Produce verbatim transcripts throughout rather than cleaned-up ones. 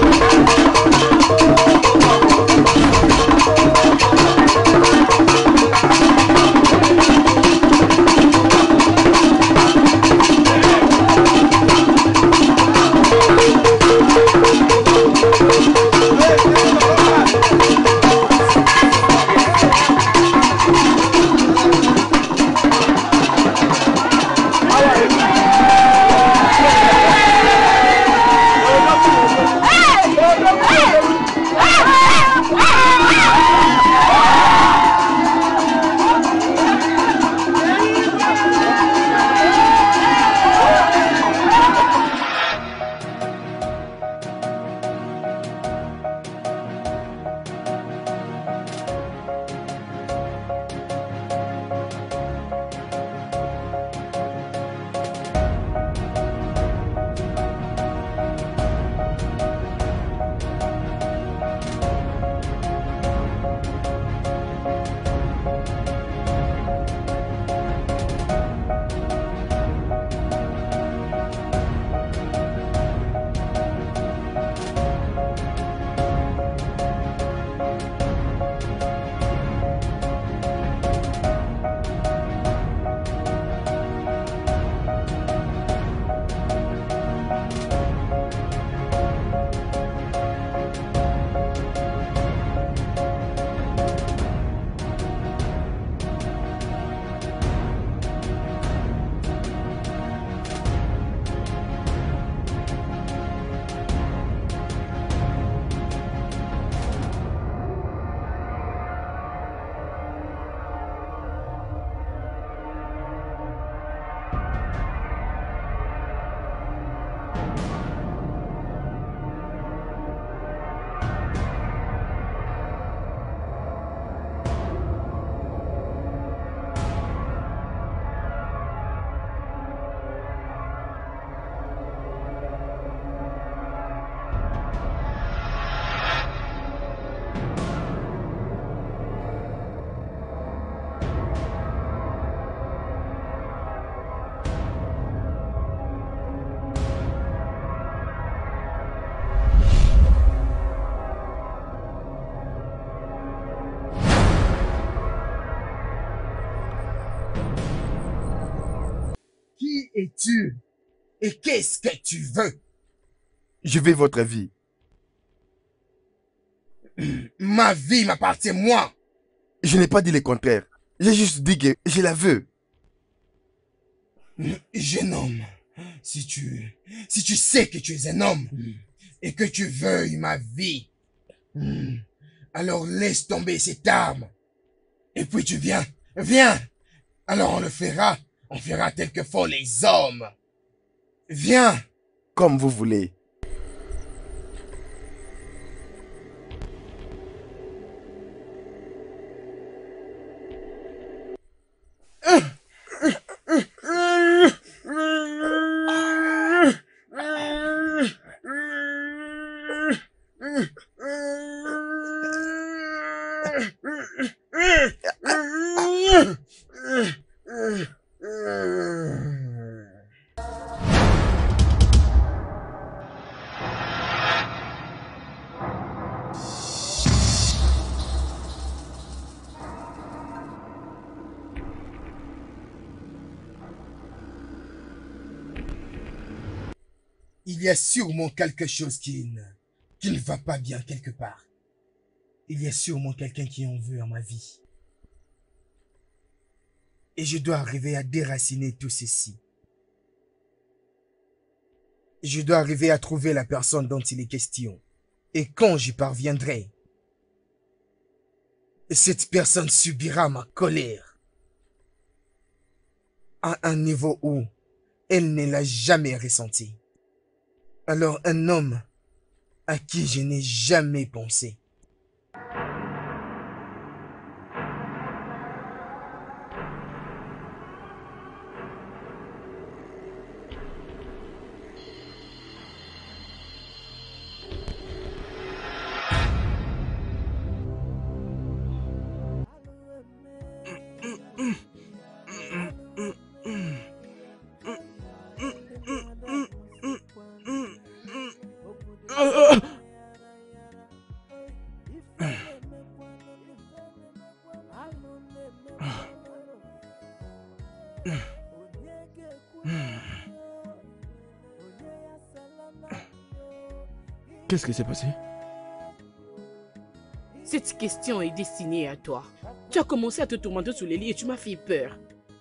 Qui es-tu? Et qu'est-ce que tu veux? Je veux votre vie. Ma vie m'appartient, moi. Je n'ai pas dit le contraire. J'ai juste dit que je la veux. Jeune homme, si tu, si tu sais que tu es un homme et que tu veuilles ma vie, alors laisse tomber cette arme. Et puis tu viens, viens. Alors on le fera, on fera tel que font les hommes. Viens. Comme vous voulez. Il y a sûrement quelque chose qui ne, qui ne va pas bien quelque part. Il y a sûrement quelqu'un qui en veut à ma vie. Et je dois arriver à déraciner tout ceci. Je dois arriver à trouver la personne dont il est question. Et quand j'y parviendrai, cette personne subira ma colère à un niveau où elle ne l'a jamais ressenti. Alors un homme à qui je n'ai jamais pensé. Qu'est-ce qui s'est passé? Cette question est destinée à toi. Tu as commencé à te tourmenter sous les lits et tu m'as fait peur.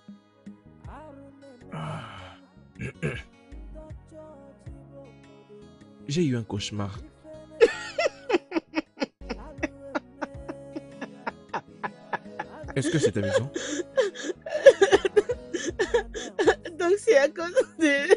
J'ai eu un cauchemar. Est-ce que c'est amusant? Donc c'est à cause de...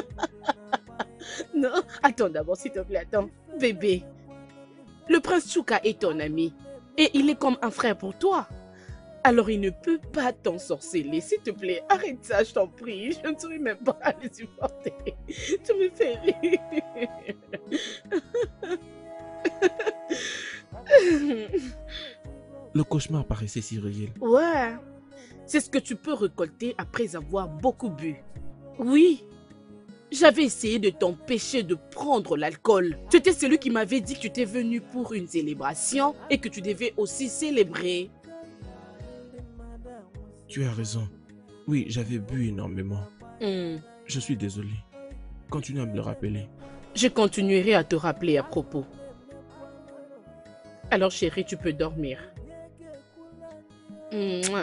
Non, attends d'abord s'il te plaît, attends. Bébé, le prince Chouka est ton ami et il est comme un frère pour toi. Alors il ne peut pas t'ensorceler. S'il te plaît, arrête ça, je t'en prie. Je ne saurais même pas à les supporter. Tu me fais rire. Le cauchemar paraissait si réel. Ouais, c'est ce que tu peux récolter après avoir beaucoup bu. Oui, j'avais essayé de t'empêcher de prendre l'alcool. Tu étais celui qui m'avait dit que tu étais venu pour une célébration et que tu devais aussi célébrer. Tu as raison. Oui, j'avais bu énormément. Hmm. Je suis désolé. Continue à me le rappeler. Je continuerai à te rappeler à propos. Alors chérie, tu peux dormir. Mouah.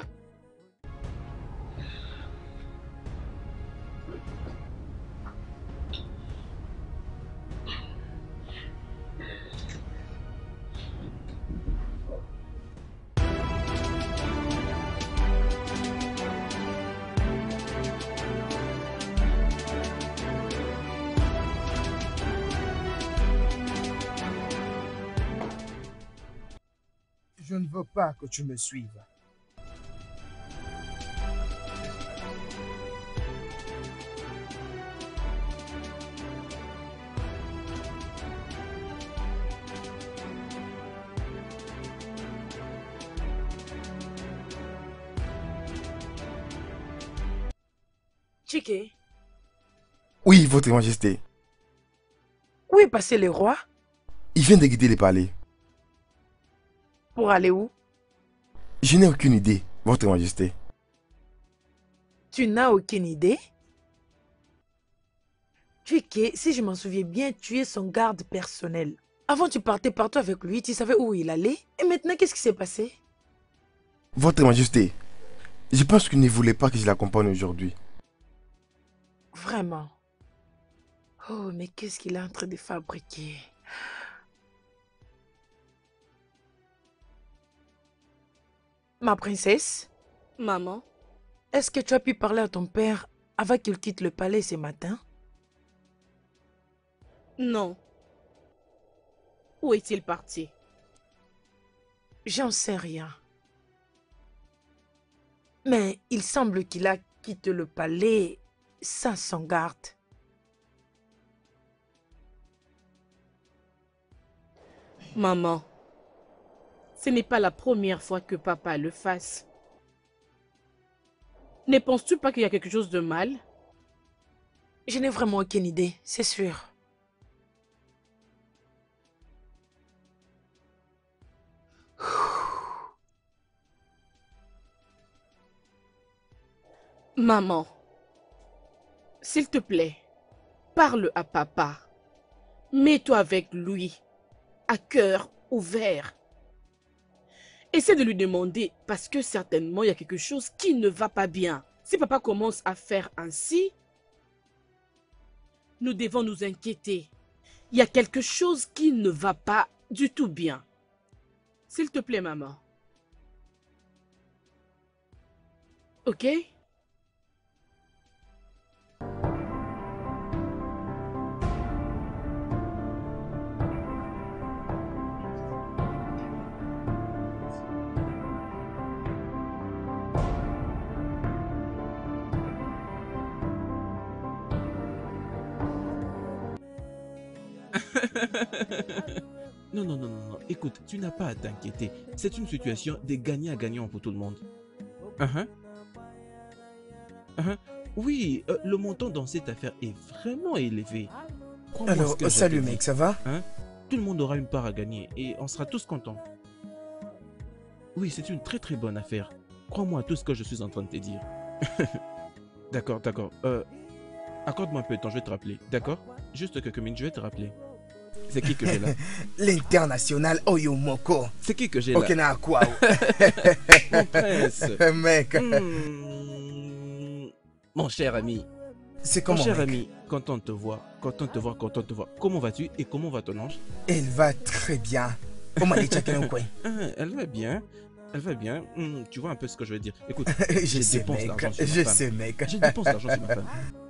Je ne veux pas que tu me suives. Chike, Oui, votre majesté. où est passé le roi? Il vient de guider les palais. Pour aller où? Je n'ai aucune idée, votre majesté. Tu n'as aucune idée? Chike, si je m'en souviens bien, tu es son garde personnel. Avant, tu partais partout avec lui, tu savais où il allait. Et maintenant, qu'est-ce qui s'est passé? Votre majesté, je pense qu'il ne voulait pas que je l'accompagne aujourd'hui. Vraiment. Oh, mais qu'est-ce qu'il est en train de fabriquer? Ma princesse, Maman, est-ce que tu as pu parler à ton père avant qu'il quitte le palais ce matin? non. Où est-il parti? J'en sais rien. Mais il semble qu'il a quitté le palais sans son garde. Maman, ce n'est pas la première fois que papa le fasse. Ne penses-tu pas qu'il y a quelque chose de mal? Je n'ai vraiment aucune idée, c'est sûr. Maman, s'il te plaît, parle à papa. Mets-toi avec lui, à cœur ouvert. Essaie de lui demander, parce que certainement il y a quelque chose qui ne va pas bien. Si papa commence à faire ainsi, nous devons nous inquiéter. Il y a quelque chose qui ne va pas du tout bien. S'il te plaît, maman. Ok? Non, non, non, non, non. Écoute, tu n'as pas à t'inquiéter. C'est une situation de gagnant-gagnant pour tout le monde. Uh-huh. Uh-huh. Oui, euh, le montant dans cette affaire est vraiment élevé. Crois-moi ce Alors, que je salut te dis. mec, ça va? Hein? Tout le monde aura une part à gagner et on sera tous contents. Oui, c'est une très très bonne affaire. Crois-moi à tout ce que je suis en train de te dire. D'accord, d'accord. Euh, accorde-moi un peu de temps, je vais te rappeler. D'accord? Juste quelques minutes, je vais te rappeler. C'est qui que j'ai là? L'international Oyomoko. C'est qui que j'ai là? Ok, na quoi? Mon prince. Mec, Hmm, Mon cher ami. c'est Mon comment, cher mec? ami, content de te voir, content de te voir, content de te voir. Comment vas-tu et comment va ton ange? Elle va très bien. On m'a dit chacun quoi? Ah, elle va bien, elle va bien. Hmm, tu vois un peu ce que je veux dire. Écoute, Je je sais, dépense mec. l'argent sur ma Je femme. sais, mec. Je dépense l'argent sur ma femme.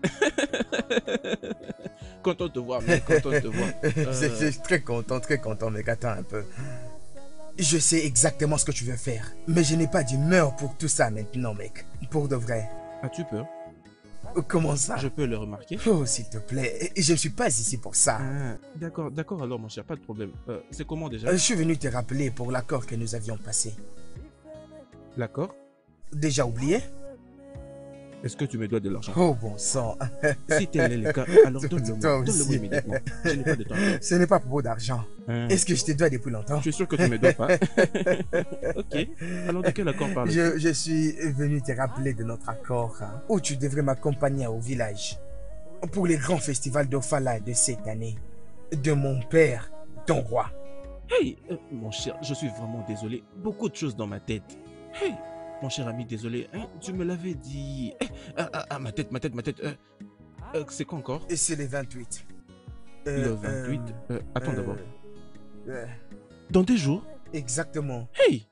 Content de te voir, mec, content de te voir. Je Euh, je suis très content, très content, mec. Attends un peu. Je sais exactement ce que tu veux faire. Mais je n'ai pas d'humeur pour tout ça maintenant, mec. Pour de vrai. As-tu peur? Comment ça? Je peux le remarquer? Oh, s'il te plaît. Je ne suis pas ici pour ça. Ah, d'accord, d'accord alors mon cher, pas de problème. Euh, c'est comment déjà? Euh, Je suis venu te rappeler pour l'accord que nous avions passé. L'accord? Déjà oublié? Est-ce que tu me dois de l'argent? Oh, bon sang. Si tel est le cas, alors donne-le-moi, Toi donne-le-moi aussi. immédiatement. Je n'ai pas de temps. Ce n'est pas pour beaucoup d'argent. Hein. Est-ce que je te dois depuis longtemps? Je suis sûr que tu ne me dois pas. Ok, alors de quel accord parles-tu? Je, je suis venu te rappeler de notre accord hein, où tu devrais m'accompagner au village pour les grands festivals d'Ofala de cette année. De mon père, ton roi. Hey, euh, mon cher, je suis vraiment désolé. Beaucoup de choses dans ma tête. Hey, mon cher ami, désolé. Hein, tu me l'avais dit. Eh, ah, ah, ah, ma tête, ma tête, ma tête. euh, euh, c'est quoi encore? Et c'est le vingt-huit. Le Euh, vingt-huit. euh, euh, attends euh, d'abord. euh, Dans des jours? exactement. Hey!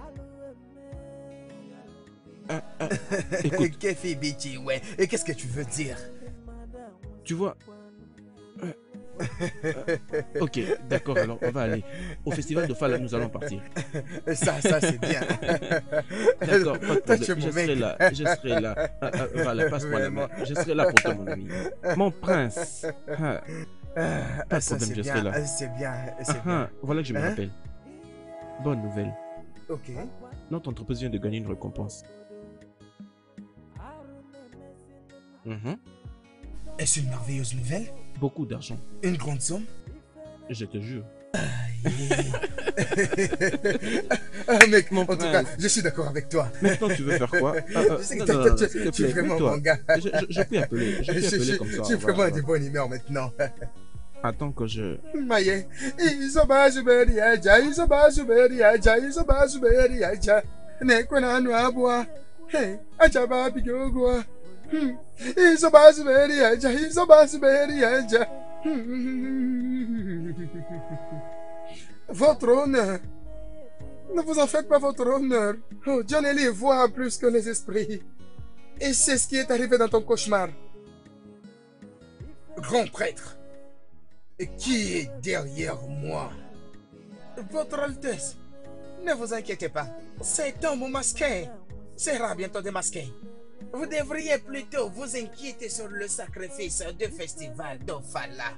Ah, ah, écoute, Kefi Bichi, ouais. Et qu'est-ce que tu veux dire? tu vois. euh, euh, ok, d'accord, alors on va aller. Au festival de Fala, nous allons partir. Ça, ça, c'est bien. D'accord, pas de Toi, tu es problème. Je mon serai mec. là, je serai là. Ah, ah, voilà, passe-moi la main. Vraiment. Je serai là pour toi, mon ami. Mon prince. Ah, Ah, Pas de ça, problème, c'est je bien. serai là. ah, C'est bien. C'est ah, bien. ah, voilà que je me Hein? rappelle. Bonne nouvelle. Ok. Notre entreprise vient de gagner une récompense. Mhm. Est-ce une merveilleuse nouvelle? Beaucoup d'argent, Une grande somme? je te jure. Ah, mec, Mon en tout cas, prince. je suis d'accord avec toi. Maintenant, tu veux faire quoi? Ah, ah, Je sais non, que non, toi, non, tu- s'il te tu es plaît, vraiment mets-toi. mon gars. Je, je, je peux appeler, je Je, peux je- appeler je- comme ça. je suis voilà, vraiment de voilà. bonne humeur maintenant. Attends que je... Maye, isoba zuberi aja, isoba zuberi aja, isoba zuberi aja. Nekwana anu abua. Hey, aja ba bigogwa. Hmm. Isoba zuberi aja, isoba zuberi aja. Hmm. Votre honneur. Ne vous en faites pas votre honneur. Oh, Dieu ne les voit plus que les esprits. Et c'est ce qui est arrivé dans ton cauchemar. Grand prêtre. Et qui est derrière moi? Votre Altesse. Ne vous inquiétez pas. Cet homme masqué sera bientôt démasqué. Vous devriez plutôt vous inquiéter sur le sacrifice du festival d'Ofala.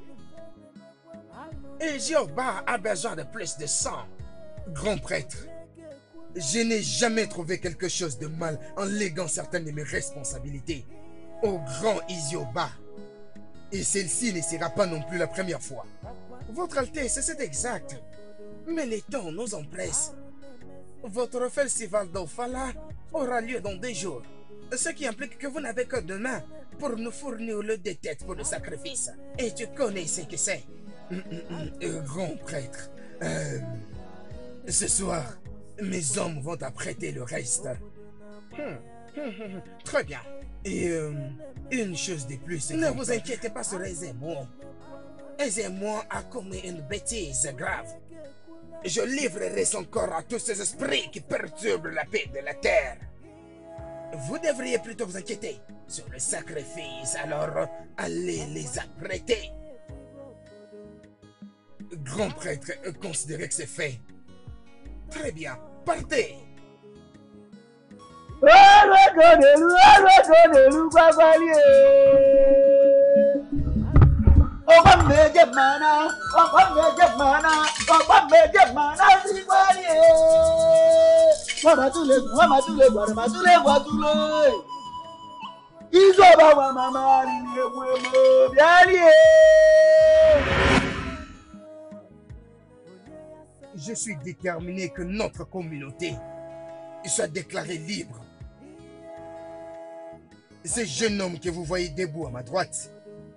Et Jéhovah a besoin de plus de sang. Grand prêtre, je n'ai jamais trouvé quelque chose de mal en léguant certaines de mes responsabilités au grand Isioba. Et celle-ci ne sera pas non plus la première fois. Votre Altesse, c'est exact. Mais les temps nous en pressent. Votre festival d'Ofala aura lieu dans deux jours. Ce qui implique que vous n'avez que demain pour nous fournir le deux têtes pour le sacrifice. Et tu connais ce que c'est. Hum, hum, hum, euh, grand prêtre. Euh, ce soir, mes hommes vont apprêter le reste. Hum, hum, hum, hum, Très bien. Et euh, une chose de plus. Ne vous inquiétez pas sur Ezémon. Ezémon a commis une bêtise grave. Je livrerai son corps à tous ces esprits qui perturbent la paix de la terre. Vous devriez plutôt vous inquiéter sur le sacrifice, alors allez les apprêter. Grand prêtre, considérez que c'est fait. Très bien, partez. Je suis déterminé que notre communauté soit déclarée libre. Ce jeune homme que vous voyez debout à ma droite,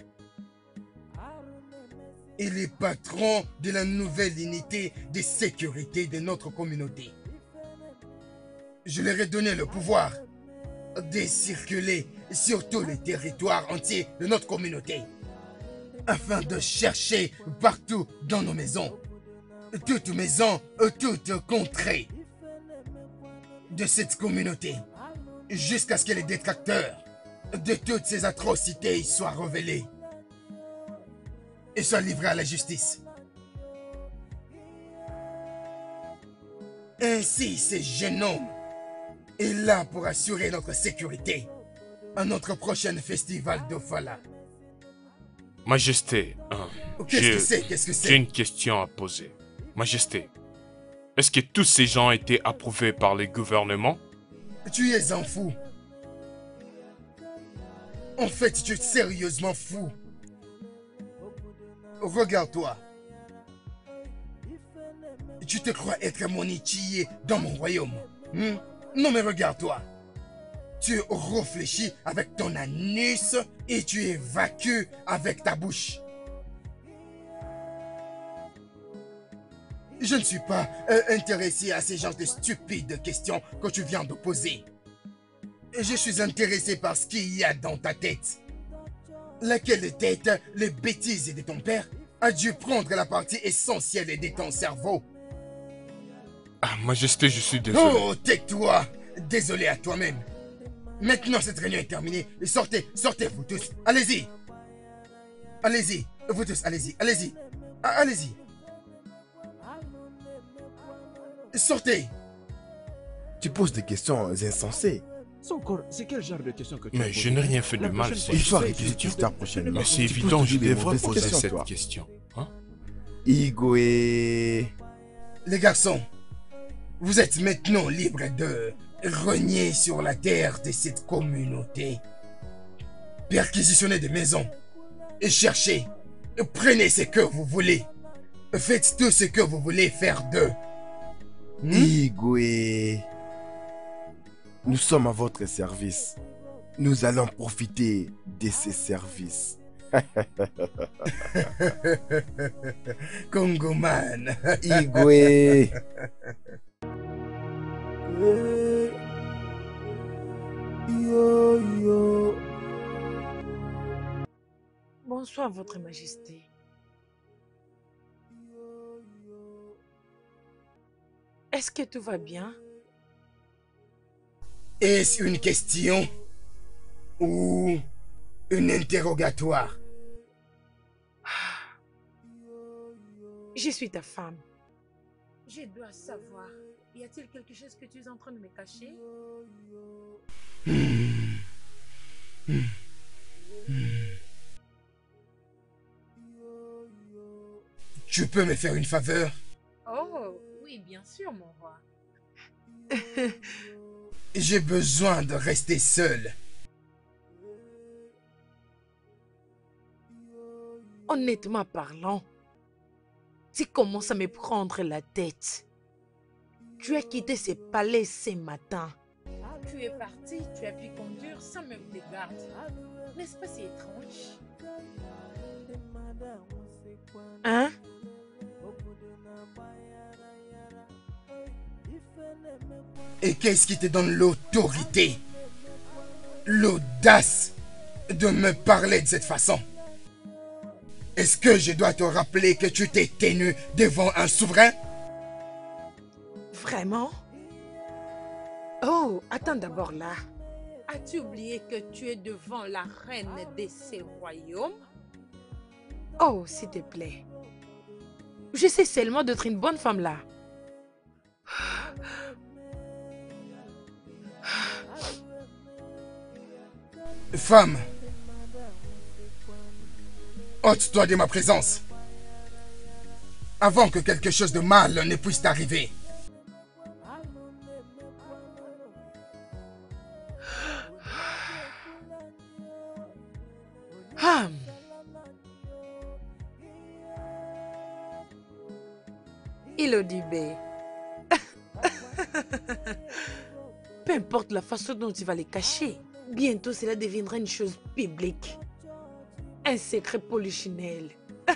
il est patron de la nouvelle unité de sécurité de notre communauté. Je leur ai donné le pouvoir de circuler sur tous les territoires entiers de notre communauté afin de chercher partout dans nos maisons, toutes maisons, toutes contrées de cette communauté, jusqu'à ce que les détracteurs de toutes ces atrocités soient révélés et soient livrés à la justice. Ainsi, ce jeune homme est là pour assurer notre sécurité à notre prochain festival d'Ofala. Majesté, hein, Qu'est-ce j'ai- que c'est? Qu'est-ce que j'ai c'est? une question à poser. Majesté, est-ce que tous ces gens étaient approuvés par le gouvernement? Tu es un fou. En fait, tu es sérieusement fou. Regarde-toi. Tu te crois être mon étier dans mon royaume. Hmm? Non mais regarde-toi. Tu réfléchis avec ton anus et tu évacues avec ta bouche. Je ne suis pas euh, intéressé à ces genres de stupides questions que tu viens de poser. Je suis intéressé par ce qu'il y a dans ta tête. Laquelle tête, les bêtises de ton père, a dû prendre la partie essentielle de ton cerveau. Ah, Majesté, je suis désolé. Oh, tais-toi. Désolé à toi-même. Maintenant, cette réunion est terminée. Sortez, sortez, vous tous. Allez-y. Allez-y. Vous tous, allez-y, allez-y. Ah, allez-y. Sortez. Tu poses des questions insensées. Son corps, c'est quel genre de question que tu as Mais posé? je n'ai rien fait de La mal, prochaine c'est fois, Il tu faut sais, arrêter je- cette je- histoire je- prochainement. Mais c'est Tu poses évident, je toujours des devrais mauvaises poser questions, cette toi. question. Hein? Igwe. Les garçons, vous êtes maintenant libres de renier sur la terre de cette communauté. Perquisitionnez des maisons et cherchez. Prenez ce que vous voulez. Faites tout ce que vous voulez faire d'eux. Hmm? Igwe. Nous sommes à votre service. Nous allons profiter de ces services. Congoman. Igwe. Yo, yo. Bonsoir, Votre Majesté. Est-ce que tout va bien? Est-ce une question ou un interrogatoire? Je suis ta femme. Je dois savoir. Y a-t-il quelque chose que tu es en train de me cacher? Hmm. Hmm. Hmm. Tu peux me faire une faveur? Oh, oui, bien sûr, mon roi. J'ai besoin de rester seul. Honnêtement parlant, tu commences à me prendre la tête. Tu as quitté ce palais ce matin. Tu es parti, tu as pu conduire sans même des gardes. N'est-ce pas si étrange? Hein? Et qu'est-ce qui te donne l'autorité, l'audace de me parler de cette façon? Est-ce que je dois te rappeler que tu t'es tenu devant un souverain? Vraiment? Oh, attends d'abord là. As-tu oublié que tu es devant la reine de ces royaumes? Oh, s'il te plaît. Je sais seulement d'être une bonne femme là. Femme, ôte-toi de ma présence, avant que quelque chose de mal ne puisse t'arriver. Ah. Ilodibé. Peu importe la façon dont tu vas les cacher, Bientôt, cela deviendra une chose publique. Un secret polichinelle.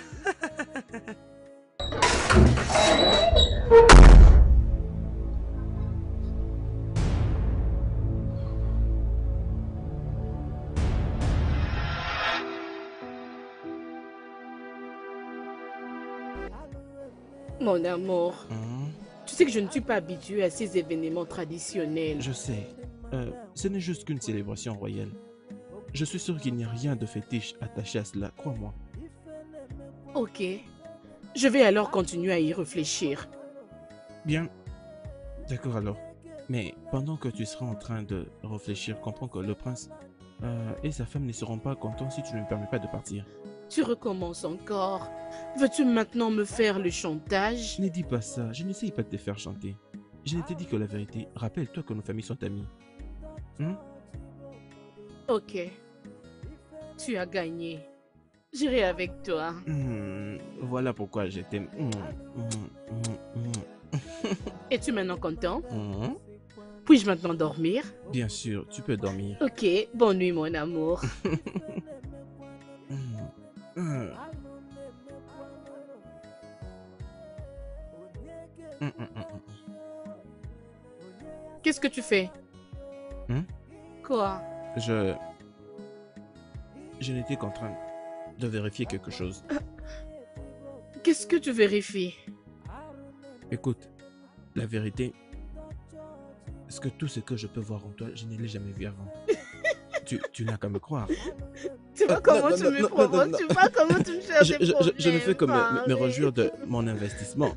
Mon amour, Hein? tu sais que je ne suis pas habituée à ces événements traditionnels. Je sais. Euh, ce n'est juste qu'une célébration royale. Je suis sûr qu'il n'y a rien de fétiche attaché à cela, crois-moi. Ok. Je vais alors continuer à y réfléchir. Bien. D'accord alors. Mais pendant que tu seras en train de réfléchir, comprends que le prince euh, et sa femme ne seront pas contents si tu ne me permets pas de partir. Tu recommences encore. Veux-tu maintenant me faire le chantage? Je n'ai dit pas ça, je n'essaye pas de te faire chanter. Je ne t'ai dit que la vérité. Rappelle-toi que nos familles sont amies. Hein? Ok. Tu as gagné. J'irai avec toi. Hmm, voilà pourquoi je t'aime. Hmm, hmm, hmm, hmm. Es-tu maintenant content? Hmm. Puis-je maintenant dormir? Bien sûr, tu peux dormir. Ok, bonne nuit mon amour. Hmm, hmm. Hmm, hmm, hmm, hmm. Qu'est-ce que tu fais? Hmm? Quoi? Je... Je n'étais qu'en train de vérifier quelque chose. Qu'est-ce que tu vérifies? Écoute, la vérité, est-ce que tout ce que je peux voir en toi, je ne l'ai jamais vu avant. tu tu n'as qu'à me croire. Tu vois Euh, comment non, tu non, me non, provoques? non, non. Tu vois comment tu me cherches Je, des je, je, je ne fais que me, problèmes, me- me arrête. réjouir de mon investissement.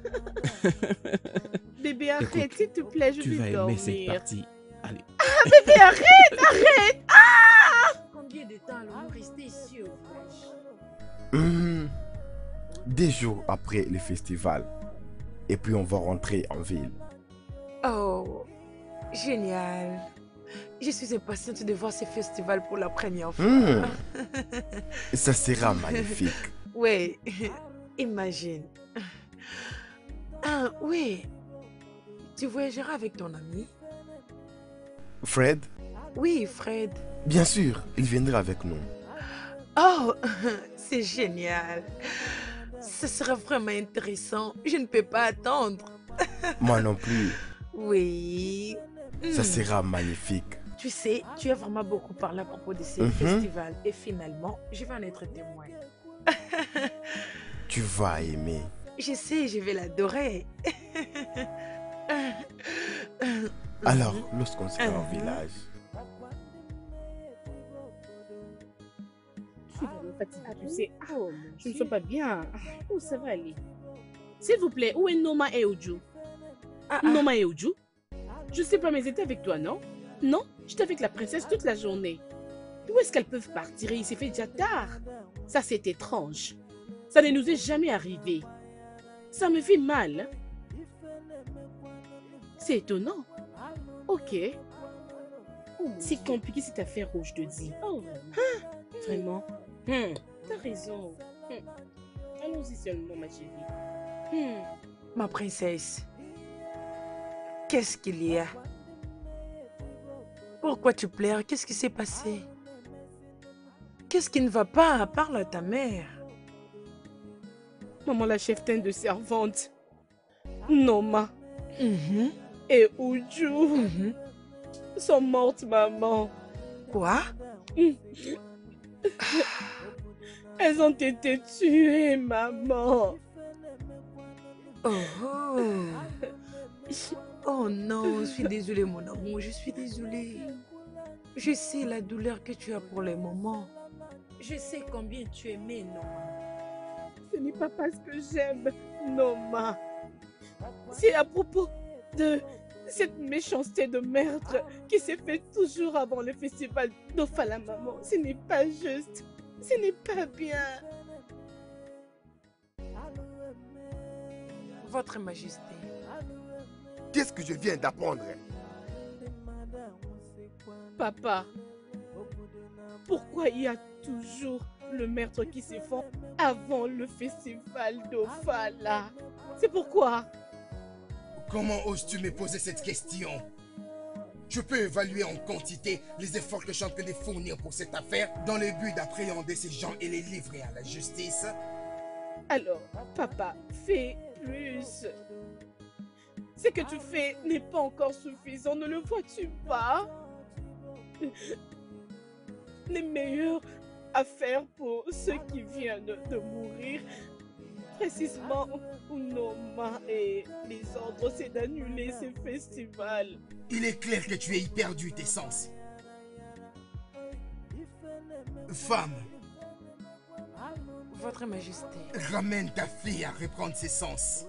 Bébé, arrête, Écoute, s'il te plaît, je Tu vais vas aimer dormir. cette partie. Allez. Bébé, arrête, arrête. Combien de temps allons-nous rester ici au village? Hmm, Des jours après le festival. Et puis on va rentrer en ville. Oh, génial. Je suis impatiente de voir ce festival pour la première fois. Hmm, Ça sera magnifique. Ouais, imagine. Ah, oui. Tu voyageras avec ton ami? Fred, Oui, Fred. bien sûr, il viendra avec nous. Oh, c'est génial. Ce sera vraiment intéressant. Je ne peux pas attendre. Moi non plus. Oui. Ça Hmm. sera magnifique. Tu sais, tu as vraiment beaucoup parlé à propos de ce Mhm. festival. Et finalement, je vais en être témoin. Tu vas aimer. Je sais, je vais l'adorer. Alors, lorsqu'on sera au Mhm. village, Je suis vraiment fatiguée, tu sais. Ah, je ne sens pas bien. Où ça va aller? S'il vous plaît, où est Noma et Oju? Ah, ah. Noma et Oju? Je sais pas, mais ils étaient avec toi, non? Non? J'étais avec la princesse toute la journée. Où est-ce qu'elles peuvent partir? Il s'est fait déjà tard. Ça, c'est étrange. Ça ne nous est jamais arrivé. Ça me fait mal. C'est étonnant. Ok. C'est compliqué cette affaire rouge, je te dis. Oh, hein? Vraiment? Hmm. T'as raison. Hmm. Allons-y seulement, ma chérie. Hmm. Ma princesse, qu'est-ce qu'il y a? Pourquoi tu pleures? Qu'est-ce qui s'est passé? Qu'est-ce qui ne va pas? Parle à ta mère. Maman, la cheftaine de servante. Noma Mhm, et Uju mhm. sont mortes, maman. Quoi? Elles ont été tuées, maman. Oh, oh. Oh non, je suis désolée, mon amour, je suis désolée. Je sais la douleur que tu as pour les moments. Je sais combien tu aimais Noma. Ce n'est pas parce que j'aime Noma. C'est à propos de cette méchanceté de meurtre qui s'est fait toujours avant le festival d'Ofala, maman. Ce n'est pas juste. Ce n'est pas bien. Votre Majesté, qu'est-ce que je viens d'apprendre? Papa, pourquoi il y a toujours le meurtre qui se fait avant le festival d'Ofala? C'est pourquoi? Comment oses-tu me poser cette question? Je peux évaluer en quantité les efforts que je suis en train de fournir pour cette affaire dans le but d'appréhender ces gens et les livrer à la justice. Alors, papa, fais plus. Ce que tu fais n'est pas encore suffisant, ne le vois-tu pas? Les meilleures affaires pour ceux qui viennent de mourir, précisément Unoma et les ordres, c'est d'annuler ces festivals. Il est clair que tu aies perdu tes sens. Femme, Votre Majesté. ramène ta fille à reprendre ses sens.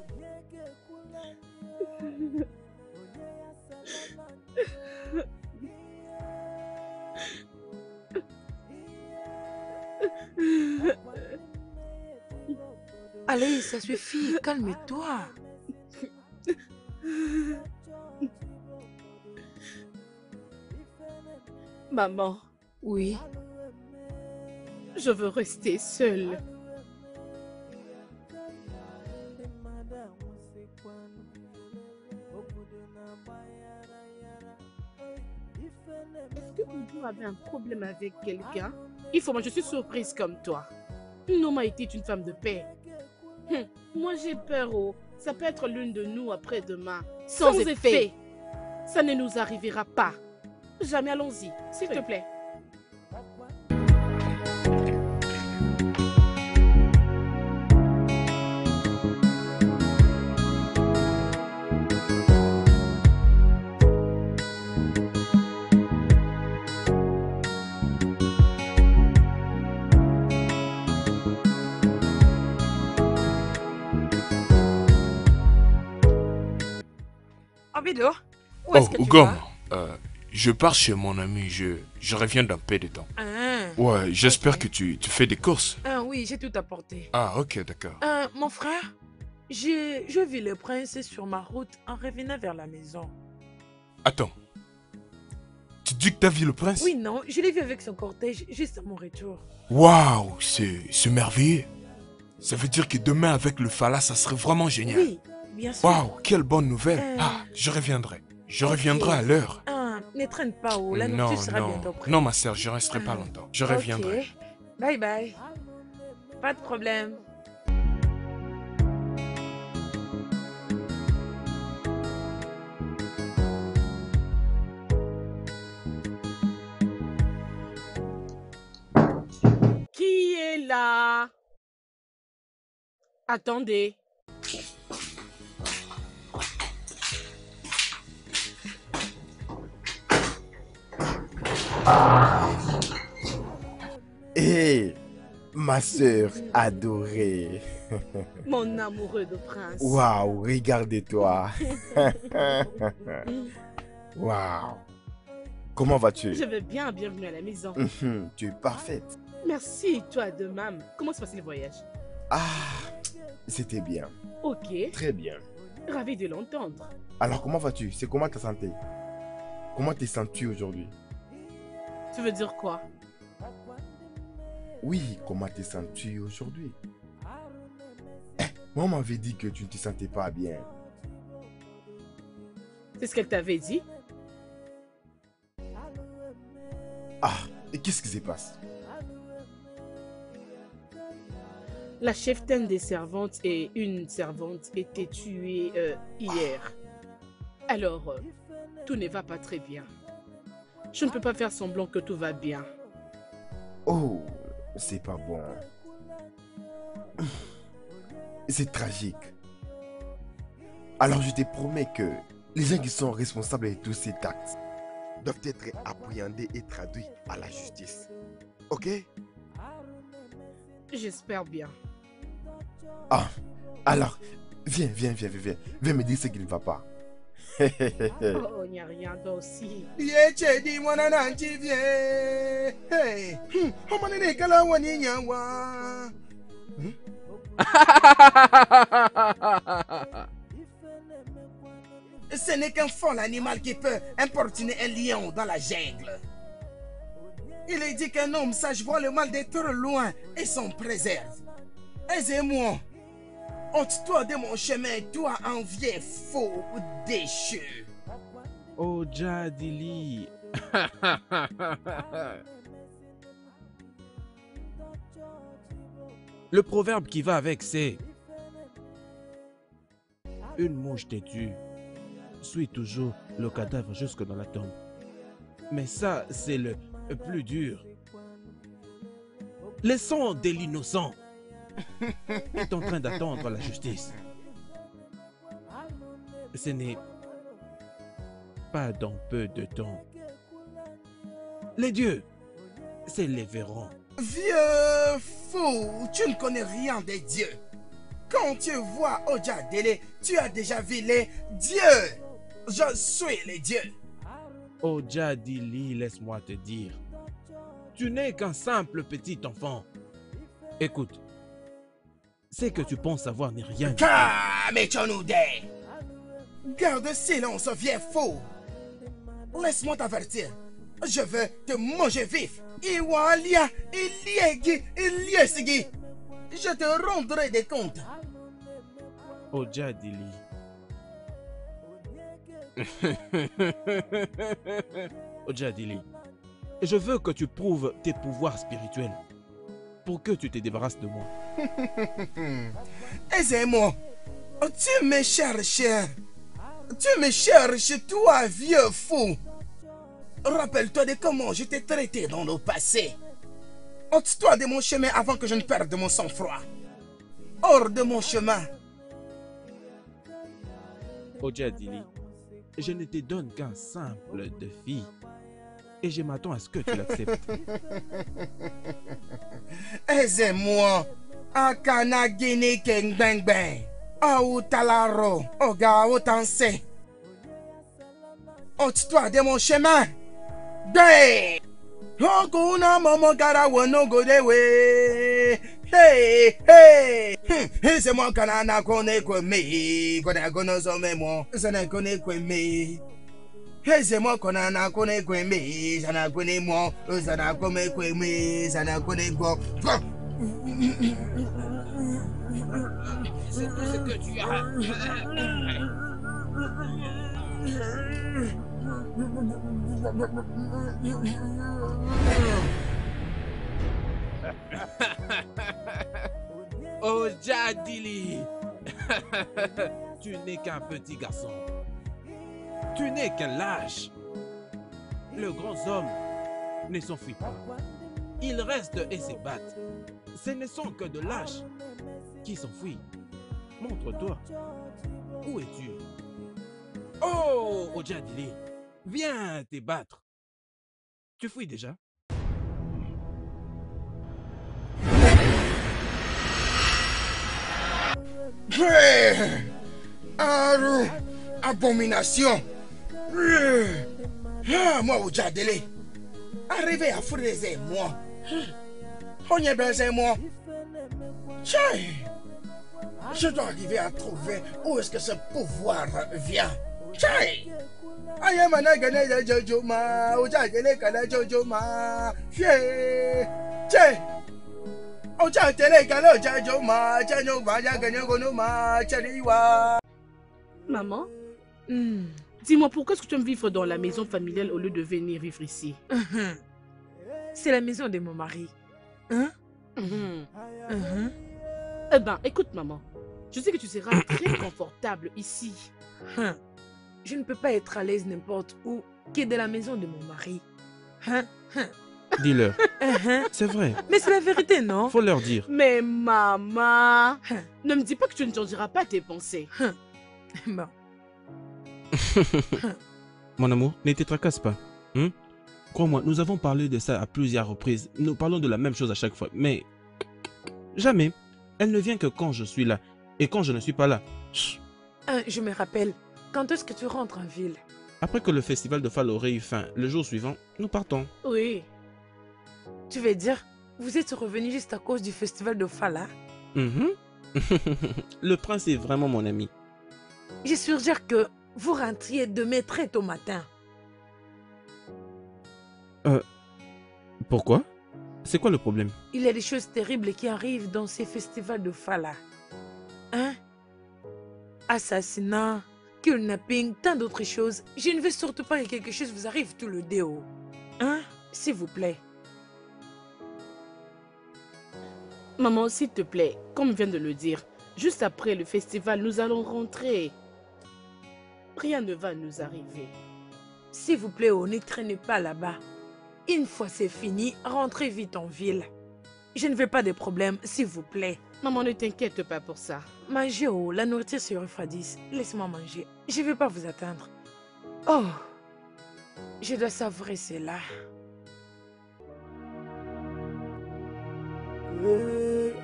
Allez, ça suffit, calme-toi. Maman, Oui, je veux rester seule. Est-ce que vous avez un problème avec quelqu'un? Il faut, moi je suis surprise comme toi. Noma était une femme de paix. Hum, moi j'ai peur, oh. Ça peut être l'une de nous après-demain. Sans, Sans effet. effet. Ça ne nous arrivera pas. Jamais, allons-y, s'il te plaît. Abido, où Oh, est-ce que tu Ougom, vas? euh, je pars chez mon ami, je, je reviens dans peu de temps. Ah, Ouais, j'espère ok. que tu, tu fais des courses. ah oui, j'ai tout apporté. Ah, ok, d'accord. Ah, mon frère, j'ai je vis le prince sur ma route en revenant vers la maison. Attends. Tu dis que t'as vu le prince? Oui, non, je l'ai vu avec son cortège juste à mon retour. Waouh, c'est c'est merveilleux. Ça veut dire que demain avec le Fala, ça serait vraiment génial. Oui, bien sûr. Waouh, quelle bonne nouvelle. Euh, Ah, je reviendrai. Je ok. reviendrai à l'heure. Ah, ne traîne pas où, la Non, nourriture sera non, bientôt prête. non, ma sœur, je resterai pas Ah, longtemps. Je ok. reviendrai. Bye bye. Pas de problème. Qui est là? Attendez. Hé, ma sœur adorée. Mon amoureux de prince. Waouh, regardez-toi. Waouh. Comment vas-tu? Je vais bien, bienvenue à la maison. Mhm, tu es parfaite. Merci, toi de même. Comment se passe le voyage? Ah, c'était bien. Ok, Très bien. ravi de l'entendre. Alors, comment vas-tu? C'est comment ta santé? Comment te sens-tu aujourd'hui? Tu veux dire quoi? Oui, comment te sens-tu aujourd'hui? Eh, moi, on m'avait dit que tu ne te sentais pas bien. C'est ce qu'elle t'avait dit? Ah, et qu'est-ce qui se passe? La cheftaine des servantes et une servante étaient tuées euh, hier. Alors, euh, tout ne va pas très bien. Je ne peux pas faire semblant que tout va bien. Oh, c'est pas bon. C'est tragique. Alors je te promets que les gens qui sont responsables de tous ces actes doivent être appréhendés et traduits à la justice. Ok? J'espère bien. Ah, alors, viens, viens, viens, viens, viens. Viens me dire ce qui ne va pas. Oh, il n'y a rien toi aussi. Yeche di mwana na nchivye. Hey, hmm, omane ne kala wani nyawa. Ce n'est qu'un fol animal qui peut importuner un lion dans la jungle. Il est dit qu'un homme sage voit le mal d'être loin et s'en préserve. Aisez-moi. Ôte-toi de mon chemin, toi envié faux déchu. Oja Dili. Le proverbe qui va avec, c'est une mouche têtue suit toujours le cadavre jusque dans la tombe. Mais ça, c'est le plus dur. Laissons de l'innocent est en train d'attendre la justice. Ce n'est pas dans peu de temps. Les dieux s'élèveront. Vieux fou, tu ne connais rien des dieux. Quand tu vois Oja Dele, tu as déjà vu les dieux. Je suis les dieux. Oja Dili, laisse-moi te dire. Tu n'es qu'un simple petit enfant. Écoute, c'est que tu penses savoir n'est rien du tout. Kamechonoude. Garde silence, vieux fou. Laisse-moi t'avertir. Je veux te manger vif. Iwalia, Iliegi, Iliesigi. Je te rendrai des comptes. Oja Dili. Oja Dili, je veux que tu prouves tes pouvoirs spirituels pour que tu te débarrasses de moi. Aisez-moi. Tu me cherches. Tu me cherches, toi, vieux fou. Rappelle-toi de comment je t'ai traité dans le passé. Ôte-toi de mon chemin avant que je ne perde mon sang-froid. Hors de mon chemin. Oja Dili, je ne te donne qu'un simple défi. Et je m'attends à ce que tu l'acceptes. Aisez-moi. Akana gini keng beng beng. Aoutalaro. Oga otanse. Ôte-toi de mon chemin. Bé. Okuna momo gara wono godewe. Hey, hey. C'est moi kanana kone kweme. Kona kono some mo. Sana kone kweme. C'est moi kanana kone kweme. Sana kone mo. Sana kome kweme. Sana kone go. C'est tout ce que tu as. Oja Dili. Tu n'es qu'un petit garçon. Tu n'es qu'un lâche. Le grand homme ne s'enfuit pas. Ils restent et se battent. Ce ne sont que de lâches qui s'enfuient. Montre-toi. Où es-tu? Oh, Oja Dili, viens te battre. Tu fuis déjà? Aru, abomination. Ah, moi, Oja Dele. Arrivé à fraiser moi. On y est baisé moi. Tchai. Je dois arriver à trouver où est-ce que ce pouvoir vient. Tchai. Ayamana gane de Jojo ma. Oja Dele kala Jojo ma. Fie. Tchai. Oja Dele kala Jojo ma. Chanyo baya gane gono ma. Chaliwa. Maman, Hmm. dis-moi pourquoi est-ce que tu aimes vivre dans la maison familiale au lieu de venir vivre ici? Mhm. C'est la maison de mon mari. Hein? Mhm. Mhm. Eh ben, écoute maman, je sais que tu seras très confortable ici. Hein. Je ne peux pas être à l'aise n'importe où que de la maison de mon mari. Hein? Hein. Dis-leur. Mhm. C'est vrai. Mais c'est la vérité, non? Faut leur dire. Mais maman, Hein. ne me dis pas que tu ne changeras pas tes pensées. Bon. Mon amour, ne te tracasse pas. Hein? Crois-moi, nous avons parlé de ça à plusieurs reprises. Nous parlons de la même chose à chaque fois. Mais jamais. Elle ne vient que quand je suis là. Et quand je ne suis pas là. Chut. Hein, je me rappelle. Quand est-ce que tu rentres en ville? Après que le festival de Fall aurait eu fin, le jour suivant, nous partons. Oui. Tu veux dire, vous êtes revenu juste à cause du festival de Fala? Mhm. Le prince est vraiment mon ami. Je suggère que vous rentriez demain très tôt matin. Pourquoi? C'est quoi le problème? Il y a des choses terribles qui arrivent dans ces festivals de Fala. Hein? Assassinats, kidnapping, tant d'autres choses. Je ne veux surtout pas que quelque chose vous arrive tout le déo. Hein? S'il vous plaît. Maman, s'il te plaît, comme vient de le dire, juste après le festival, nous allons rentrer. Rien ne va nous arriver. S'il vous plaît, oh, ne traînez pas là-bas. Une fois c'est fini, rentrez vite en ville. Je ne veux pas de problème, s'il vous plaît. Maman, ne t'inquiète pas pour ça. Mangez, oh, la nourriture se refroidisse. Laisse-moi manger. Je ne vais pas vous attendre. Oh, je dois savourer cela. Hey,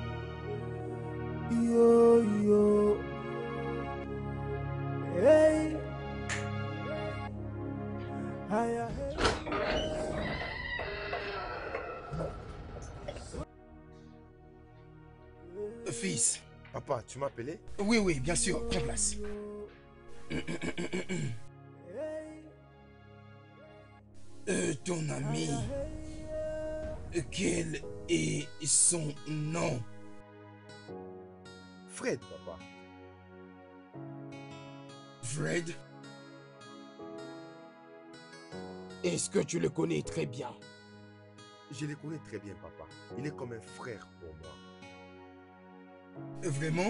yo, yo. Hey. Aïe, aïe. Fils. Papa, tu m'as appelé? Oui, oui, bien sûr, prends place. Euh, ton ami, quel est son nom? Fred, papa. Fred? Est-ce que tu le connais très bien? Je le connais très bien, papa. Il est comme un frère pour moi. Vraiment?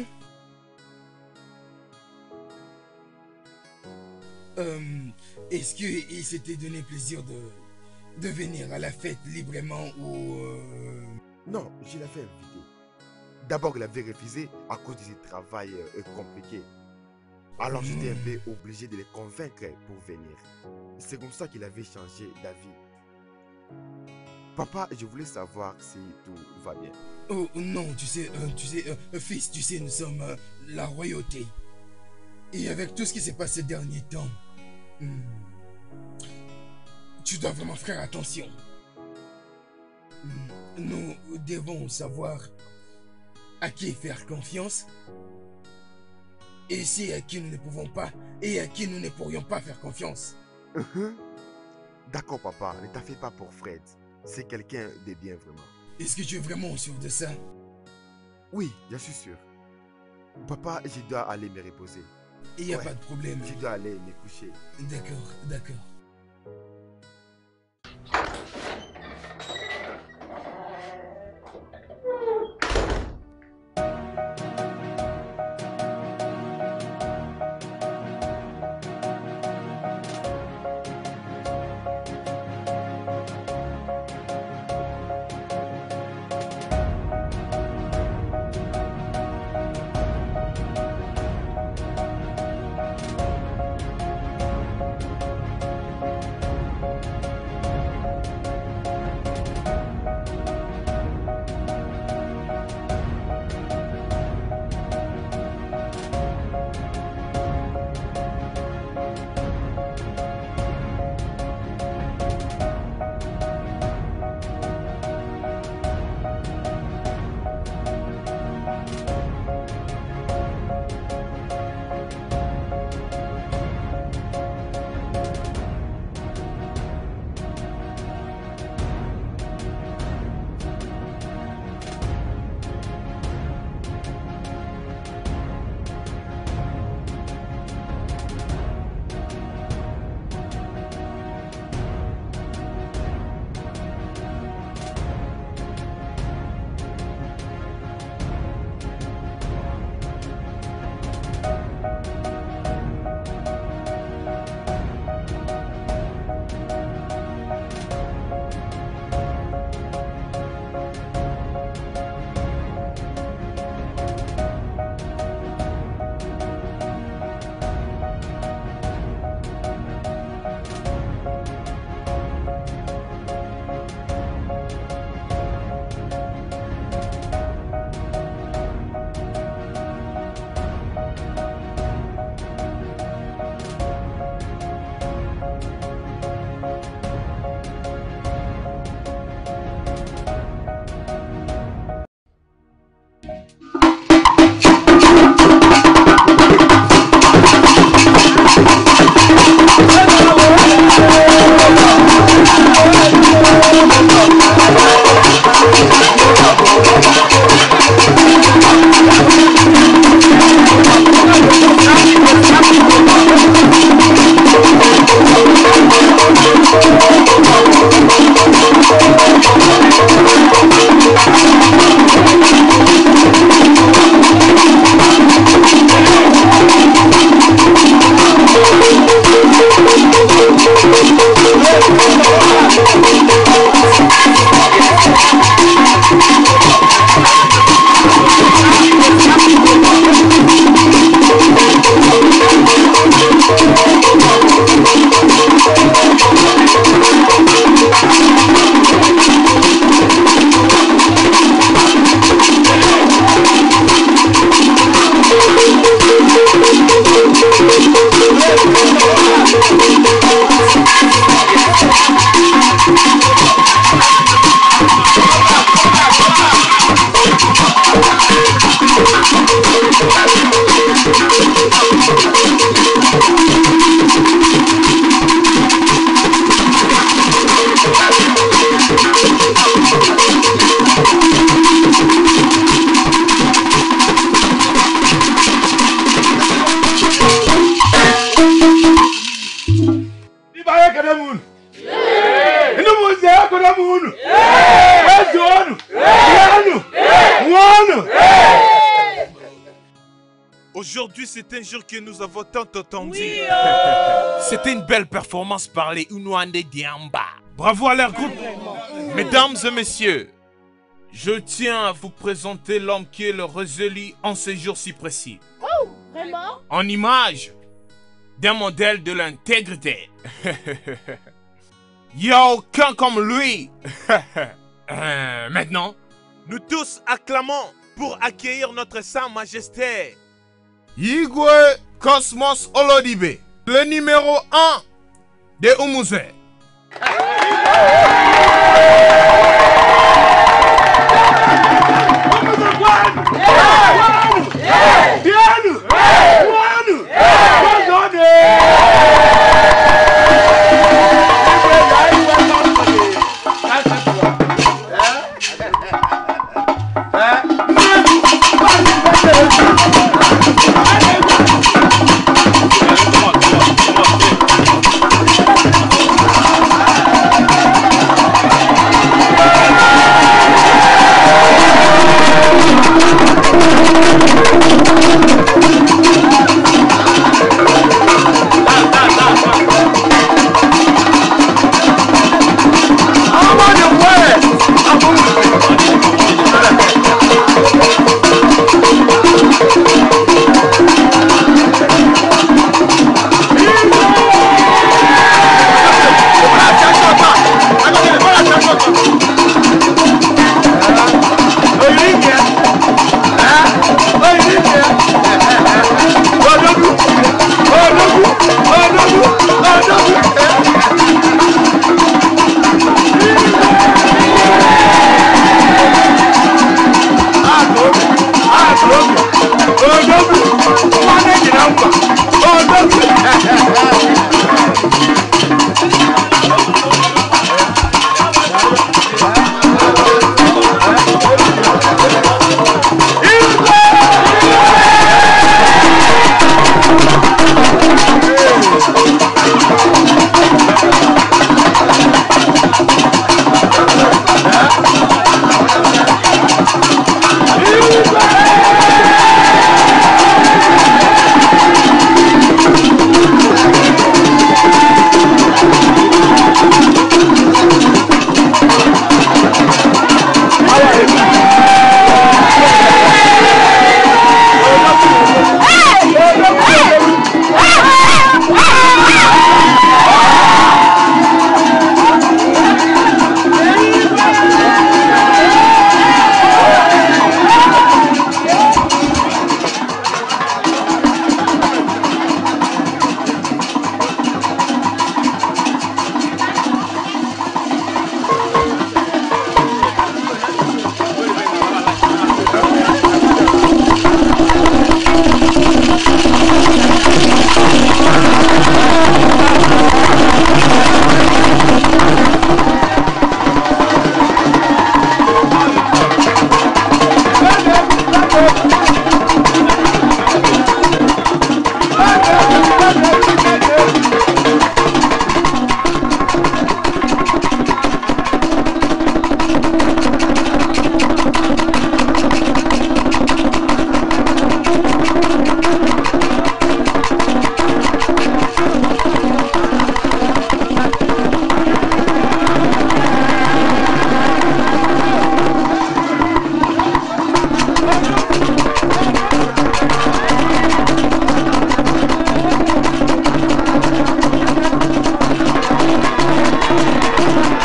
Euh, Est-ce qu'il s'était donné plaisir de, de venir à la fête librement ou... Euh... Non, je l'avais invité. D'abord, il avait refusé à cause de ses travail euh, compliqué. Alors, Mmh. j'étais un peu obligé de le convaincre pour venir. C'est comme ça qu'il avait changé d'avis. Papa, je voulais savoir si tout va bien. Oh non, tu sais, euh, tu sais, euh, fils, tu sais, nous sommes euh, la royauté. Et avec tout ce qui s'est passé ces derniers temps, hmm, tu dois vraiment faire attention. Hmm, Nous devons savoir à qui faire confiance et c'est à qui nous ne pouvons pas et à qui nous ne pourrions pas faire confiance. Mhm. D'accord, papa, ne t'en fais pas pour Fred. C'est quelqu'un de bien, vraiment. Est-ce que tu es vraiment sûr de ça? Oui, je suis sûr. Papa, je dois aller me reposer. Il n'y a Ouais. pas de problème. Je dois aller me coucher. D'accord, d'accord. Aujourd'hui, c'est un jour que nous avons tant entendu. Oui, oh. C'était une belle performance par les Unwande Diamba. Bravo à leur groupe. Mesdames et messieurs, je tiens à vous présenter l'homme qui est le résolu en ce jour si précis. Oh, vraiment? En image d'un modèle de l'intégrité. Il n'y a aucun comme lui. euh, maintenant, nous tous acclamons pour accueillir notre Saint Majesté. Igwe Cosmos Olodibe, le numéro un de Umuse.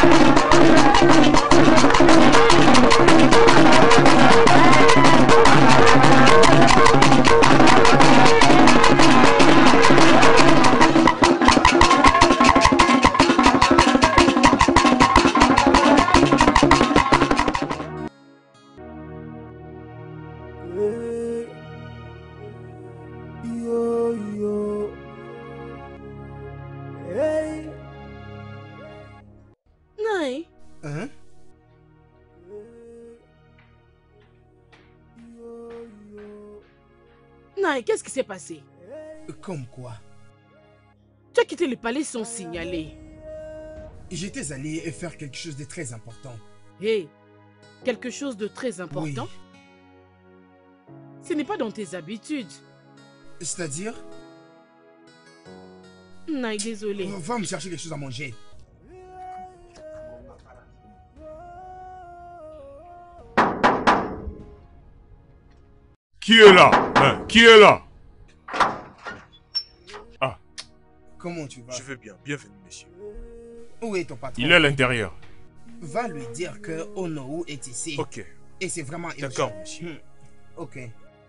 Hey, yo, yo. Hey, Naï, Hein? yo, yo. Naï, qu'est-ce qui s'est passé? Comme quoi? Tu as quitté le palais sans signaler. J'étais allé faire quelque chose de très important. Hé, quelque chose de très important? Oui. Ce n'est pas dans tes habitudes. C'est-à-dire? Naï, désolé. Va me chercher quelque chose à manger. Qui est là? Hein? Qui est là? Ah, Comment tu vas? Je vais bien. Bienvenue, monsieur. Où est ton patron? il est à l'intérieur. Va lui dire que Onowu est ici. Ok. Et c'est vraiment urgent. D'accord, monsieur. Hmm. Ok.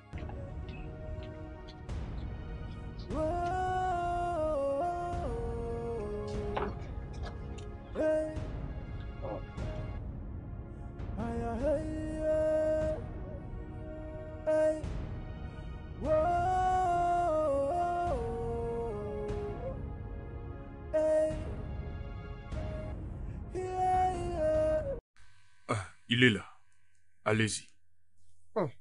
Hey. Ay, ay, ay, ay. Hey. Whoa. Hey. Yeah, yeah. Ah, il est là. Allez-y. Oh.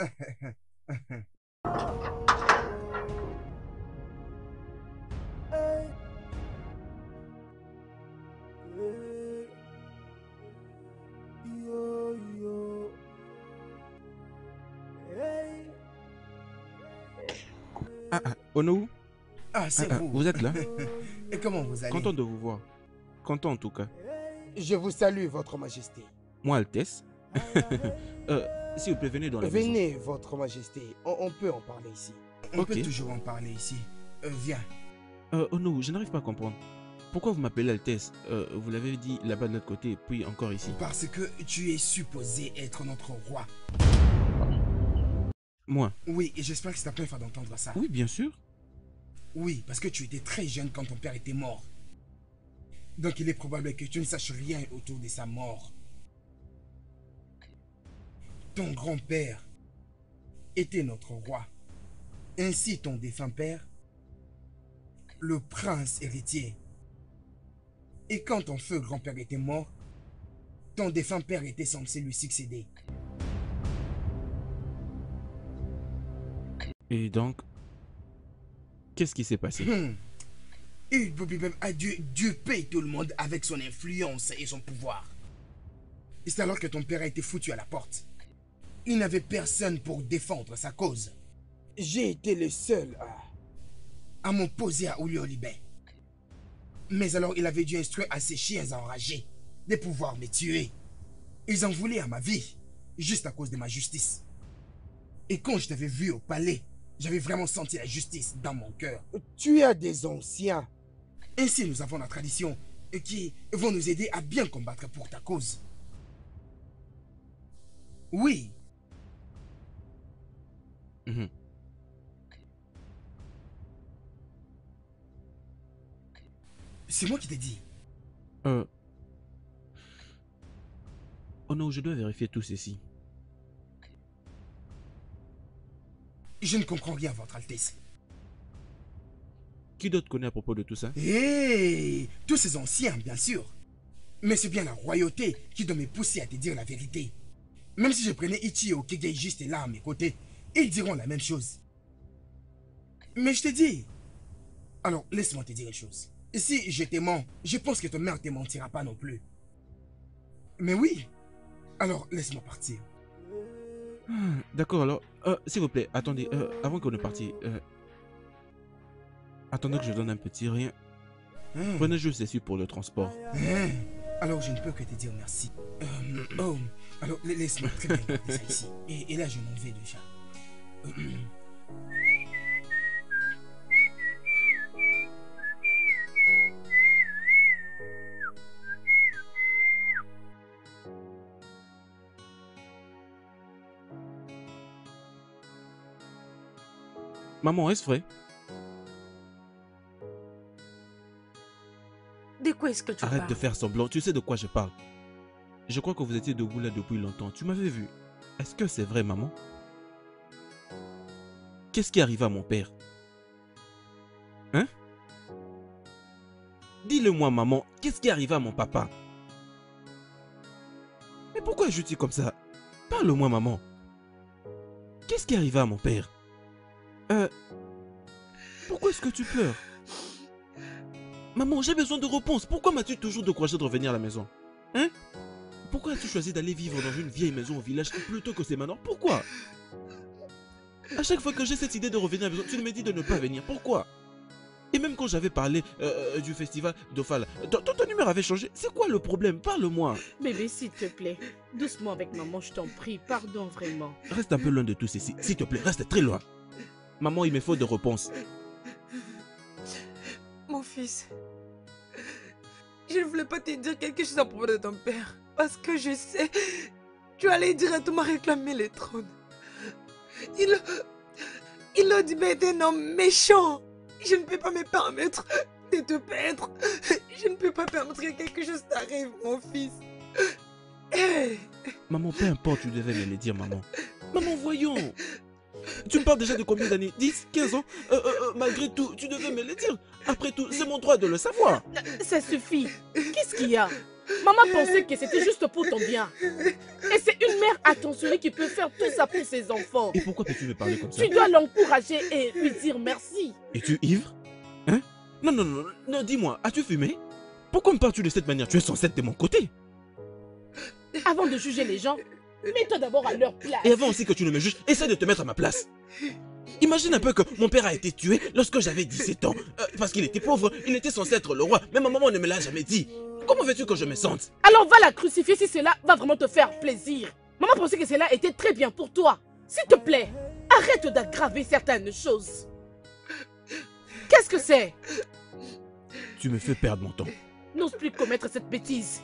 Hey. Hey. Yo, yo. Hey. Ah, ah, Onowu, Ah, c'est ah, ah, vous. vous êtes là? Et comment vous allez? Content de vous voir. Content en tout cas. Je vous salue, Votre Majesté. Moi, Altesse. euh, S'il vous plaît, venez dans la maison. Venez, Votre Majesté. On, on peut en parler ici. On Ok. peut toujours en parler ici. Euh, viens. Euh, Onowu, je n'arrive pas à comprendre. Pourquoi vous m'appelez Altesse? euh, Vous l'avez dit là-bas de l'autre côté, puis encore ici. Parce que tu es supposé être notre roi. Moi? Oui, et j'espère que c'est ta première fois d'entendre ça. Oui, bien sûr. Oui, parce que tu étais très jeune quand ton père était mort. Donc il est probable que tu ne saches rien autour de sa mort. Ton grand-père était notre roi. Ainsi ton défunt père, le prince héritier. Et quand ton feu grand-père était mort, ton défunt père était censé lui succéder. Et donc, qu'est-ce qui s'est passé? Hmm. Et à Dieu, Dieu paye tout le monde avec son influence et son pouvoir. Et c'est alors que ton père a été foutu à la porte. Il n'avait personne pour défendre sa cause. J'ai été le seul à, à m'opposer à Uliolibé. Mais alors il avait dû instruire à ses chiens enragés de pouvoir me tuer. Ils en voulaient à ma vie, juste à cause de ma justice. Et quand je t'avais vu au palais, j'avais vraiment senti la justice dans mon cœur. Tu as des anciens. Ainsi nous avons la tradition qui vont nous aider à bien combattre pour ta cause. Oui. Mhm. C'est moi qui t'ai dit. Euh... Oh non, je dois vérifier tout ceci. Je ne comprends rien, Votre Altesse. Qui d'autre connaît à propos de tout ça? Hé, tous ces anciens, bien sûr. Mais c'est bien la royauté qui doit me pousser à te dire la vérité. Même si je prenais Ichio Kegei juste là à mes côtés, ils diront la même chose. Mais je te dis. Alors, laisse-moi te dire une chose. Si je te mens, je pense que ton mère ne te mentira pas non plus. Mais oui. Alors, laisse-moi partir. Ah, d'accord, alors, euh, s'il vous plaît, attendez, euh, avant qu'on ne partie, euh, attendez que je donne un petit rien. Hein? Prenez juste ceci pour le transport. Hein? Alors, je ne peux que te dire merci. Euh, oh, alors la- laisse-moi très bien garder ça ici. Et, et là, je m'en vais déjà. Euh, Maman, est-ce vrai? De quoi est-ce que tu Arrête parles? de faire semblant, tu sais de quoi je parle. Je crois que vous étiez debout là depuis longtemps, tu m'avais vu. Est-ce que c'est vrai, maman? Qu'est-ce qui arrive à mon père? Hein? Dis-le-moi, maman, qu'est-ce qui arrive à mon papa? Mais pourquoi je dis comme ça? Parle-moi, maman. Qu'est-ce qui arrive à mon père? Euh... Pourquoi est-ce que tu pleures? Maman, j'ai besoin de réponses. Pourquoi m'as-tu toujours découragé de revenir à la maison? Hein? Pourquoi as-tu choisi d'aller vivre dans une vieille maison au village plutôt que ces manoirs? Pourquoi? À chaque fois que j'ai cette idée de revenir à la maison, tu me dis de ne pas venir. Pourquoi? Et même quand j'avais parlé euh, du festival d'Ofal, ton, ton humeur avait changé. C'est quoi le problème? Parle-moi. Bébé, s'il te plaît, doucement avec maman, je t'en prie. Pardon, vraiment. Reste un peu loin de tout ceci. S'il te plaît, reste très loin. Maman, il me faut des réponses. Mon fils, je ne voulais pas te dire quelque chose à propos de ton père. Parce que je sais, tu allais directement réclamer le trône. Il, il a dit être un homme méchant. Je ne peux pas me permettre de te perdre. Je ne peux pas permettre que quelque chose t'arrive, mon fils. Hey. Maman, peu importe, tu devais me le dire, maman. Maman, voyons. Tu me parles déjà de combien d'années? dix, quinze ans euh, euh, euh, Malgré tout, tu devais me le dire. Après tout, c'est mon droit de le savoir. Ça suffit. Qu'est-ce qu'il y a? Maman pensait que c'était juste pour ton bien. Et c'est une mère attentionnée qui peut faire tout ça pour ses enfants. Et pourquoi peux-tu me parler comme ça? Tu dois l'encourager et lui dire merci. Es-tu ivre? Hein? Non, non, non, non, dis-moi, as-tu fumé? Pourquoi me parles-tu de cette manière? Tu es censé être de mon côté. Avant de juger les gens, mets-toi d'abord à leur place. Et avant aussi que tu ne me juges, essaie de te mettre à ma place. Imagine un peu que mon père a été tué lorsque j'avais dix-sept ans. Euh, parce qu'il était pauvre, il était censé être le roi. Mais ma maman ne me l'a jamais dit. Comment veux-tu que je me sente? Alors va la crucifier si cela va vraiment te faire plaisir. Maman pensait que cela était très bien pour toi. S'il te plaît, arrête d'aggraver certaines choses. Qu'est-ce que c'est? Tu me fais perdre mon temps. N'ose plus commettre cette bêtise.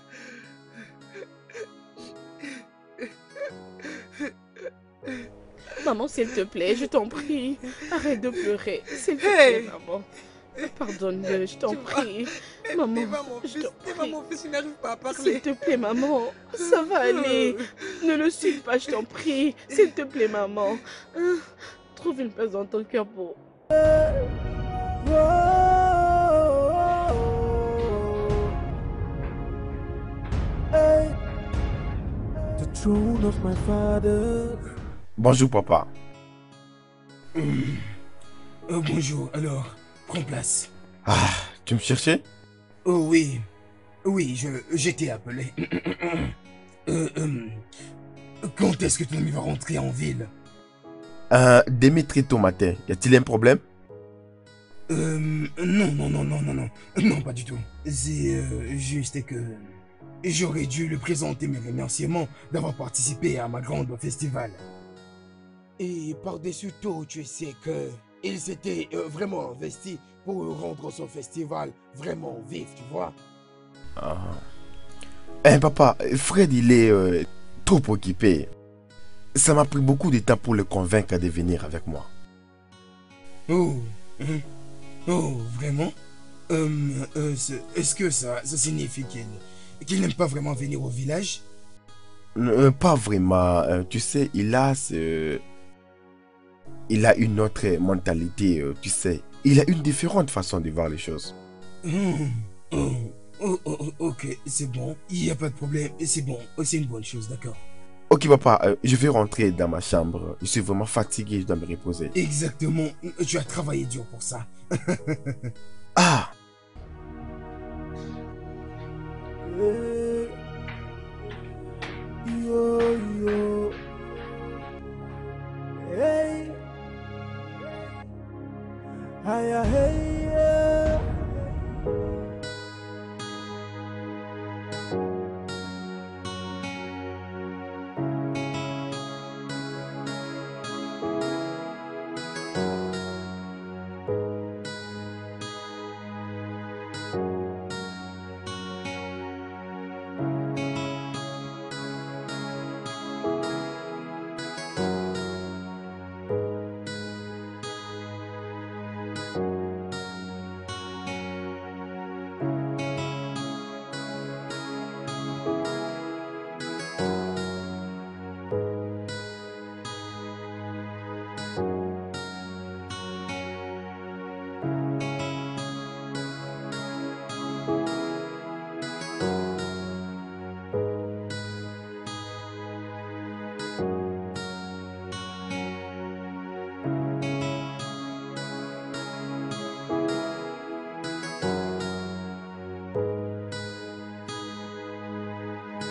Maman, s'il te plaît, je t'en prie. Arrête de pleurer. S'il te plaît, maman. Pardonne-le, je t'en prie. Maman, je t'en prie. Mon fils, il n'arrive pas à parler. S'il te plaît, maman. Ça va aller. Ne le suis pas, je t'en prie. S'il te plaît, maman. Trouve une place dans ton cœur pour... Hey, the throne of my father. Bonjour, papa. Mmh. Euh, bonjour, alors, prends place. Ah, tu me cherchais? Oh oui, oui, je, je t'ai appelé. euh, euh, quand est-ce que ton ami va rentrer en ville? Euh, demain très tôt matin. Y a-t-il un problème? Euh, non, non, non, non, non, non, non, pas du tout. C'est euh, juste que j'aurais dû lui présenter mes remerciements d'avoir participé à ma grande festival. Et par-dessus tout, tu sais que il s'était euh, vraiment investi pour rendre son festival vraiment vif, tu vois. Ah. Eh papa, Fred il est euh, trop occupé. Ça m'a pris beaucoup de temps pour le convaincre de venir avec moi. Oh, hein? Oh, vraiment? euh, euh, Est-ce que ça, ça signifie qu'il qu'il n'aime pas vraiment venir au village? Euh, pas vraiment. Euh, tu sais, il a ce... Il a une autre mentalité, euh, tu sais. Il a une différente façon de voir les choses. Oh, oh, oh, oh, oh, ok, c'est bon. Il n'y a pas de problème. C'est bon. C'est une bonne chose, d'accord. Ok papa, euh, je vais rentrer dans ma chambre. Je suis vraiment fatigué, je dois me reposer. Exactement. Tu as travaillé dur pour ça. Ah! Hey, yo, yo. Hey. Hiya, hey, yeah.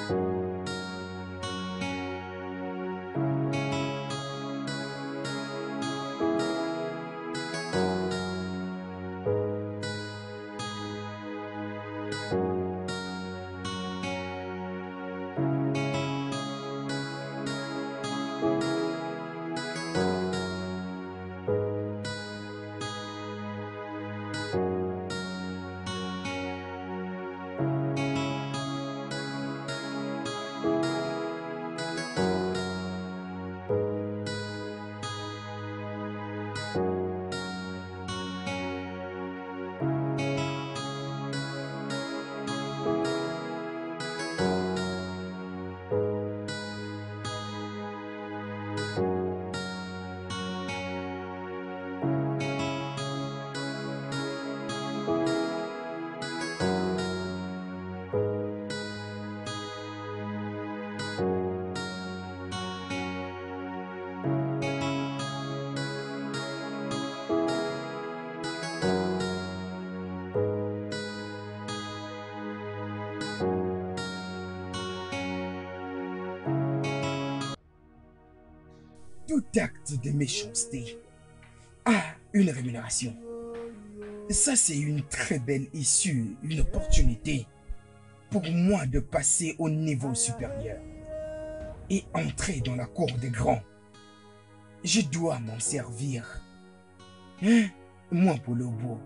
Tout acte de méchanceté a une rémunération. Ça, c'est une très belle issue, une opportunité pour moi de passer au niveau supérieur et entrer dans la cour des grands. Je dois m'en servir. Hein? Moi, pour le beau.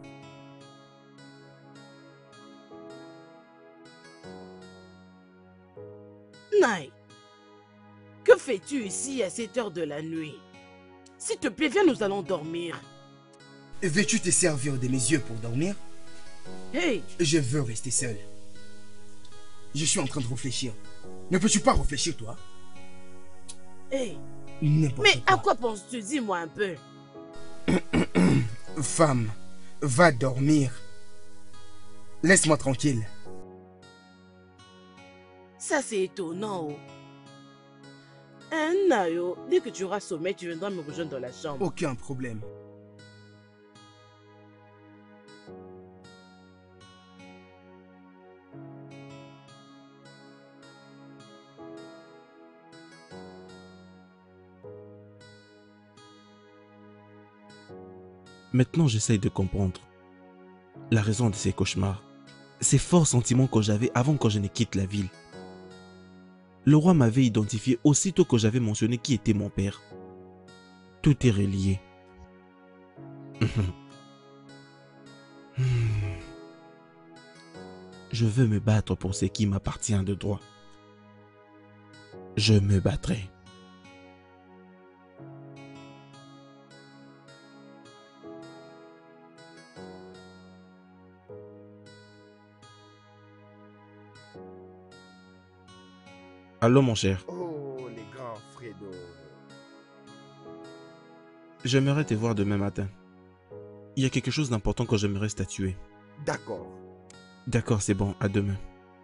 Nai, que fais-tu ici à cette heure de la nuit? S'il te plaît, viens, nous allons dormir. Veux-tu te servir de mes yeux pour dormir? Hey! Je veux rester seul. Je suis en train de réfléchir. Ne peux-tu pas réfléchir, toi? Hey! N'importe Mais quoi. à quoi penses-tu? Dis-moi un peu. Femme, va dormir. Laisse-moi tranquille. Ça, c'est étonnant. Oh. Hein, Nayo, dès que tu auras sommeil, tu viendras me rejoindre dans la chambre. Aucun problème. Maintenant, j'essaye de comprendre la raison de ces cauchemars. Ces forts sentiments que j'avais avant que je ne quitte la ville. Le roi m'avait identifié aussitôt que j'avais mentionné qui était mon père. Tout est relié. Je veux me battre pour ce qui m'appartient de droit. Je me battrai. Allô, mon cher. Oh, les grands Fredo. J'aimerais te voir demain matin. Il y a quelque chose d'important que j'aimerais statuer. D'accord. D'accord, c'est bon, à demain.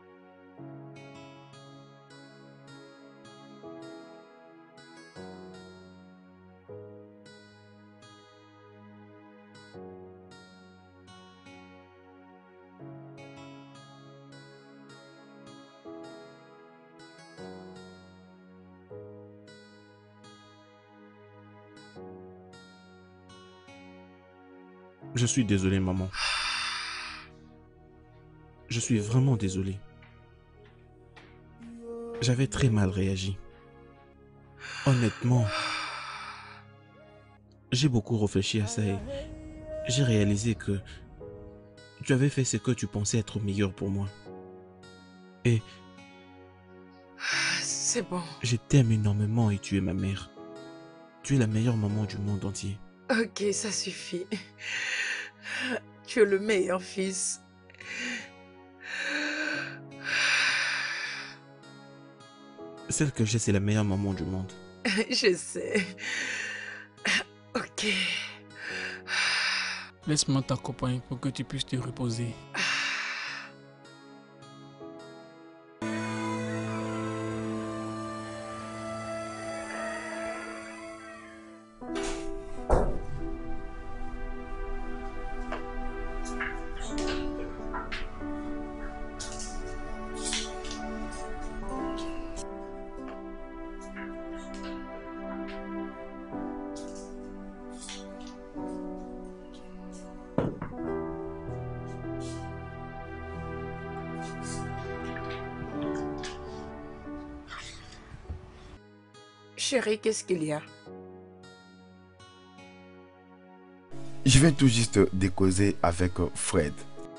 Je suis désolé, maman. Je suis vraiment désolé. J'avais très mal réagi. Honnêtement, j'ai beaucoup réfléchi à ça et j'ai réalisé que tu avais fait ce que tu pensais être meilleur pour moi. Et C'est bon. je t'aime énormément et tu es ma mère. Tu es la meilleure maman du monde entier. Ok, ça suffit. Tu es le meilleur fils. Celle que j'ai, c'est la meilleure maman du monde. Je sais. Ok. Laisse-moi t'accompagner pour que tu puisses te reposer. Chérie, qu'est-ce qu'il y a? Je viens tout juste de causer avec Fred.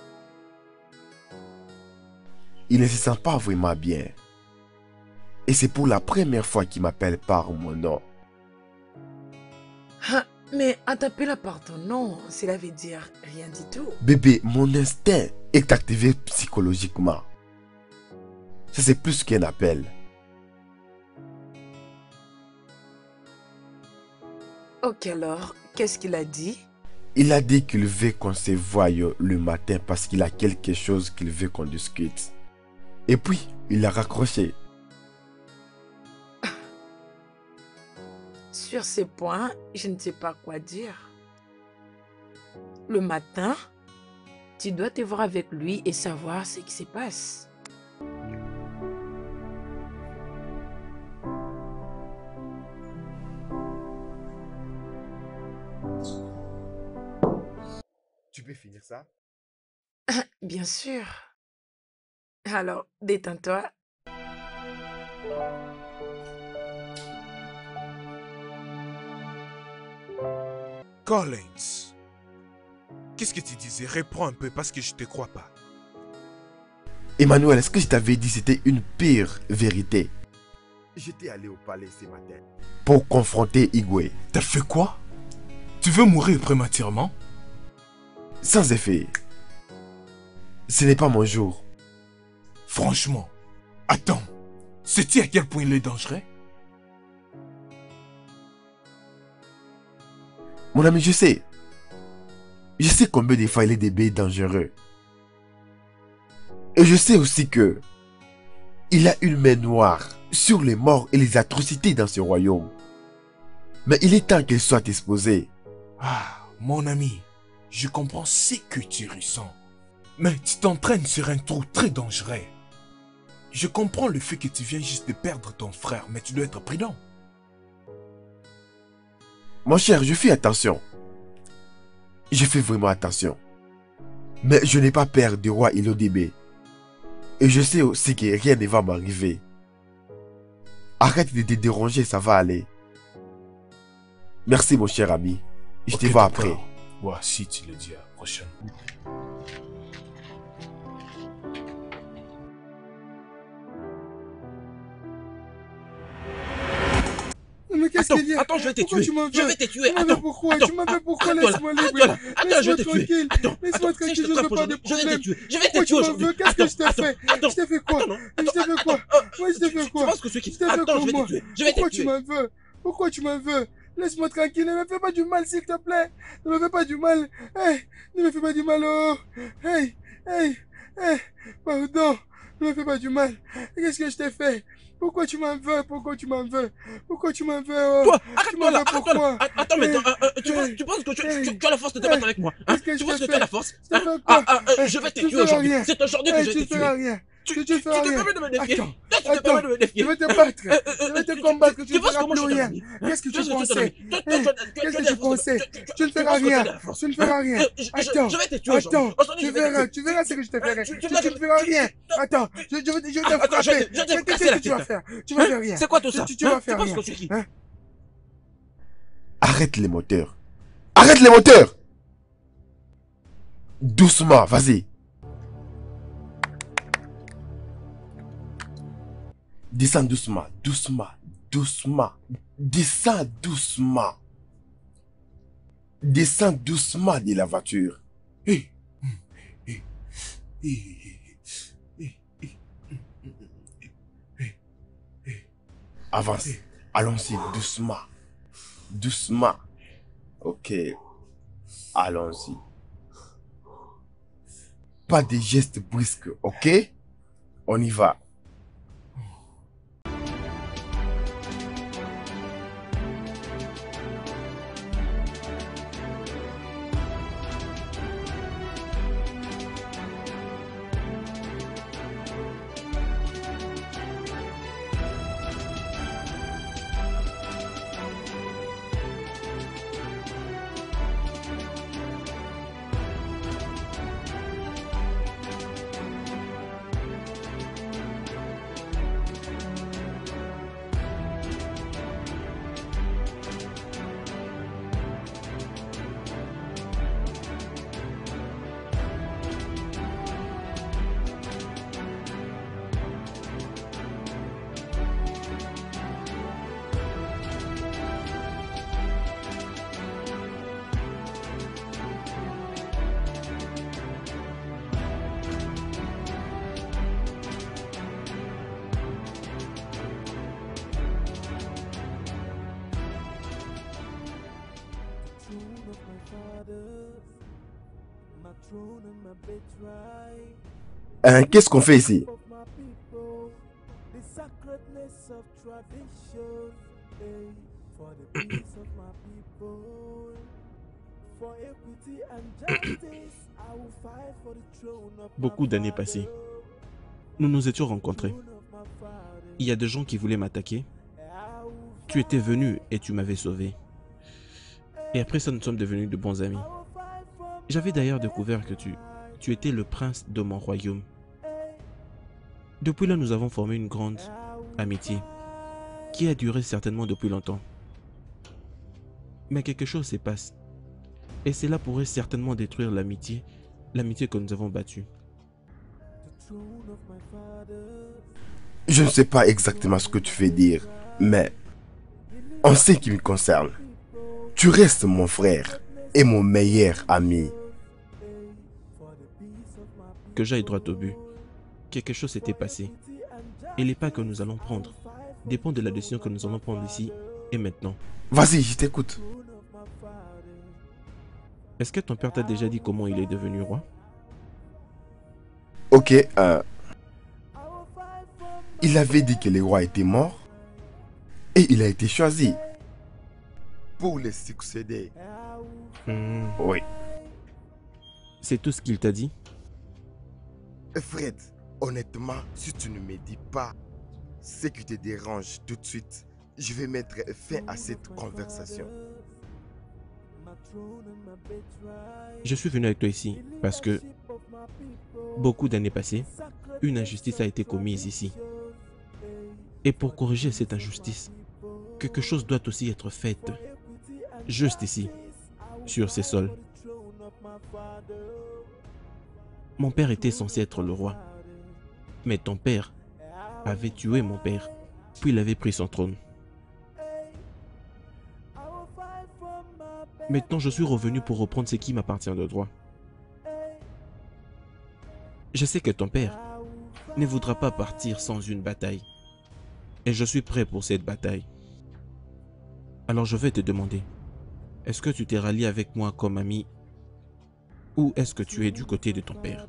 Il ne se sent pas vraiment bien. Et c'est pour la première fois qu'il m'appelle par mon nom. Ah, mais à t'appeler par ton nom, cela veut dire rien du tout. Bébé, mon instinct est activé psychologiquement. Ça, c'est plus qu'un appel. Ok alors, qu'est-ce qu'il a dit? Il a dit qu'il veut qu'on se voie le matin parce qu'il a quelque chose qu'il veut qu'on discute. Et puis, il a raccroché. Sur ces points, je ne sais pas quoi dire. Le matin, tu dois te voir avec lui et savoir ce qui se passe. Tu peux finir ça? Bien sûr. Alors, détends-toi. Collins, qu'est-ce que tu disais? Reprends un peu parce que je te crois pas. Emmanuel, est-ce que je t'avais dit c'était une pire vérité? J'étais allé au palais ce matin pour confronter Igwe. T'as fait quoi? Tu veux mourir prématurément? Sans effet. Ce n'est pas mon jour. Franchement, attends, sais-tu à quel point il est dangereux? Mon ami, je sais. Je sais combien de fois il est des bébés dangereux. Et je sais aussi que il a une main noire sur les morts et les atrocités dans ce royaume. Mais il est temps qu'il soit exposé. Ah, mon ami, je comprends ce que tu ressens. Mais tu t'entraînes sur un trou très dangereux. Je comprends le fait que tu viens juste de perdre ton frère, mais tu dois être prudent. Mon cher, je fais attention. Je fais vraiment attention. Mais je n'ai pas peur du roi Ilodébé. Et je sais aussi que rien ne va m'arriver. Arrête de te déranger, ça va aller. Merci mon cher ami. Je Ok, te vois d'accord. après. Ouais, si tu le dis, à la prochaine. Mais qu'est-ce Attends, qu'il y a? attends, je vais te Pourquoi tuer. tu m'en Je veux? vais te tuer. Tu m'en veux Attends, pourquoi? attends, Tu m'en veux pourquoi? arrête-toi là, Laisse-moi arrête-toi là. libre. Attends, je vais te Laisse-moi tuer. tranquille. Attends, Laisse-moi attends, si tranquille, je je te ne veux frappe pas de aujourd'hui, je vais te problème. tuer. Je vais te Pourquoi tuer tu m'en aujourd'hui. veux? Qu'est-ce que je t'ai Attends, fait? attends, Je t'ai fait quoi? attends, non, Je t'ai fait quoi? attends, Moi, je t'ai fait Tu quoi? penses que ce qui... Je t'ai fait Attends, quoi, je vais moi? te tuer. Je vais te Pourquoi tu tuer. m'en veux? Pourquoi tu m'en veux? Laisse-moi tranquille, ne me fais pas du mal, s'il te plaît. Ne me fais pas du mal. Hey, ne me fais pas du mal, oh. Hey, hey, hey, pardon. Ne me fais pas du mal. Qu'est-ce que je t'ai fait? Pourquoi tu m'en veux? Pourquoi tu m'en veux? Pourquoi tu m'en veux, oh? Toi, Tu arrête-toi m'en là, veux arrête-toi là. pourquoi? Attends, mais Hey, attends, euh, euh, tu, penses, hey, tu penses que tu, hey, tu, tu as la force de te hey, battre avec moi, hein? qu'est-ce que Tu je penses t'ai que tu as la fait? force, Je t'ai hein? fait Ah, quoi? ah, euh, Hey, je vais te tu tuer feras aujourd'hui. rien. C'est aujourd'hui que Hey, je vais tu te feras tuer. rien. Tu, Tu, tu, tu feras tu te rien. permets de me défier. Attends, Là, tu te attends. permets de me défier. Je vais te battre. Euh, euh, Je vais te tu- combattre. Tu Tu ne penses feras que moi je plus suis ton rien. ami, hein? Qu'est-ce que Tu tu penses que je suis ton pensais? ami. Toi, toi, Hey, tu as- tu as- Qu'est-ce tu as que la tu force de- pensais? tu- tu- Tu ne tu feras penses que tu as rien. la force, Tu ne hein? feras rien. Euh, je- je- Attends. Je vais te tuer aujourd'hui. Attends. Aujourd'hui, Tu je vais te verras. tuer. Tu verras ce que je te ferai. Tu- Tu tu tu vas ne te- feras tu- rien. tu- Attends. Je je vais je vais te Attends, je vais frapper. te- je vais te Mais casser Qu'est-ce la que tu vas tête. faire? Tu vas Hein? faire rien. C'est quoi tout ça? Tu tu Hein? vas Tu faire penses rien. que je suis qui? Hein? Arrête les moteurs. Arrête les moteurs. Doucement, vas-y. Descends doucement, doucement, doucement. Descends doucement. Descends doucement de la voiture. Hé, hé, hé, hé, hé. Avance. Allons-y doucement. Doucement. Ok. Allons-y. Pas de gestes brusques, ok? On y va. Hein, qu'est-ce qu'on fait ici? Beaucoup d'années passées, nous nous étions rencontrés. Il y a des gens qui voulaient m'attaquer. Tu étais venu et tu m'avais sauvé. Et après ça, nous sommes devenus de bons amis. J'avais d'ailleurs découvert que tu, tu étais le prince de mon royaume. Depuis là, nous avons formé une grande amitié qui a duré certainement depuis longtemps. Mais quelque chose se passe. Et cela pourrait certainement détruire l'amitié, l'amitié que nous avons battue. Je ne sais pas exactement ce que tu veux dire, mais en ce qui me concerne, tu restes mon frère et mon meilleur ami. Que j'aille droit au but. Quelque chose s'était passé. Et les pas que nous allons prendre dépendent de la décision que nous allons prendre ici et maintenant. Vas-y, je t'écoute. Est-ce que ton père t'a déjà dit comment il est devenu roi? Ok, euh... il avait dit que le roi était mort et il a été choisi pour le succéder. Hmm. Oui. C'est tout ce qu'il t'a dit? Fred, honnêtement, si tu ne me dis pas ce qui te dérange tout de suite, je vais mettre fin à cette conversation. Je suis venu avec toi ici parce que beaucoup d'années passées, une injustice a été commise ici. Et pour corriger cette injustice, quelque chose doit aussi être fait juste ici, sur ces sols. Mon père était censé être le roi, mais ton père avait tué mon père, puis il avait pris son trône. Maintenant, je suis revenu pour reprendre ce qui m'appartient de droit. Je sais que ton père ne voudra pas partir sans une bataille. Et je suis prêt pour cette bataille. Alors je vais te demander, est-ce que tu t'es rallié avec moi comme ami ou est-ce que tu es du côté de ton père?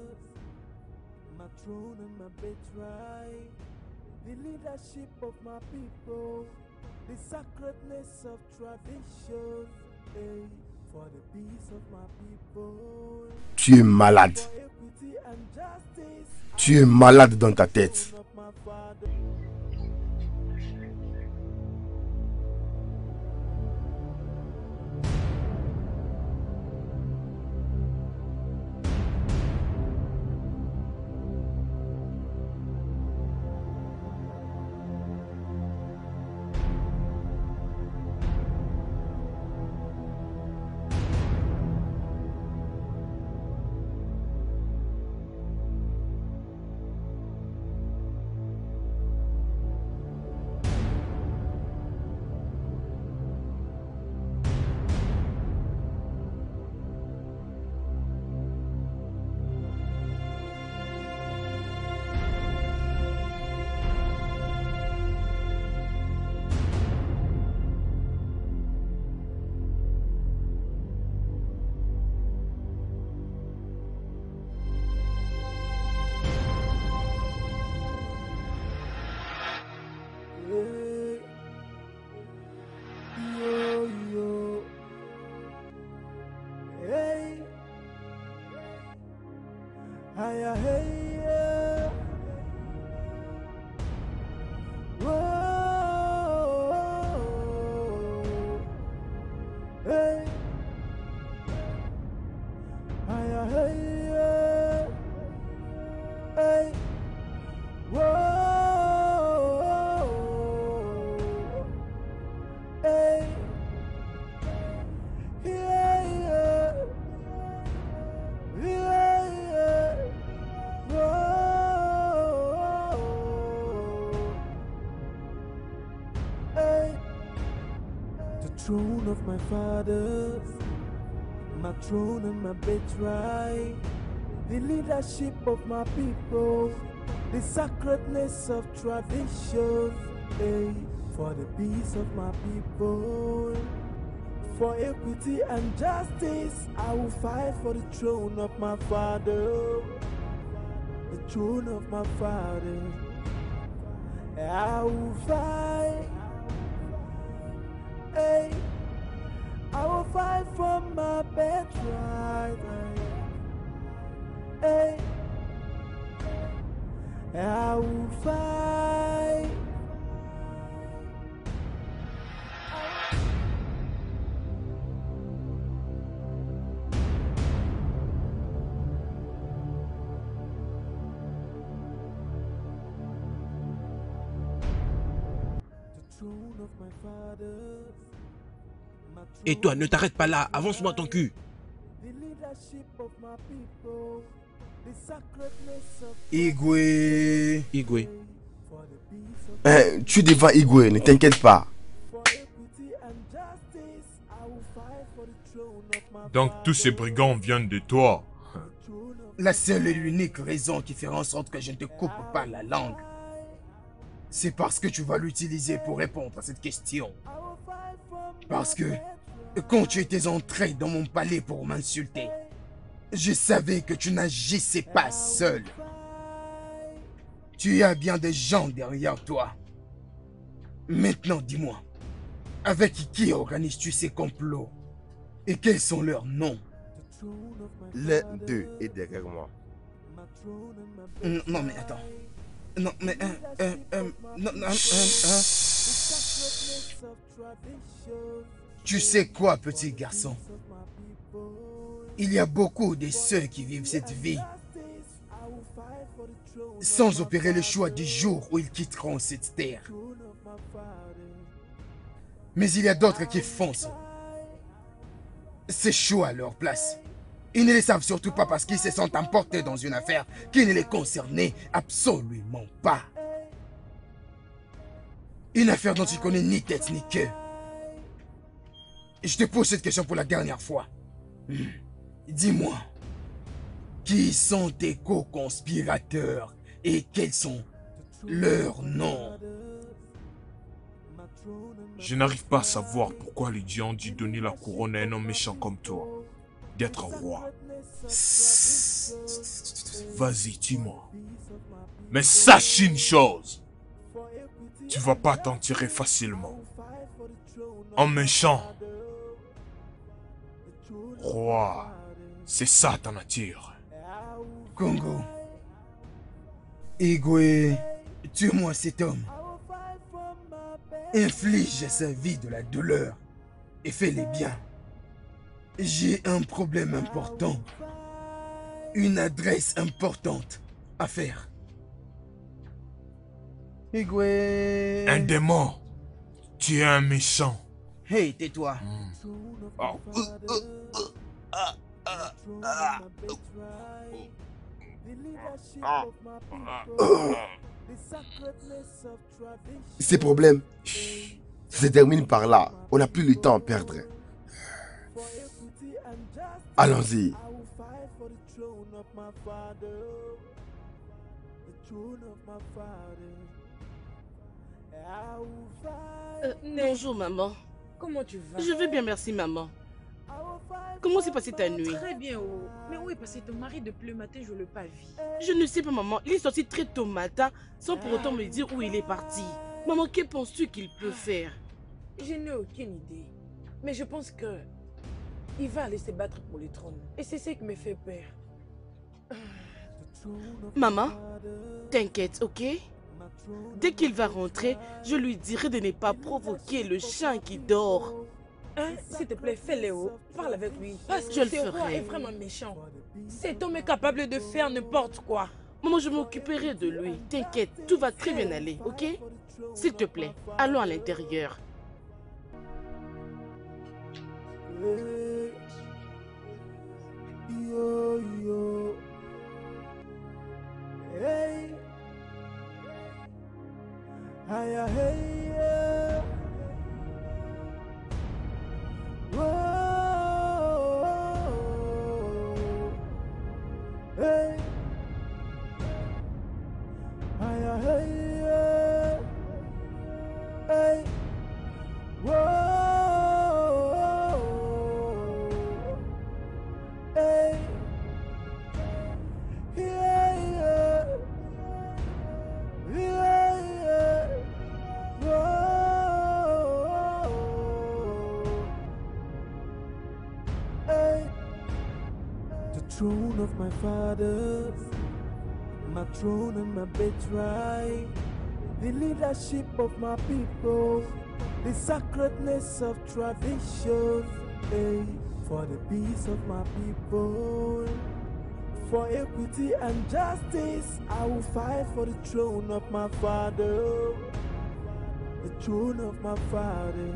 Tu es malade. Tu es malade dans ta tête. Throne of my fathers, my throne and my birthright, the leadership of my people, the sacredness of tradition, hey, for the peace of my people, For equity and justice, I will fight for the throne of my father. The throne of my father. I will fight. Hey, I will fight for my birthright. Hey, I will fight. Et toi, ne t'arrête pas là, avance-moi ton cul. Igwe. Igwe. Hein, tu es devant Igwe, ne t'inquiète pas. Donc tous ces brigands viennent de toi. La seule et l'unique raison qui fait en sorte que je ne te coupe pas la langue, c'est parce que tu vas l'utiliser pour répondre à cette question. Parce que quand tu étais entré dans mon palais pour m'insulter, je savais que tu n'agissais pas seul. Tu as bien des gens derrière toi. Maintenant, dis-moi, avec qui organises-tu ces complots? Et quels sont leurs noms? L'un d'eux est derrière moi. Non, non, mais attends. Non, mais... Euh, euh, euh, non, non, euh, euh. Tu sais quoi, petit garçon? Il y a beaucoup de ceux qui vivent cette vie sans opérer le choix du jour où ils quitteront cette terre. Mais il y a d'autres qui foncent ces choix à leur place. Ils ne les savent surtout pas parce qu'ils se sont emportés dans une affaire qui ne les concernait absolument pas. Une affaire dont tu connais ni tête ni queue. Je te pose cette question pour la dernière fois. Dis-moi, qui sont tes co-conspirateurs et quels sont leurs noms? Je n'arrive pas à savoir pourquoi les dieux ont dû donner la couronne à un homme méchant comme toi. D'être roi. Vas-y, tue-moi. Mais sache une chose. Tu vas pas t'en tirer facilement. En méchant. Roi. C'est ça ta nature. Congo. Igwe, tue-moi cet homme. Inflige à sa vie de la douleur et fais-les bien. J'ai un problème important. Une adresse importante à faire. Igwe. Un démon. Tu es un méchant. Hey, tais-toi. Mm. Oh. Ces problèmes se terminent par là. On n'a plus le temps à perdre. Allons-y. Euh, bonjour maman. Comment tu vas? Je vais bien, merci maman. Comment s'est passée ta nuit? Très bien, oh. Mais où est passé ton mari depuis le matin? Je ne l'ai pas vu. Je ne sais pas maman, il est sorti très tôt matin sans pour autant me dire où il est parti. Maman, que penses-tu qu'il peut faire? Je n'ai aucune idée. Mais je pense que il va aller se battre pour le trône. Et c'est ce qui me fait peur. Maman, t'inquiète, ok? Dès qu'il va rentrer, je lui dirai de ne pas provoquer le chien qui dort. Hein? S'il te plaît, fais-le. Parle avec lui. Parce que Je le ce roi ferai. est vraiment méchant. Cet homme est capable de faire n'importe quoi. Maman, je m'occuperai de lui. T'inquiète, tout va très bien aller, ok? S'il te plaît, allons à l'intérieur. Yo, yo. Hey. Hiya, hey, yeah. Whoa. Hey. Hiya, hey, yeah. Hey. Whoa. throne of my fathers, my throne and my birthright, the leadership of my people, the sacredness of tradition, hey, for the peace of my people, for equity and justice, I will fight for the throne of my father, the throne of my father.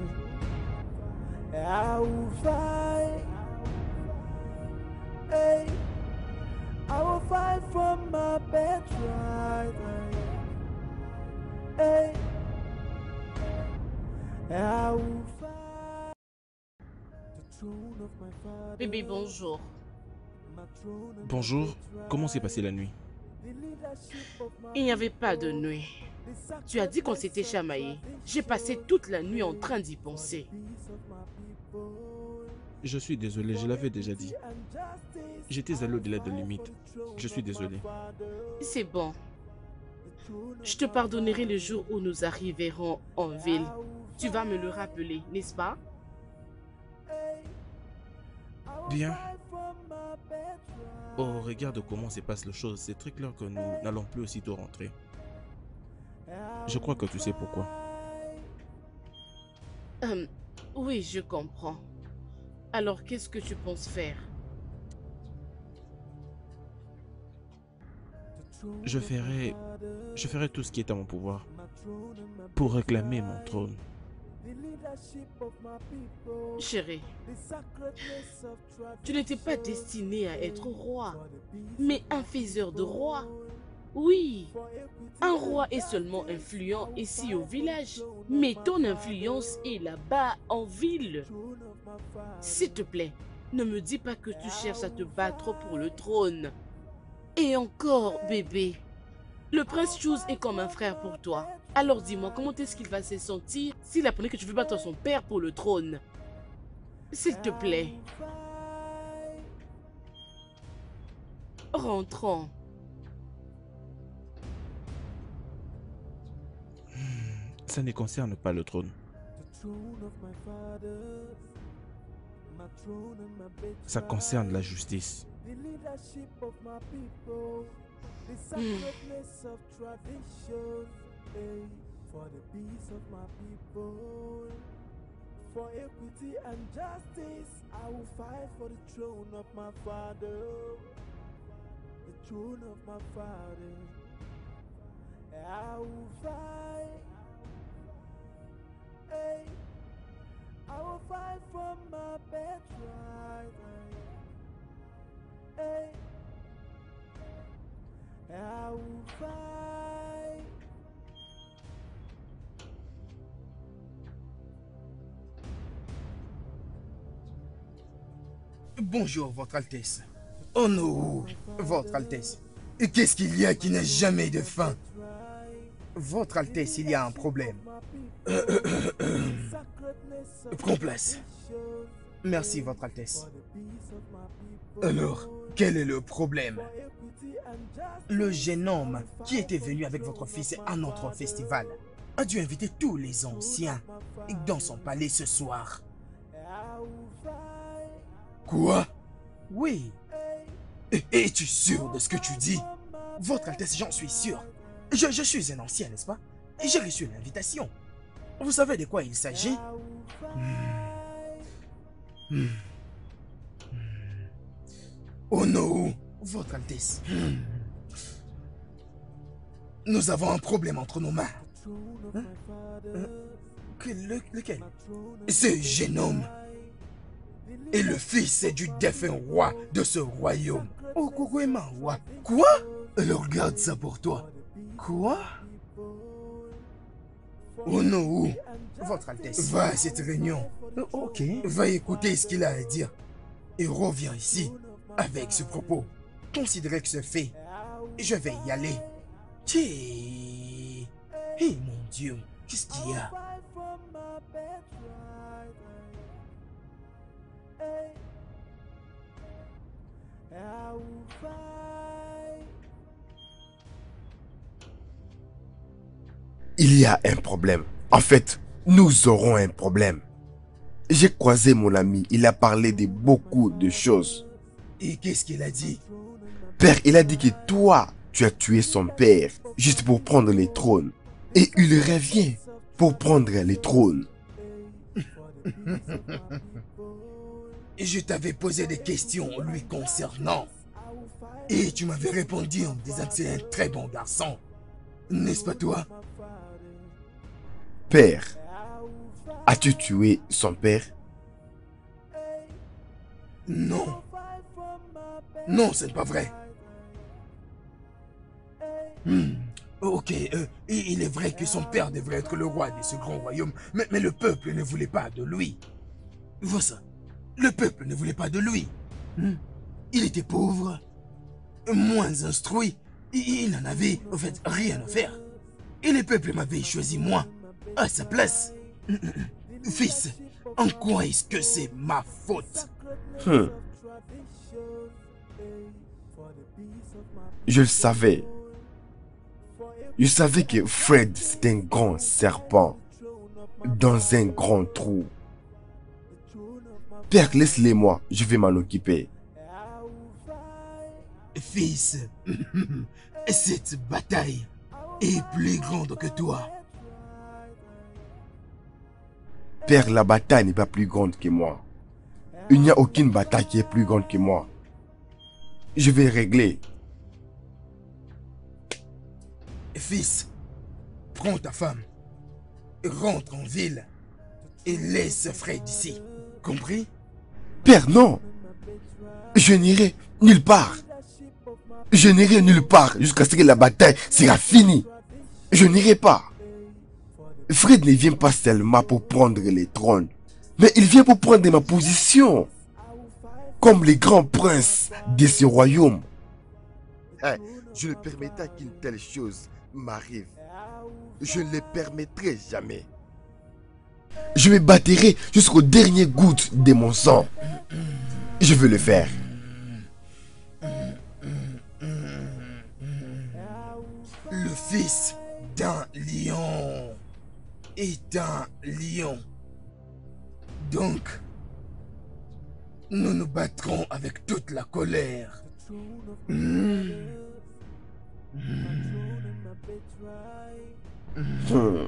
I will fight, hey, I will fight for my birthright, hey, I will fight the throne of my father. Bébé, bonjour. Bonjour, comment s'est passée la nuit? Il n'y avait pas de nuit. Tu as dit qu'on s'était chamaillé. J'ai passé toute la nuit en train d'y penser. Je suis désolé, je l'avais déjà dit. J'étais allé au-delà de limite. Je suis désolé. C'est bon. Je te pardonnerai le jour où nous arriverons en ville. Tu vas me le rappeler, n'est-ce pas? Bien. Au regard de comment se passent les choses, c'est très clair que nous n'allons plus aussitôt rentrer. Je crois que tu sais pourquoi. Euh, oui, je comprends. Alors, qu'est-ce que tu penses faire? Je ferai... Je ferai tout ce qui est à mon pouvoir pour réclamer mon trône. Chérie, tu n'étais pas destiné à être roi, mais un faiseur de rois. Oui, un roi est seulement influent ici au village, mais ton influence est là-bas en ville. S'il te plaît, ne me dis pas que tu cherches à te battre pour le trône. Et encore, bébé, le prince Chose est comme un frère pour toi. Alors dis-moi, comment est-ce qu'il va se sentir s'il apprenait que tu veux battre son père pour le trône? S'il te plaît. Rentrons. Ça ne concerne pas le trône. Ça concerne la justice. Hmm. For the peace of my people, for equity and justice, I will fight for the throne of my father, the throne of my father. I will fight, hey, I will fight for my birthright, hey, I will fight. Bonjour, Votre Altesse. Oh non, Votre Altesse. Et qu'est-ce qu'il y a qui n'a jamais de fin? Votre Altesse, il y a un problème. Euh, euh, euh, euh. Prends place. Merci, Votre Altesse. Alors, quel est le problème? Le jeune homme qui était venu avec votre fils à notre festival a dû inviter tous les anciens dans son palais ce soir. Quoi? Oui. Es-tu sûr de ce que tu dis? Votre Altesse, j'en suis sûr. Je, je suis un ancien, n'est-ce pas? Et j'ai reçu l'invitation. Vous savez de quoi il s'agit? hmm. Hmm. Oh non, Votre Altesse. Hmm. Nous avons un problème entre nos mains. Hein? Hein? Que, le, lequel? Ce jeune homme est le fils du défunt roi de ce royaume. Oh, Kokoema-wa. Quoi? Alors garde ça pour toi. Quoi? Oh non, Votre Altesse. Va à cette réunion. Ok. Va écouter ce qu'il a à dire. Et reviens ici avec ce propos. Considérez que c'est fait. Je vais y aller. Tchè. Eh mon Dieu, qu'est-ce qu'il y a? Il y a un problème. En fait, nous aurons un problème. J'ai croisé mon ami, il a parlé de beaucoup de choses. Et qu'est-ce qu'il a dit? Père, il a dit que toi, tu as tué son père juste pour prendre les trônes. Et il revient pour prendre les trônes. Et je t'avais posé des questions lui concernant. Et tu m'avais répondu en me disant que c'est un très bon garçon. N'est-ce pas toi? Père, as-tu tué son père? Non. Non, ce n'est pas vrai. Hmm. Ok, euh, il est vrai que son père devrait être le roi de ce grand royaume, mais, mais le peuple ne voulait pas de lui. Vois ça. Le peuple ne voulait pas de lui. Hmm. Il était pauvre, moins instruit, il n'en avait en fait rien à faire. Et le peuple m'avait choisi moi, à sa place. Fils, en quoi est-ce que c'est ma faute? Hmm. Je le savais. Je savais que Fred, c'est un grand serpent dans un grand trou. Père, laisse-les moi, je vais m'en occuper. Fils, cette bataille est plus grande que toi. Père, la bataille n'est pas plus grande que moi. Il n'y a aucune bataille qui est plus grande que moi. Je vais régler. Fils, prends ta femme, rentre en ville et laisse Fred ici. Compris? Père, non. Je n'irai nulle part. Je n'irai nulle part jusqu'à ce que la bataille sera finie. Je n'irai pas. Fred ne vient pas seulement pour prendre les trônes, mais il vient pour prendre ma position comme les grands princes de ce royaume. Hey, je ne permettrai qu'une telle chose m'arrive. Je ne le permettrai jamais. Je me battrai jusqu'aux dernières gouttes de mon sang. Je veux le faire. Le fils d'un lion est un lion. Donc, nous nous battrons avec toute la colère. Mmh. Hmm.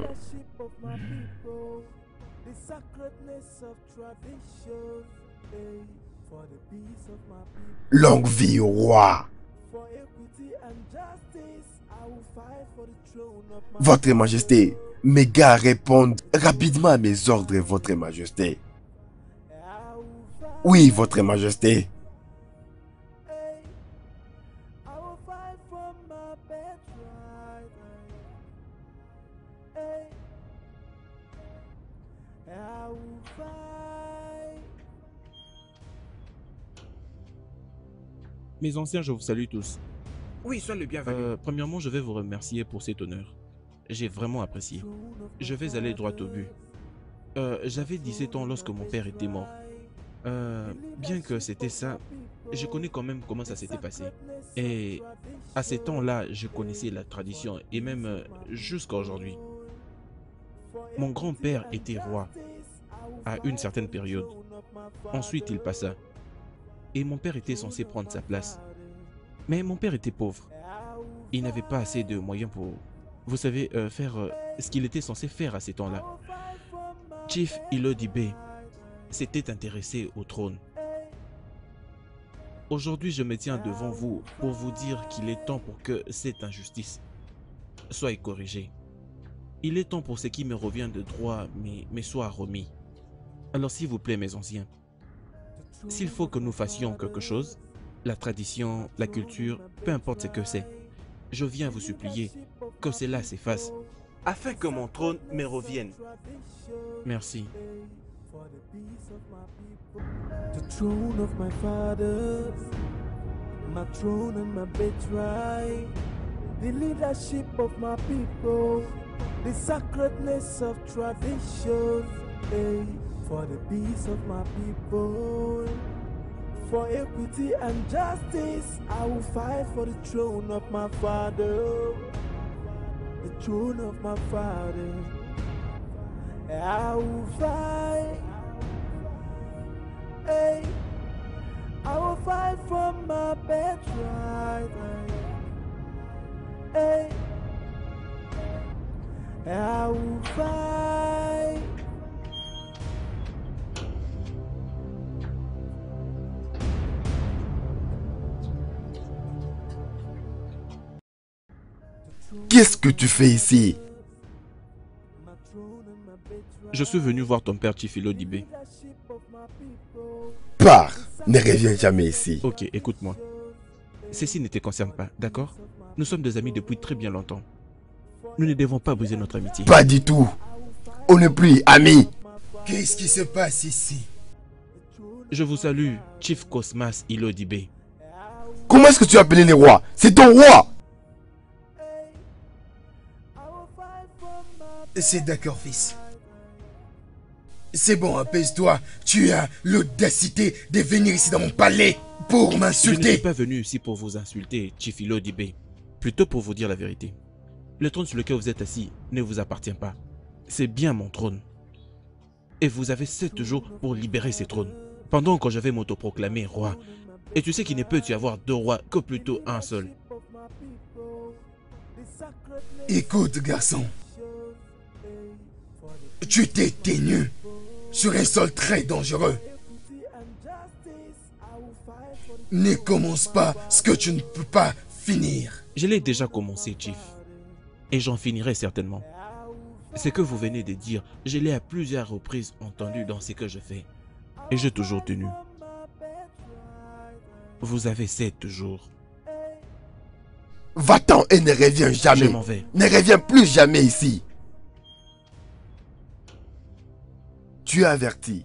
Longue vie au roi. Votre Majesté, mes gars répondent rapidement à mes ordres, Votre Majesté. Oui, Votre Majesté. Mes anciens, je vous salue tous. Oui, sois le bienvenu. Euh, premièrement, je vais vous remercier pour cet honneur. J'ai vraiment apprécié. Je vais aller droit au but. Euh, J'avais dix-sept ans lorsque mon père était mort. Euh, bien que c'était ça, je connais quand même comment ça s'était passé. Et à ces temps-là, je connaissais la tradition et même euh, jusqu'à aujourd'hui. Mon grand-père était roi à une certaine période. Ensuite, il passa. Et mon père était censé prendre sa place. Mais mon père était pauvre. Il n'avait pas assez de moyens pour, vous savez, euh, faire euh, ce qu'il était censé faire à ces temps-là. Chief Ilodibe s'était intéressé au trône. Aujourd'hui, je me tiens devant vous pour vous dire qu'il est temps pour que cette injustice soit corrigée. Il est temps pour ce qui me revient de droit, mais, mais soit remis. Alors s'il vous plaît, mes anciens, s'il faut que nous fassions quelque chose, la tradition, la culture, peu importe ce que c'est, je viens vous supplier que cela s'efface. Afin que mon trône me revienne. Merci. The throne of my fathers, my throne and my birthright, the leadership of my people, the sacredness of tradition, hey, for the peace of my people, for equity and justice, I will fight for the throne of my father, the throne of my father, I will fight. Hey, I will fight for my birthright. Hey, I will fight. Qu'est-ce que tu fais ici? Je suis venu voir ton père Chifilo Dibé. Pars, ne reviens jamais ici. Ok, écoute-moi. Ceci ne te concerne pas, d'accord? Nous sommes des amis depuis très bien longtemps. Nous ne devons pas briser notre amitié. Pas du tout. On n'est plus amis. Qu'est-ce qui se passe ici? Je vous salue, Chief Cosmas Ilo Dibé. Comment est-ce que tu as appelé les rois? C'est ton roi. C'est d'accord, fils. C'est bon, apaise-toi. Tu as l'audacité de venir ici dans mon palais pour Je ne m'insulter. suis pas venu ici pour vous insulter, Chifilo Dibé. Plutôt pour vous dire la vérité. Le trône sur lequel vous êtes assis ne vous appartient pas. C'est bien mon trône. Et vous avez sept jours pour libérer ce trône. Pendant que je vais m'autoproclamer roi. Et tu sais qu'il ne peut y avoir deux rois que plutôt un seul. Écoute, garçon. Tu t'es tenu sur un sol très dangereux. Ne commence pas ce que tu ne peux pas finir. Je l'ai déjà commencé, Chief. Et j'en finirai certainement. Ce que vous venez de dire, je l'ai à plusieurs reprises entendu dans ce que je fais. Et j'ai toujours tenu. Vous avez sept jours. Va-t'en et ne reviens jamais. Je m'en vais. Ne reviens plus jamais ici. Tu es averti.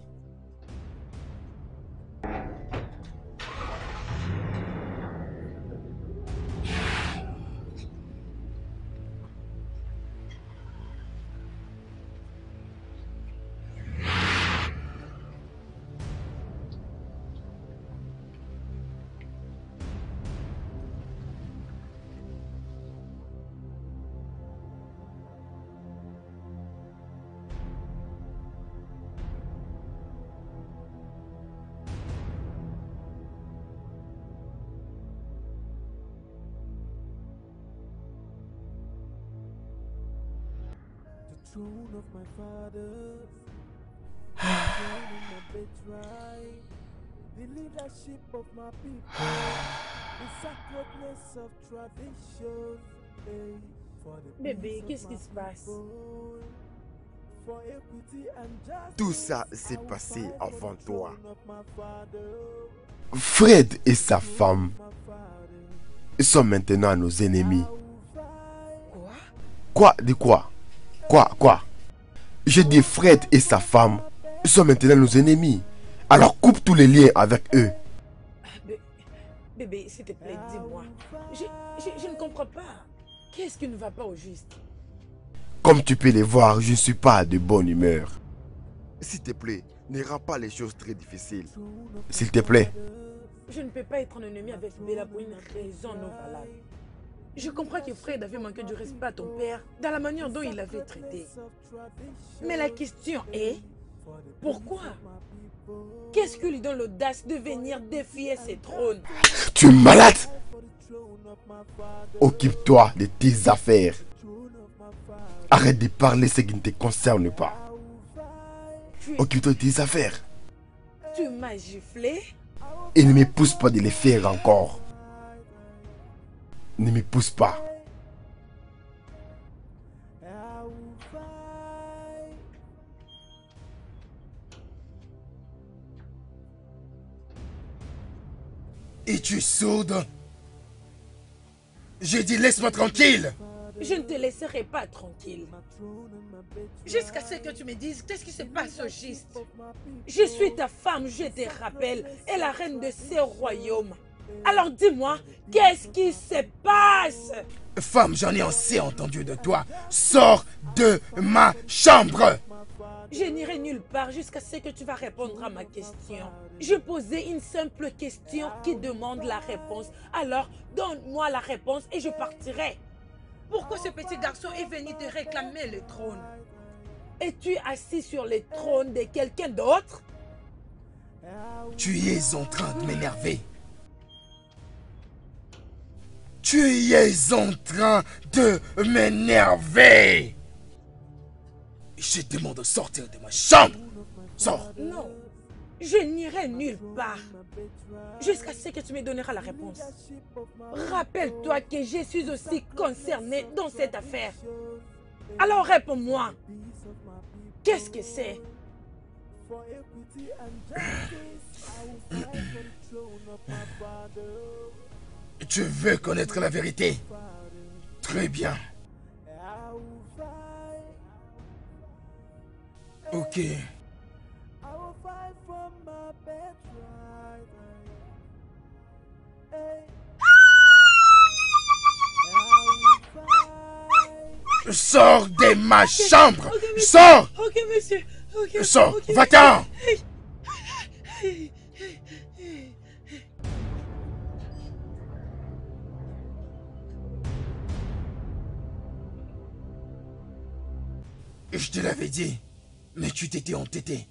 Throne of my fathers, throne of my birthright, the leadership of my people, the sacredness of tradition. Hey, for the Bébé, peace qu'est-ce of qui my se passe? people, for equity and justice. Tout ça I s'est will passé fight for the avant toi. throne of my father, Fred et sa femme my father. sont maintenant nos ennemis. I will fight. Quoi? Quoi? De quoi? Quoi? Quoi? Je dis Fred et sa femme sont maintenant nos ennemis. Alors coupe tous les liens avec eux. Bé- Bébé, s'il te plaît, dis-moi. Je, je, je ne comprends pas. Qu'est-ce qui ne va pas au juste? Comme tu peux les voir, je ne suis pas de bonne humeur. S'il te plaît, ne rends pas les choses très difficiles. S'il te plaît. Je ne peux pas être en ennemi avec Bella pour une raison non valable. Je comprends que Fred avait manqué du respect à ton père dans la manière dont il l'avait traité. Mais la question est, pourquoi? Qu'est-ce qui lui donne l'audace de venir défier ses trônes? Tu es malade? Occupe-toi de tes affaires. Arrête de parler ce qui ne te concerne pas. Tu, Occupe-toi de tes affaires. tu m'as giflé? Et ne me pousse pas de les faire encore. Ne me pousse pas. I will fight. Es-tu sourde? J'ai dit laisse-moi tranquille. Je ne te laisserai pas tranquille. Jusqu'à ce que tu me dises qu'est-ce qui se passe au juste. Je suis ta femme, je te rappelle, et la reine de ce royaume. Alors dis-moi, qu'est-ce qui se passe? Femme, j'en ai assez entendu de toi. Sors de ma chambre. Je n'irai nulle part jusqu'à ce que tu vas répondre à ma question. Je posais une simple question qui demande la réponse. Alors, donne-moi la réponse et je partirai. Pourquoi ce petit garçon est venu te réclamer le trône? Es-tu assis sur le trône de quelqu'un d'autre? Tu es en train de m'énerver. Tu es en train de m'énerver. Je te demande de sortir de ma chambre. Sors. Non, je n'irai nulle part jusqu'à ce que tu me donneras la réponse. Rappelle-toi que je suis aussi concerné dans cette affaire. Alors réponds-moi. Qu'est-ce que c'est? Tu veux connaître la vérité? Très bien. Ok. Sors de ma chambre. Okay, okay, Sors. Ok, monsieur. Okay, Sors. okay, Va-t'en. Je te l'avais dit, mais tu t'étais entêté.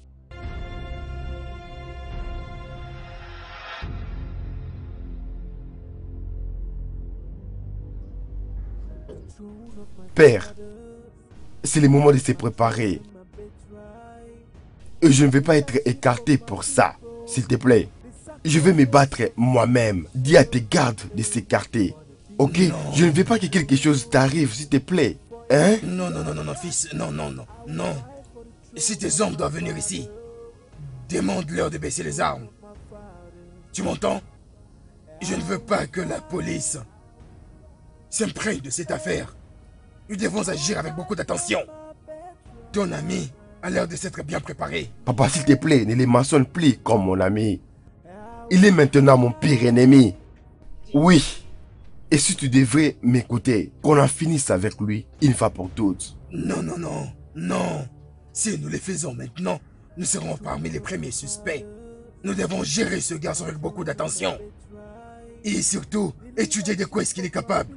Père, c'est le moment de se préparer. Et je ne vais pas être écarté pour ça, s'il te plaît. Je vais me battre moi-même. Dis à tes gardes de s'écarter. Ok? Non. Je ne veux pas que quelque chose t'arrive, s'il te plaît. Hein? Non, non, non, non, non, fils. Non, non, non, non. Si tes hommes doivent venir ici, demande-leur de baisser les armes. Tu m'entends? Je ne veux pas que la police s'imprègne de cette affaire. Nous devons agir avec beaucoup d'attention. Ton ami a l'air de s'être bien préparé. Papa, s'il te plaît, ne les mentionne plus comme mon ami. Il est maintenant mon pire ennemi. Oui. Et si tu devrais m'écouter, qu'on en finisse avec lui une fois pour toutes. Non, non, non, non. Si nous les faisons maintenant, nous serons parmi les premiers suspects. Nous devons gérer ce garçon avec beaucoup d'attention. Et surtout, étudier de quoi est-ce qu'il est capable.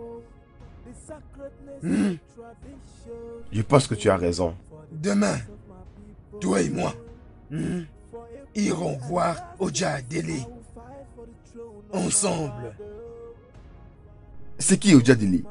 Hmm? Je pense que tu as raison. Demain, toi et moi, hmm, irons voir Oja Dele. Ensemble. C'est qui Oja Dele?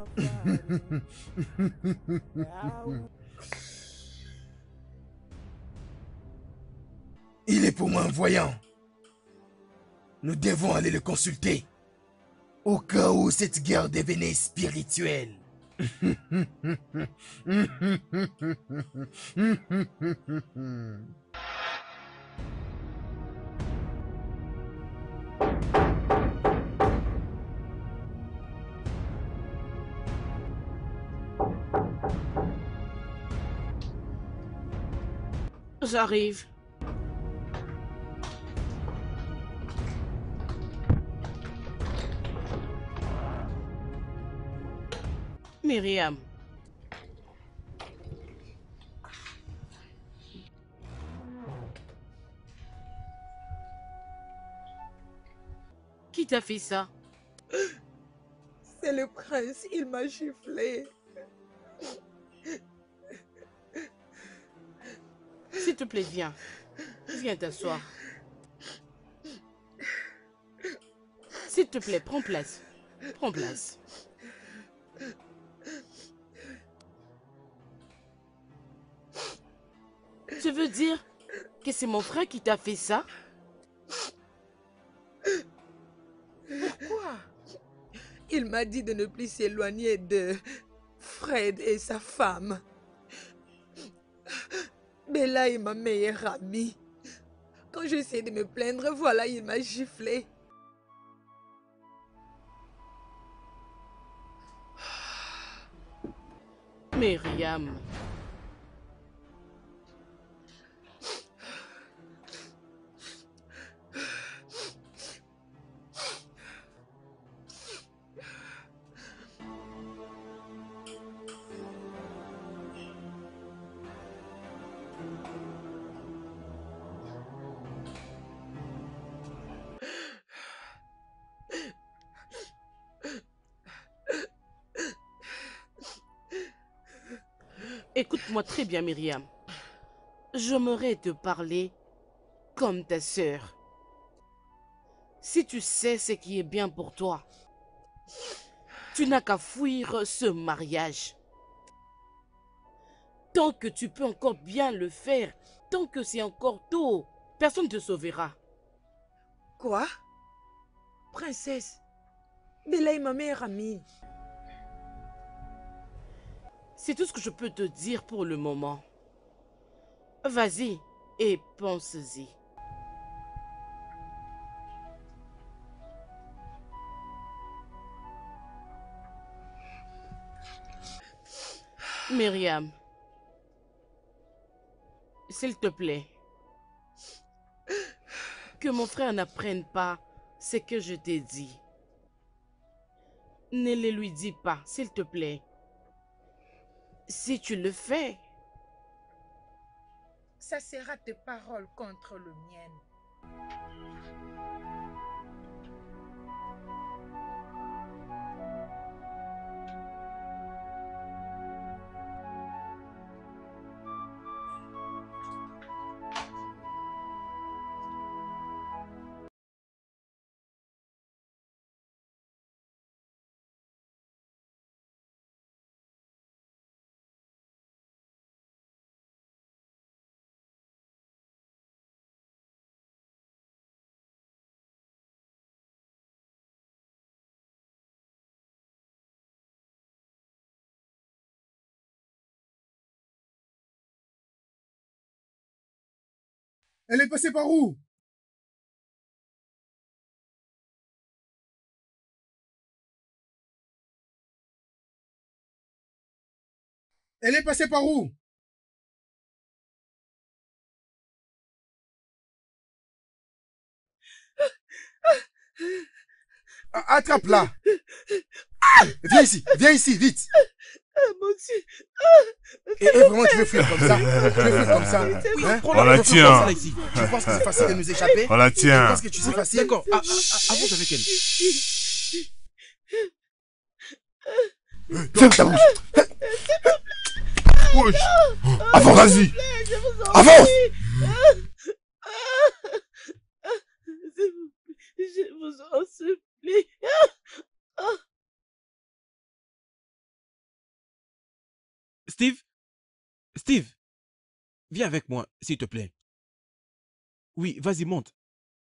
Il est pour moi un voyant. Nous devons aller le consulter. Au cas où cette guerre devenait spirituelle. J'arrive. Myriam. Qui t'a fait ça? C'est le prince, il m'a giflé. S'il te plaît, viens. Viens t'asseoir. S'il te plaît, prends place. Prends place. Tu veux dire que c'est mon frère qui t'a fait ça? Pourquoi? Il m'a dit de ne plus s'éloigner de Fred et sa femme. Bella est ma meilleure amie. Quand j'essaie de me plaindre, voilà, il m'a giflé. Myriam. Écoute-moi très bien, Myriam. J'aimerais te parler comme ta sœur. Si tu sais ce qui est bien pour toi, Tu n'as qu'à fuir ce mariage. Tant que tu peux encore bien le faire, tant que c'est encore tôt, personne ne te sauvera. Quoi? Princesse, Bella est ma meilleure amie. C'est tout ce que je peux te dire pour le moment. Vas-y et pense-y. Myriam, s'il te plaît, que mon frère n'apprenne pas ce que je t'ai dit. Ne le lui dis pas, s'il te plaît. Si tu le fais, ça sera tes paroles contre le mien. Elle est passée par où? Elle est passée par où? Attrape-la! Viens ici, viens ici, vite! mon Dieu! Et, et vraiment, tu veux fuir comme ça? Tu veux fuir comme ça? Oui, Hein? prends-la, On la prends-la tient. ici. Tu penses que c'est facile de nous échapper? On la Tu tient. penses que tu sais facile? D'accord, ah, ah, avance avec elle. Ferme ta bouche. Bouge. Avance, vas-y. Avance. Je vous en supplie. Steve? Steve? Viens avec moi, s'il te plaît. Oui, vas-y, monte.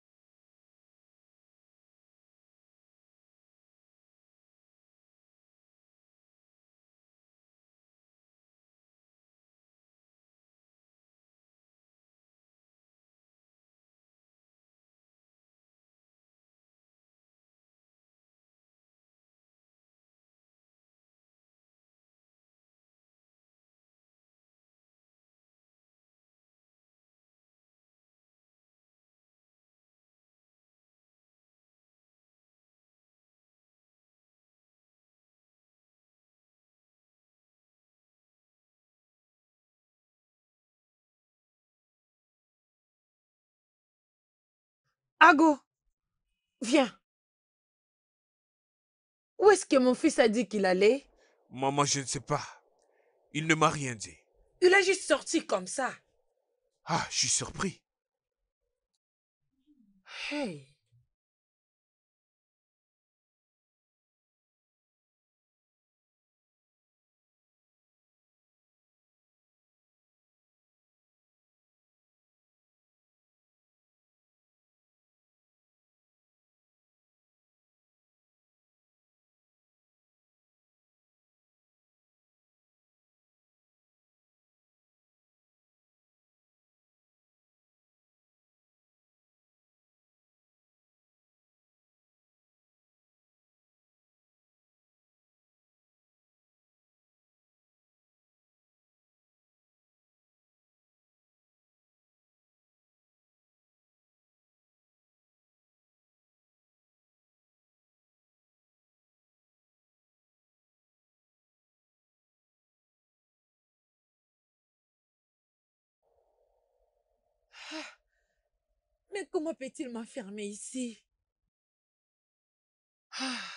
Ago, viens. Où est-ce que mon fils a dit qu'il allait? Maman, je ne sais pas. Il ne m'a rien dit. Il a juste sorti comme ça. Ah, je suis surpris. Hey. Mais comment peut-il m'enfermer ici? Ah.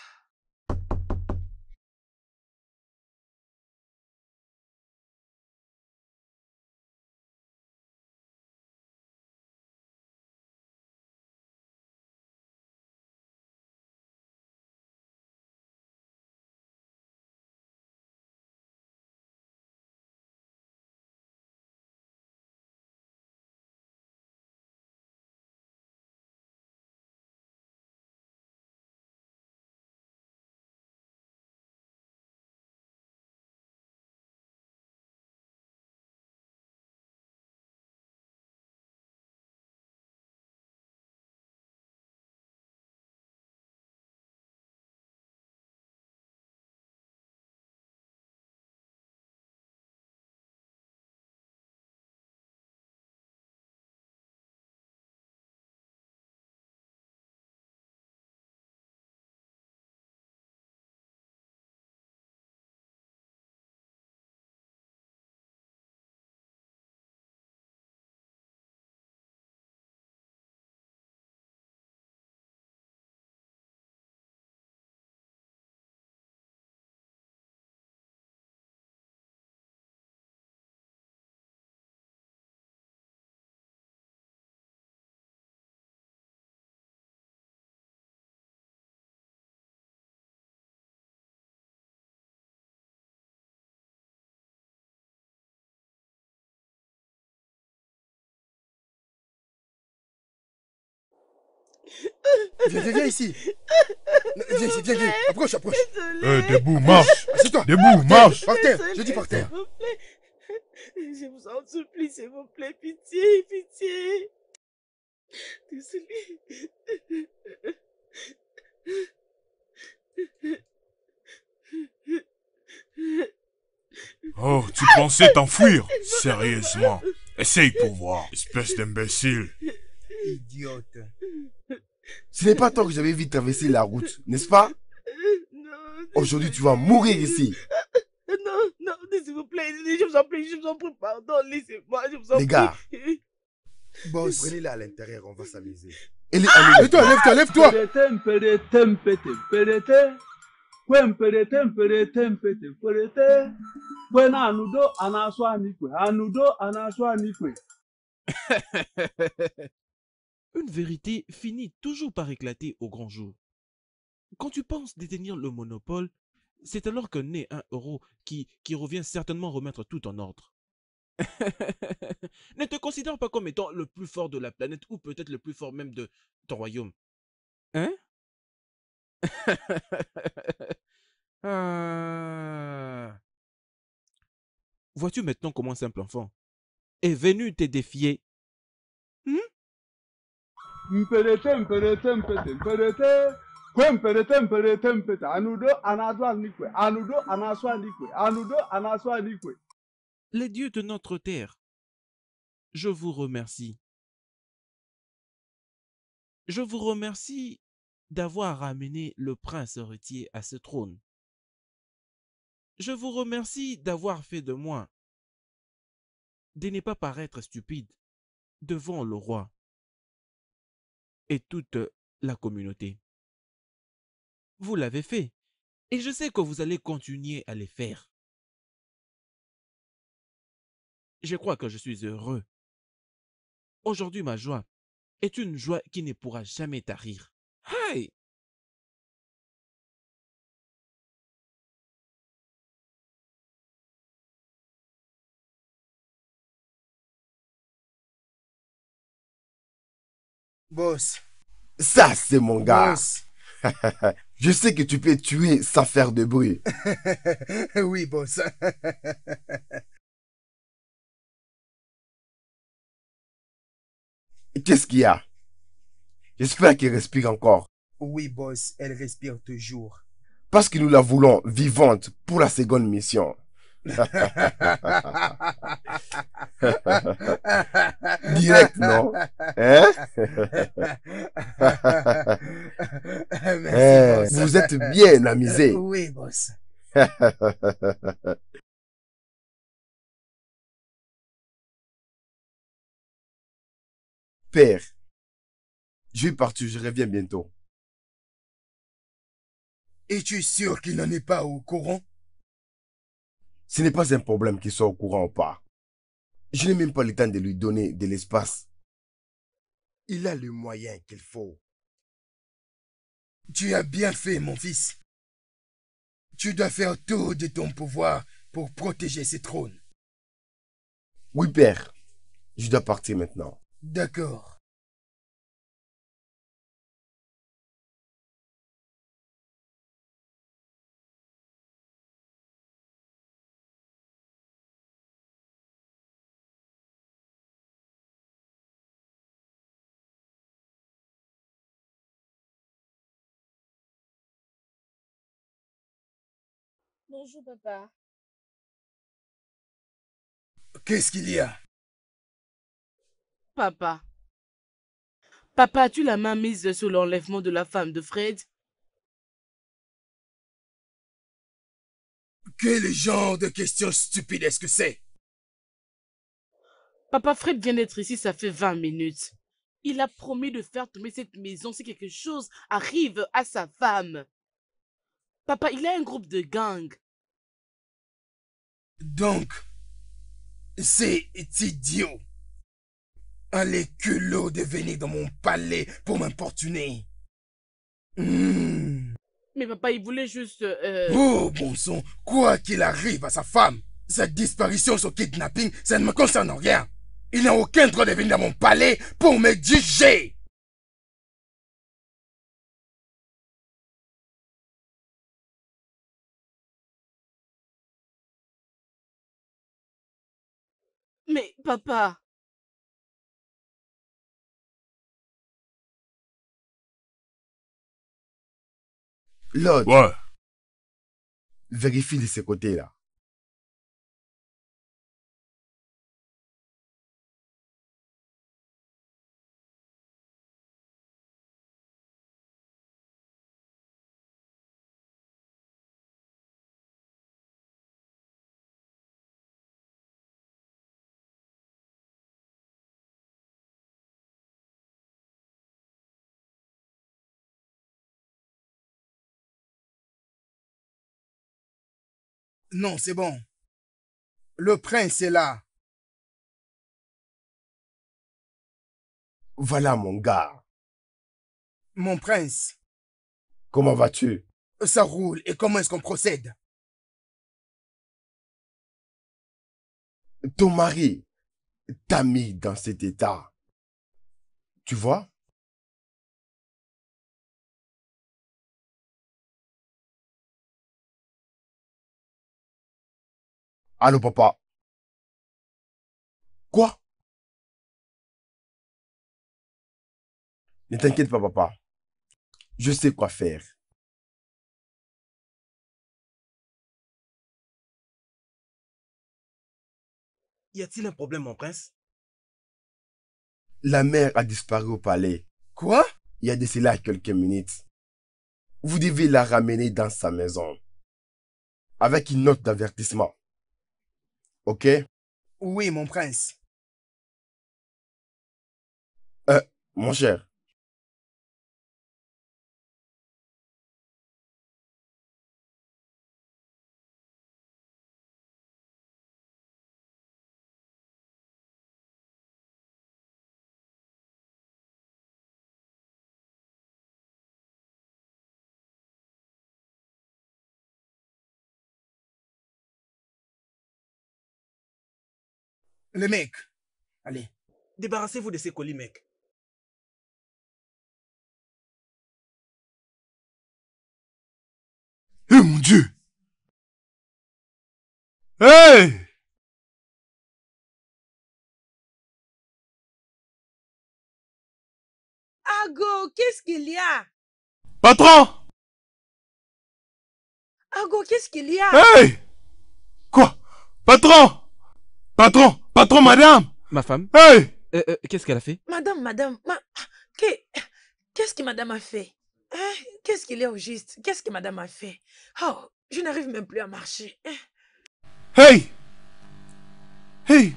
Viens, viens, viens ici. Viens ici, viens, viens. Approche, approche. Euh, debout, marche. Assieds-toi. Debout, marche. Par terre, je dis par terre. S'il vous plaît. Je vous en supplie, s'il vous plaît, pitié, pitié. Désolée. Oh, tu pensais t'enfuir? Sérieusement. Essaye pour voir, espèce d'imbécile. Idiote. Ce n'est pas toi que j'avais vu traverser la route, n'est-ce pas? Aujourd'hui, tu vas mourir ici. Non, non, s'il vous plaît, je vous en prie, je vous en prie, pardon, laissez-moi, je vous en Les prie. gars, Boss. prenez-la à l'intérieur, on va s'amuser. Elle est allumée. Lève-toi, lève-toi, lève-toi. Une vérité finit toujours par éclater au grand jour. Quand tu penses détenir le monopole, c'est alors que naît un euro qui, qui revient certainement remettre tout en ordre. Ne te considère pas comme étant le plus fort de la planète ou peut-être le plus fort même de ton royaume. Hein? Ah. Vois-tu maintenant comment un simple enfant est venu te défier? Hmm? Les dieux de notre terre, je vous remercie. Je vous remercie d'avoir ramené le prince héritier à ce trône. Je vous remercie d'avoir fait de moi, de ne pas paraître stupide devant le roi et toute la communauté. Vous l'avez fait et je sais que vous allez continuer à les faire. Je crois que je suis heureux. Aujourd'hui, ma joie est une joie qui ne pourra jamais tarir. Hey! Boss. Ça, c'est mon gars. Boss. Je sais que tu peux tuer sans faire de bruit. Oui, boss. Qu'est-ce qu'il y a? J'espère qu'elle respire encore. Oui, boss, elle respire toujours. Parce que nous la voulons vivante pour la seconde mission. Direct, non? Hein? Merci, Eh, boss. vous êtes bien amusés. Oui, boss. Père, je vais partir, je reviens bientôt. Es-tu sûr qu'il n'en est pas au courant? Ce n'est pas un problème qu'il soit au courant ou pas. Je n'ai même pas le temps de lui donner de l'espace. Il a le moyen qu'il faut. Tu as bien fait, mon fils. Tu dois faire tout de ton pouvoir pour protéger ce trône. Oui, père. Je dois partir maintenant. D'accord. Bonjour, papa. Qu'est-ce qu'il y a? Papa. Papa, as-tu la main mise sur l'enlèvement de la femme de Fred? Quel genre de question stupide est-ce que c'est? Papa, Fred vient d'être ici, ça fait vingt minutes. Il a promis de faire tomber cette maison si quelque chose arrive à sa femme. Papa, il a un groupe de gang. Donc, c'est idiot. Un les culots de venir dans mon palais pour m'importuner. Mmh. Mais papa, il voulait juste... Euh... Oh, bon sang, quoi qu'il arrive à sa femme, sa disparition, son kidnapping, ça ne me concerne rien. Il n'a aucun droit de venir dans mon palais pour me juger. Mais papa... Lord, Ouais. vérifie de ce côté-là. Non, c'est bon. Le prince est là. Voilà mon gars. Mon prince, Comment vas-tu? ça roule. Et comment est-ce qu'on procède? Ton mari t'a mis dans cet état. Tu vois? Allô, papa? Quoi? Ne t'inquiète pas, papa. Je sais quoi faire. Y a-t-il un problème, mon prince? La mère a disparu au palais. Quoi? Il y a de cela quelques minutes. Vous devez la ramener dans sa maison. Avec une note d'avertissement. Ok? Oui, mon prince. Euh, mon cher. Le mec. Allez. Débarrassez-vous de ces colis, mec. Eh mon Dieu! Hey! Ago, qu'est-ce qu'il y a? Patron! Ago, qu'est-ce qu'il y a? Hey! Quoi? Patron! Patron! Patron, madame! Ma femme? Hey! Euh, euh, Qu'est-ce qu'elle a fait? Madame, madame, ma... que- qu'est-ce que madame a fait? Hein? Qu'est-ce qu'il est au juste? Qu'est-ce que madame a fait? Oh, je n'arrive même plus à marcher. Hein? Hey! Hey!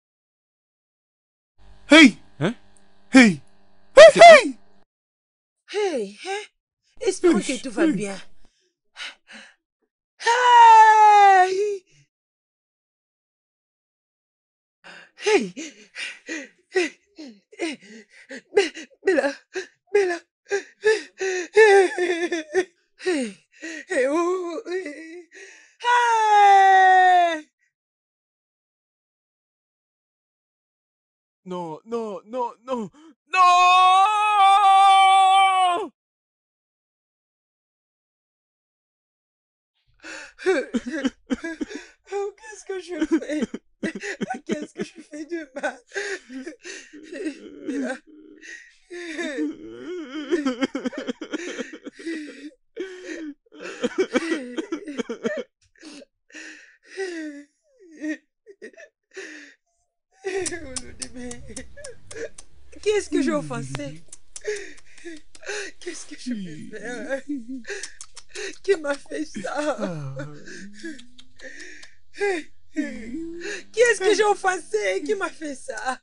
Hey! Hein? Hey! Hey! Hey! Hey, hein? Espérons Hey, que tout va hey. bien. Hey! Hey! Hey! Hey! Be- Bella! Bella! Hey! Hey! Hey! Oh! Hey! Hey! Non, non, non, non, non! Oh, qu'est-ce que je fais? Qu'est-ce que je fais de mal? Bella. Qu'est-ce que j'ai offensé? Qu'est-ce que je peux faire? Qui m'a fait ça? Qui est-ce que j'ai offensé? Qui m'a fait ça?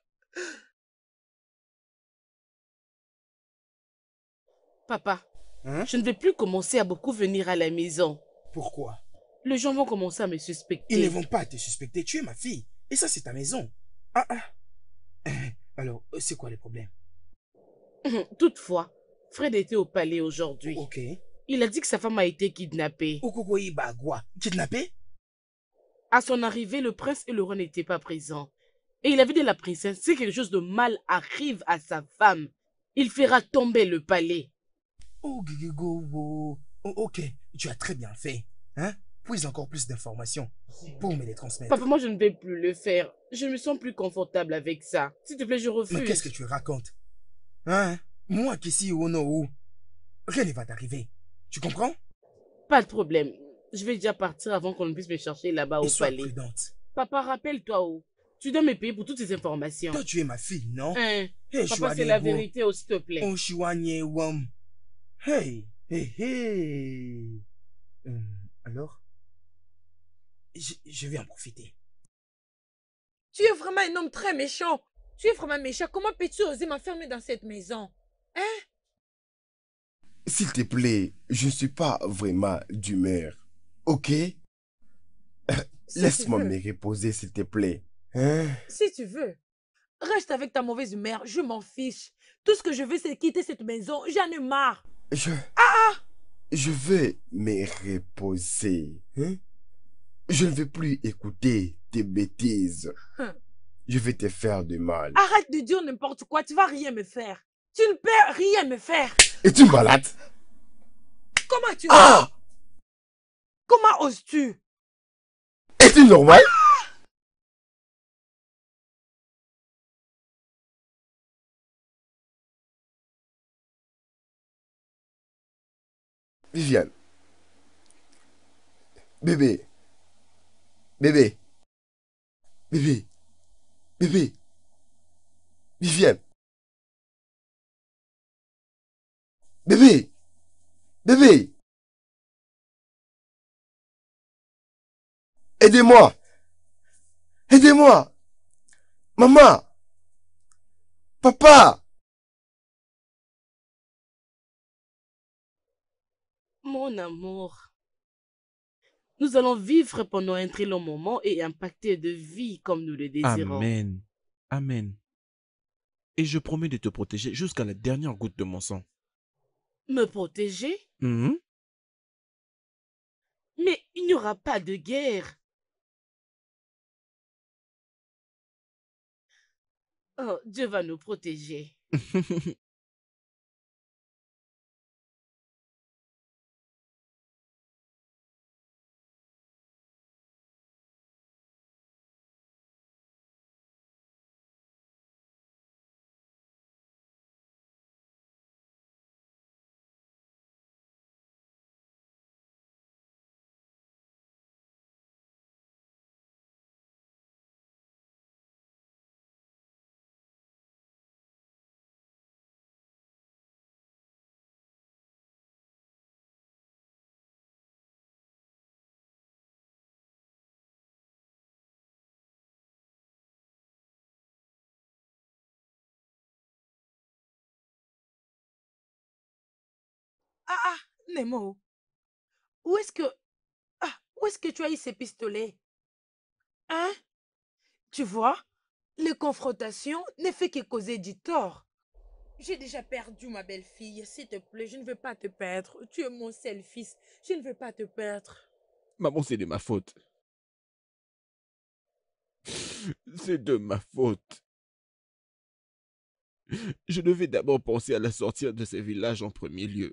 Papa, Hein? je ne vais plus commencer à beaucoup venir à la maison. Pourquoi? Les gens vont commencer à me suspecter. Ils ne vont pas te suspecter. Tu es ma fille. Et ça, c'est ta maison. Ah, ah. Alors, c'est quoi le problème? Toutefois, Fred était au palais aujourd'hui. Ok. Il a dit que sa femme a été kidnappée. Okokoyi Bagua. Kidnappé? À son arrivée, le prince et le roi n'étaient pas présents. Et il avait dit à la princesse, si quelque chose de mal arrive à sa femme, il fera tomber le palais. Oh, Gigigo. Oh, ok. Tu as très bien fait. Hein? puise encore plus d'informations pour me les transmettre. Papa, moi, je ne vais plus le faire. Je me sens plus confortable avec ça. S'il te plaît, je refuse. Mais qu'est-ce que tu racontes? Hein? Moi qui suis au no, rien ne va t'arriver. Tu comprends? Pas de problème. Je vais déjà partir avant qu'on ne puisse me chercher là-bas au Et sois palais. prudente. Papa, rappelle-toi où. Tu dois me payer pour toutes ces informations. Toi, tu es ma fille, non? Hein? Hey, Papa, c'est la vérité, oh, s'il te plaît. Oh, Chouanier, wam. Hey, hey, hey. Hum, alors? Je, je vais en profiter. Tu es vraiment un homme très méchant. Tu es vraiment méchant. Comment peux-tu oser m'enfermer dans cette maison? Hein? S'il te plaît, je ne suis pas vraiment d'humeur. Ok? Si Laisse-moi tu veux. me reposer, s'il te plaît. Hein? Si tu veux. Reste avec ta mauvaise humeur. Je m'en fiche. Tout ce que je veux, c'est quitter cette maison. J'en ai marre. Je... Ah! Je veux me reposer. Hein? Je ne veux plus écouter tes bêtises. Hum. Je vais te faire du mal. Arrête de dire n'importe quoi. Tu vas rien me faire. Tu ne peux rien me faire. Es-tu malade? Comment tu... Ah! Comment oses-tu? Es-tu normal? Viviane. Bébé. Bébé. Bébé. Bébé. Viviane. Bébé. Bébé. Aidez-moi. Aidez-moi. Maman. Papa. Mon amour, nous allons vivre pendant un très long moment et impacter de vie comme nous le désirons. Amen. Amen. Et je promets de te protéger jusqu'à la dernière goutte de mon sang. Me protéger? Mhm. Mais il n'y aura pas de guerre. Oh, Dieu va nous protéger. Ah, ah, Nemo. Où est-ce que... Ah, où est-ce que tu as eu ces pistolets? Hein? Tu vois, les confrontations ne fait que causer du tort. J'ai déjà perdu ma belle-fille. S'il te plaît, je ne veux pas te perdre. Tu es mon seul fils. Je ne veux pas te perdre. Maman, c'est de ma faute. C'est de ma faute. Je devais d'abord penser à la sortir de ce village en premier lieu.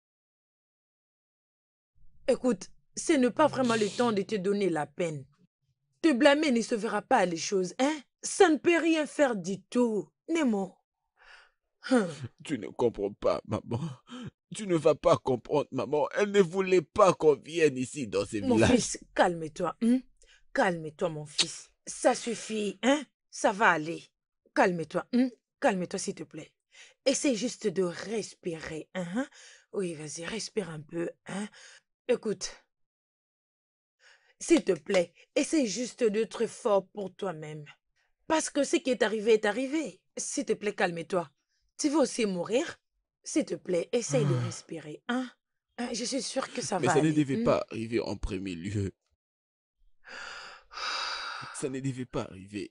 Écoute, ce n'est pas vraiment le temps de te donner la peine. Te blâmer ne sauvera pas les choses, hein? Ça ne peut rien faire du tout, Nemo. Hum. Tu ne comprends pas, maman. Tu ne vas pas comprendre, maman. Elle ne voulait pas qu'on vienne ici dans ce Mon village. fils, calme-toi. Hein? Calme-toi, mon fils. Ça suffit, hein? Ça va aller. Calme-toi. Hein? Calme-toi, s'il te plaît. Essaye juste de respirer. Hein? Oui, vas-y, respire un peu. Hein? Écoute. S'il te plaît, essaye juste d'être fort pour toi-même. Parce que ce qui est arrivé est arrivé. S'il te plaît, calme-toi. Tu veux aussi mourir? S'il te plaît, essaye de respirer. Hein? Hein, je suis sûre que ça Mais va ça aller. ne devait Hmm? pas arriver en premier lieu. Ça ne devait pas arriver.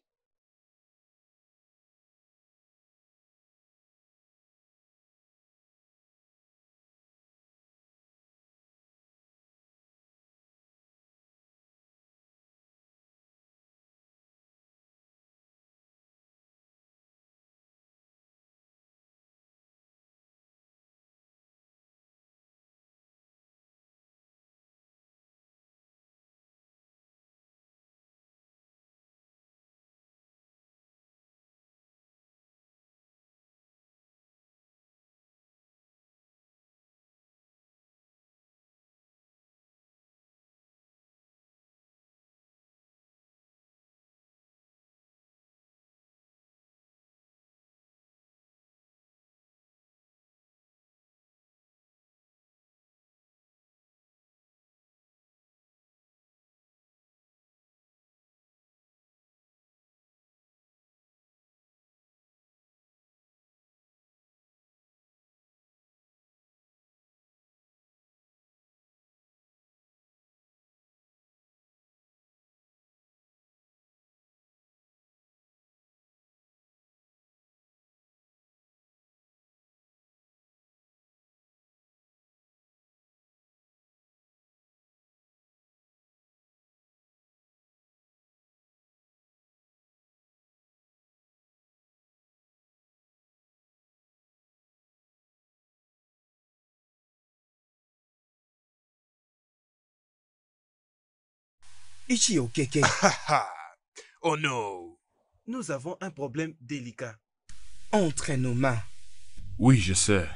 Ichio Keke. Oh non. Nous avons un problème délicat. Entre nos mains. Oui, je sais.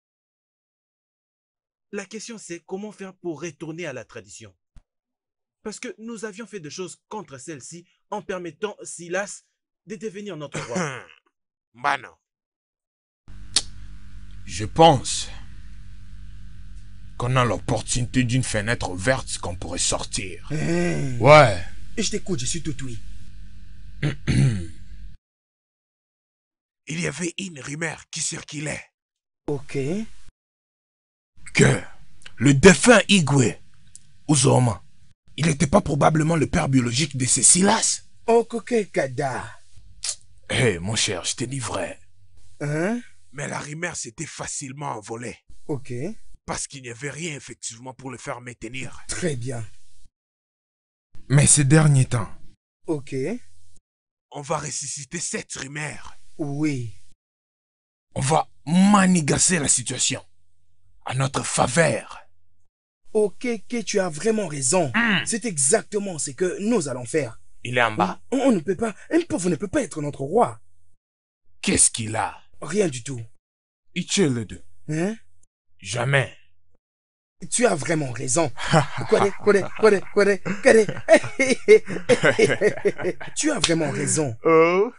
La question c'est comment faire pour retourner à la tradition. Parce que nous avions fait des choses contre celle-ci en permettant Silas de devenir notre roi. Bah non. Je pense qu'on a l'opportunité d'une fenêtre ouverte qu'on pourrait sortir. Mmh. Ouais. Je t'écoute, je suis tout oui. Il y avait une rumeur qui circulait. Ok. Que le défunt Igwe Uzoma, il n'était pas probablement le père biologique de ces Silas. Oh, Koke Kada. Hé, hey, mon cher, je te dis vrai. Hein? Mais la rumeur s'était facilement envolée. Ok. Parce qu'il n'y avait rien effectivement pour le faire maintenir. Très bien. Mais ces derniers temps... Ok. On va ressusciter cette rumeur. Oui. On va manigasser la situation à notre faveur. Ok, que tu as vraiment raison. Mm. C'est exactement ce que nous allons faire. Il est en bas. On, on ne peut pas... Un pauvre ne peut pas être notre roi. Qu'est-ce qu'il a? Rien du tout. Il tue les deux. Hein? Jamais. Tu as vraiment raison. Kode, kode, kode, kode, kode. Tu as vraiment raison. Oh.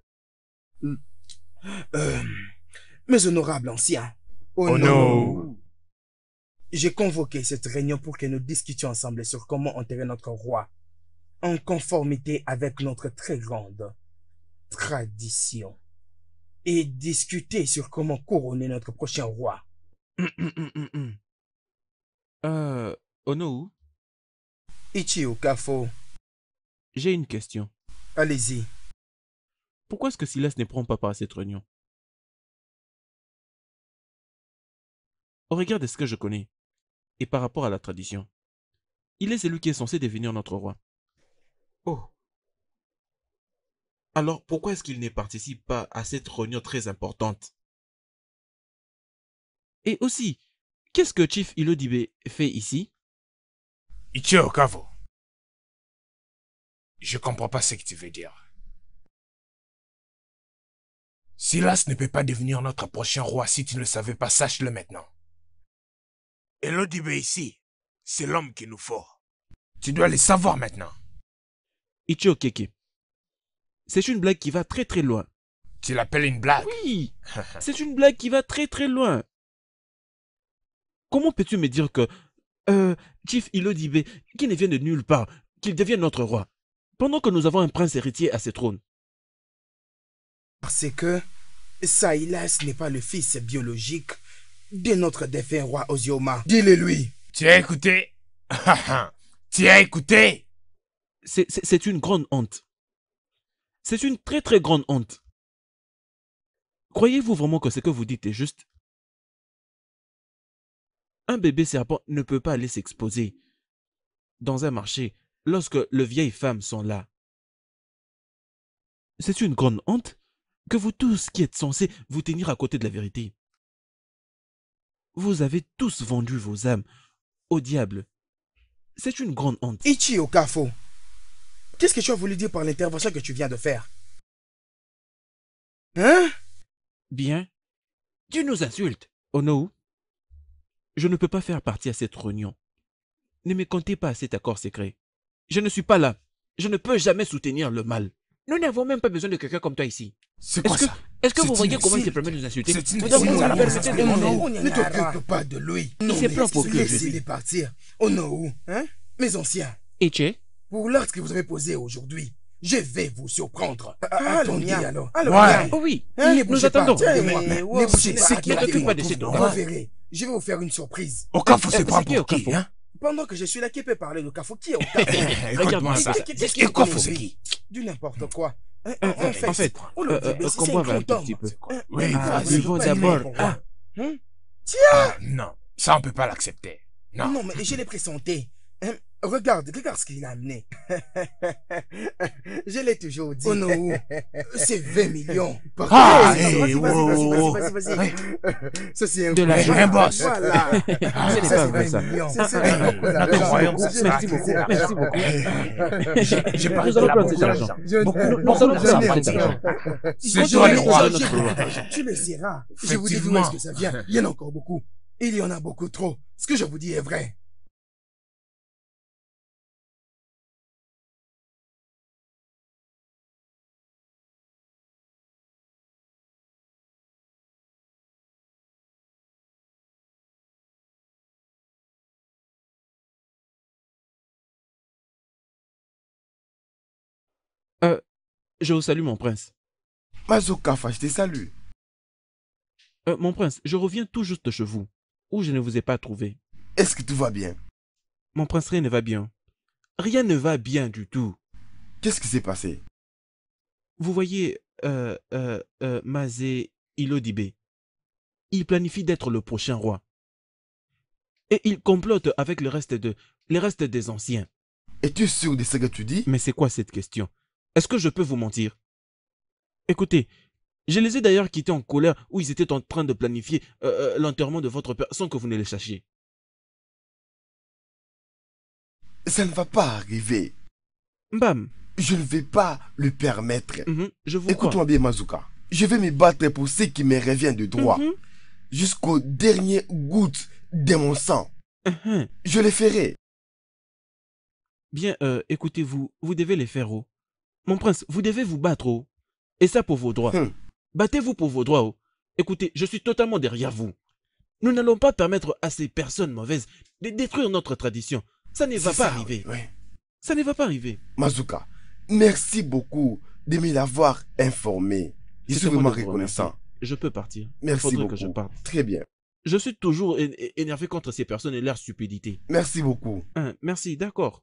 Euh, mes honorables anciens. Oh, oh non. J'ai convoqué cette réunion pour que nous discutions ensemble sur comment enterrer notre roi en conformité avec notre très grande tradition et discuter sur comment couronner notre prochain roi. euh, Onou? Ichio Kafo. J'ai une question. Allez-y. Pourquoi est-ce que Silas ne prend pas part à cette réunion? Au regard de ce que je connais, et par rapport à la tradition, il est celui qui est censé devenir notre roi. Oh. Alors pourquoi est-ce qu'il ne participe pas à cette réunion très importante? Et aussi, qu'est-ce que Chief Ilodibe fait ici? Ichio Kavo. Je comprends pas ce que tu veux dire. Silas ne peut pas devenir notre prochain roi si tu ne le savais pas, sache-le maintenant. Ilodibe ici, c'est l'homme qu'il nous faut. Tu dois le savoir maintenant. Ichio Keke. C'est une blague qui va très très loin. Tu l'appelles une blague? Oui, c'est une blague qui va très très loin. Comment peux-tu me dire que euh, Chief Ilodibe, qui ne vient de nulle part, qu'il devienne notre roi, pendant que nous avons un prince héritier à ce trône? Parce que Silas n'est pas le fils biologique de notre défunt roi Ozioma. Dis-le lui. Tu as écouté? Tu as écouté? C'est une grande honte. C'est une très très grande honte. Croyez-vous vraiment que ce que vous dites est juste? Un bébé serpent ne peut pas aller s'exposer dans un marché lorsque les vieilles femmes sont là. C'est une grande honte que vous tous qui êtes censés vous tenir à côté de la vérité. Vous avez tous vendu vos âmes au diable. C'est une grande honte. Ichio Kafo, qu'est-ce que tu as voulu dire par l'intervention que tu viens de faire? Hein? Bien. Tu nous insultes. Oh non. Je ne peux pas faire partie à cette réunion. Ne me comptez pas à cet accord secret. Je ne suis pas là. Je ne peux jamais soutenir le mal. Nous n'avons même pas besoin de quelqu'un comme toi ici. C'est quoi est-ce ça? Est-ce que vous voyez comment il se permet de nous insulter? C'est une Donc, vous insulte. nous permettez de Non, nous... ne t'occupe pas de lui. Il se plaint pour que je Laissez-les dis. partir. Oh non, hein? Mes anciens, Eche, pour l'acte que vous avez posé aujourd'hui, je vais vous surprendre. Attendez alors. Ouais. viens. oh oui, Hein, ne nous bougez pas. attendons. Tiens, Mais- mais- mais- ne bougez c'est pas. qui Ne t'occupe pas de ces Vous droits. verrez, je vais vous faire une surprise. Okafo se Eh, prend c'est qui, pour qui, Okafo? hein? Pendant que je suis là, qui peut parler de Kafo? Qui est au Écoute-moi ça. Qu'est-ce qu'il Okafo connaît, c'est lui? qui? Du n'importe quoi. Hein, Euh, En euh, fait, en fait, on le euh, dit, euh, mais si qu'on c'est un boive un grand tout petit homme. peu. Hein, Oui, hein, ah, vas-y, buvons vas-y, d'abord. mon Ah. roi. Hein? Ah, non, ça on peut pas l'accepter. Non. Non, mais je l'ai pressenti. Hein? Regarde, regarde ce qu'il a amené. Je l'ai toujours dit. Oh non, c'est vingt millions. Ah, Hey, hey, vas-y, vas-y, wow. vas-y, vas-y, vas-y. Ça, c'est un De coup l'argent. d'argent. Un boss. Voilà. Ah, ce n'est Ça, pas c'est vrai, vingt ça. millions. Ah, C'est ah, un coup ah, d'argent. croyons Beaucoup, ça. Merci beaucoup, beaucoup. Merci beaucoup. Je- je Nous parle de allons la prendre cet bourse. argent. Je- Beaucoup- je- nous allons je- prendre je- cet je- argent. C'est Je- toi je- le je- roi de je- notre je- loi. Tu le seras. Je vous dis d'où est-ce que ça vient. Il y en a encore beaucoup. Il y en a beaucoup trop. Ce que je vous dis est vrai. Euh, je vous salue, mon prince. Mazokafa, je te salue. Euh, mon prince, je reviens tout juste chez vous, où je ne vous ai pas trouvé. Est-ce que tout va bien? Mon prince, rien ne va bien. Rien ne va bien du tout. Qu'est-ce qui s'est passé? Vous voyez, euh, euh, euh, Mazé Ilodibé, il planifie d'être le prochain roi. Et il complote avec le reste, de, les restes des anciens. Es-tu sûr de ce que tu dis? Mais c'est quoi cette question? Est-ce que je peux vous mentir? Écoutez, je les ai d'ailleurs quittés en colère où ils étaient en train de planifier euh, euh, l'enterrement de votre père sans que vous ne le sachiez. Ça ne va pas arriver. Bam. Je ne vais pas le permettre. Mm-hmm, je vous Écoute-moi bien, Mazuka. Je vais me battre pour ce qui me revient de droit. Mm-hmm. Jusqu'au dernier goutte de mon sang. Mm-hmm. Je le ferai. Bien, euh, écoutez-vous, vous devez les faire, oh. Mon prince, vous devez vous battre, oh. Et ça pour vos droits. Hum. Battez-vous pour vos droits, oh. Écoutez, je suis totalement derrière vous. Nous n'allons pas permettre à ces personnes mauvaises de détruire notre tradition. Ça ne va C'est pas ça, arriver. oui. Ça ne va pas arriver. Mazuka, merci beaucoup de me l'avoir informé. Je C'est suis à moi vraiment de vous reconnaissant. remercier. Je peux partir. Merci Faudrait beaucoup. que je parte. Très bien. Je suis toujours é- é- énervé contre ces personnes et leur stupidité. Merci beaucoup. Hein, merci, d'accord.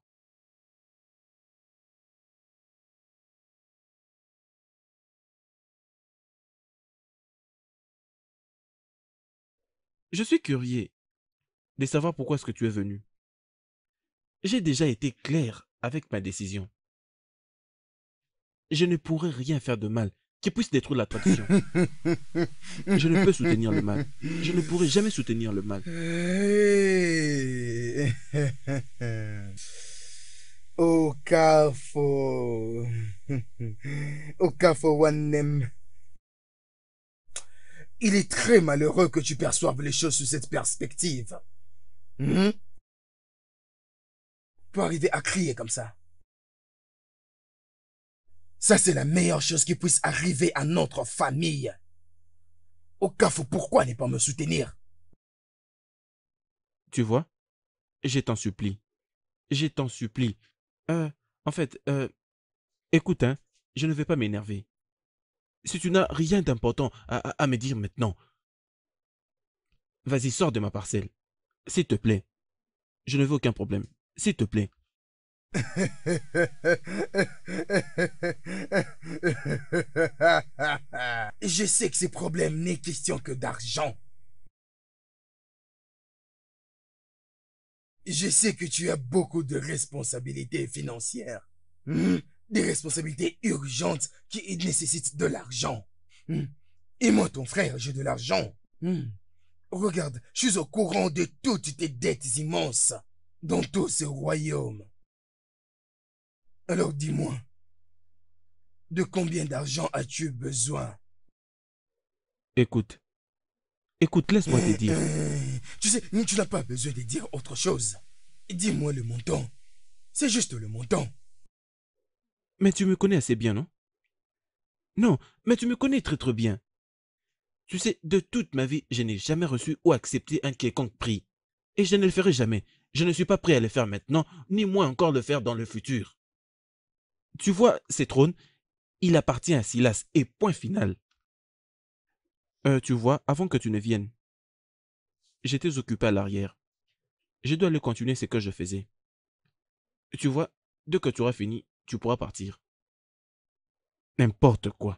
Je suis curieux de savoir pourquoi est-ce que tu es venu. J'ai déjà été clair avec ma décision. Je ne pourrais rien faire de mal qui puisse détruire la tradition. Je ne peux soutenir le mal. Je ne pourrai jamais soutenir le mal. Hey. Okafo. Okafo Wanem. Il est très malheureux que tu perçoives les choses sous cette perspective. Hmm? Pour arriver à crier comme ça. Ça, c'est la meilleure chose qui puisse arriver à notre famille. Okafo, pourquoi ne pas me soutenir? Tu vois, je t'en supplie. Je t'en supplie. Euh, en fait, euh, écoute, hein, je ne vais pas m'énerver. Si tu n'as rien d'important à, à, à me dire maintenant, vas-y, sors de ma parcelle. S'il te plaît. Je ne veux aucun problème. S'il te plaît. Je sais que ces problèmes n'est question que d'argent. Je sais que tu as beaucoup de responsabilités financières. Hmm? Des responsabilités urgentes qui nécessitent de l'argent. Hmm? Et moi, ton frère, j'ai de l'argent. Hmm? Regarde, je suis au courant de toutes tes dettes immenses dans tout ce royaume. Alors dis-moi, de combien d'argent as-tu besoin? Écoute. Écoute, laisse-moi te dire. Euh, tu sais, tu n'as pas besoin de dire autre chose. Dis-moi le montant. C'est juste le montant. Mais tu me connais assez bien, non? Non, mais tu me connais très très bien. Tu sais, de toute ma vie, je n'ai jamais reçu ou accepté un quelconque prix. Et je ne le ferai jamais. Je ne suis pas prêt à le faire maintenant, ni moins encore le faire dans le futur. Tu vois, ce trône, il appartient à Silas, et point final. Euh, tu vois, avant que tu ne viennes, j'étais occupé à l'arrière. Je dois aller continuer ce que je faisais. Tu vois, dès que tu auras fini, tu pourras partir. N'importe quoi.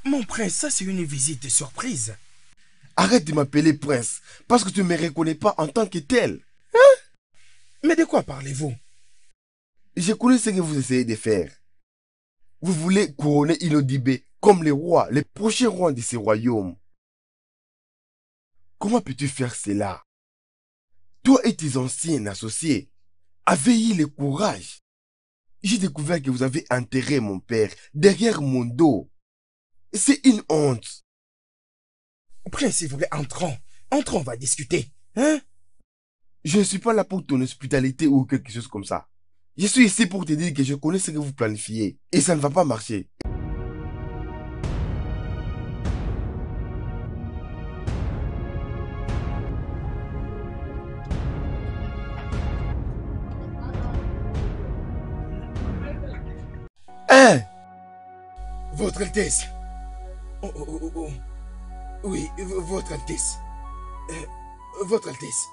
Mon prince, ça c'est une visite surprise. Arrête de m'appeler prince, parce que tu ne me reconnais pas en tant que tel. Hein? Mais de quoi parlez-vous? Je connais ce que vous essayez de faire. Vous voulez couronner Ilodibé comme le roi, le prochain roi de ce royaume. Comment peux-tu faire cela? Toi et tes anciens associés, avez-y le courage. J'ai découvert que vous avez enterré mon père derrière mon dos. C'est une honte. Prince, s'il vous plaît, entrons. Entrons, on va discuter. Hein? Je ne suis pas là pour ton hospitalité ou quelque chose comme ça. Je suis ici pour te dire que je connais ce que vous planifiez. Et ça ne va pas marcher. Hein? Votre Altesse. Oh, oh, oh, oh. Oui, Votre Altesse. Euh, votre Altesse.